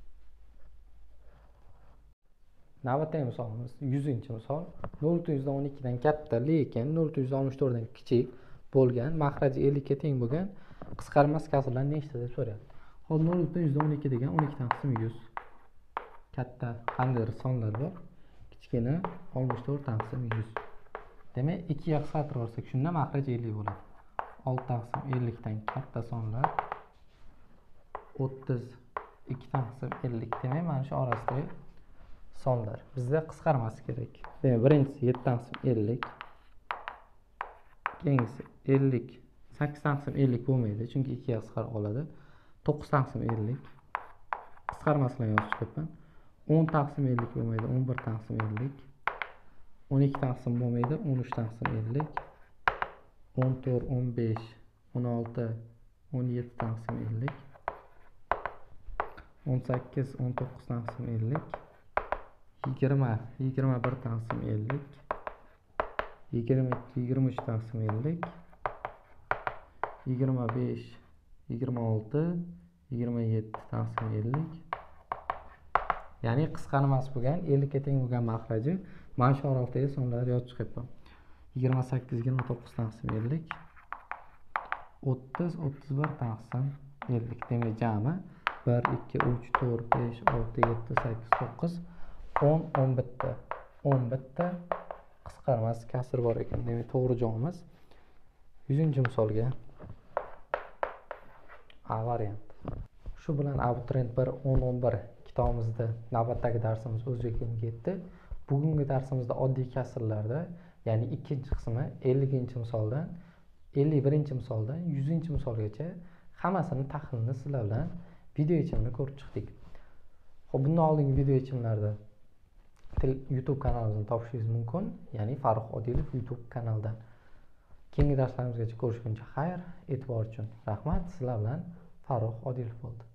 Navbatdagi misolimiz 100-misol. 0.12 dan katta lekin 0.64 dan kichik bo'lgan, maxraji 50 ga teng bo'lgan qisqarmas kasrlar nechta deb so'rayapti. Hop, 0.12 degan 12 taqsim 100. Katta qandaydir sonlar bor. Kichkina 64 taqsim 100. Demak, 2 ga qisqartirib olsak, shunda maxraj 50 bo'ladi. 6 taqsim 50 dan katta sonlar 32 taqsim 50. Demak, mana shu orasidagi sonlar bizda qisqarmasi kerak. Demak, birinchisi 7 taqsim 50. Keyingisi 50. 8 taqsim 50 bo'lmaydi, chunki 2 ga qisqarib qoladi. 9 taqsim 50. Qisqarmasini yozib chiqibman. 10 taqsim 50 bo'lmaydi, 11 taqsim 50. 12 taqsim bo'lmaydi, 13 taqsim 50. 14, 15, 16, 17 taqsim 50. 18, 19 taqsim 50. 20, 21 taqsim 50. 22, 23 taqsim 50. 25, 26, 27 taqsim 50. Ya'ni qisqarmas bo'lgan 50 ga teng bo'lgan maxraji mana shu oraliqdagi sonlarni yozib chiqyapman. 28, 29 taqsim 50. 30, 31 taqsim 50. Demak, jami 1, 2, 3, 4, 5, 6, 7, 8, 9, 10, 11 11 qisqarmas kasr bor ekan. Demak, to'g'ri javobimiz 100-misolga A varianti. Shu bilan abituriyent 1-10-11 kitobimizda navbatdagi darsimiz o'z yakuniga yetdi. Bugungi darsimizda oddiy kasrlarda, ya'ni ikkinchi qismi 50-misoldan 51-misoldan 100-misolgacha hammasini tahlilini sizlar bilan video yechimini ko'rib chiqdik. Xo'p, bundan oldingi video yechimlarda YouTube kanalimizni topishingiz mumkin, ya'ni Farruh Odilov YouTube kanalidan. Keyingi darslarimizgacha ko'rishguncha xayr, e'tibor uchun rahmat. Sizlar bilan Farruh Odilov bo'ldi.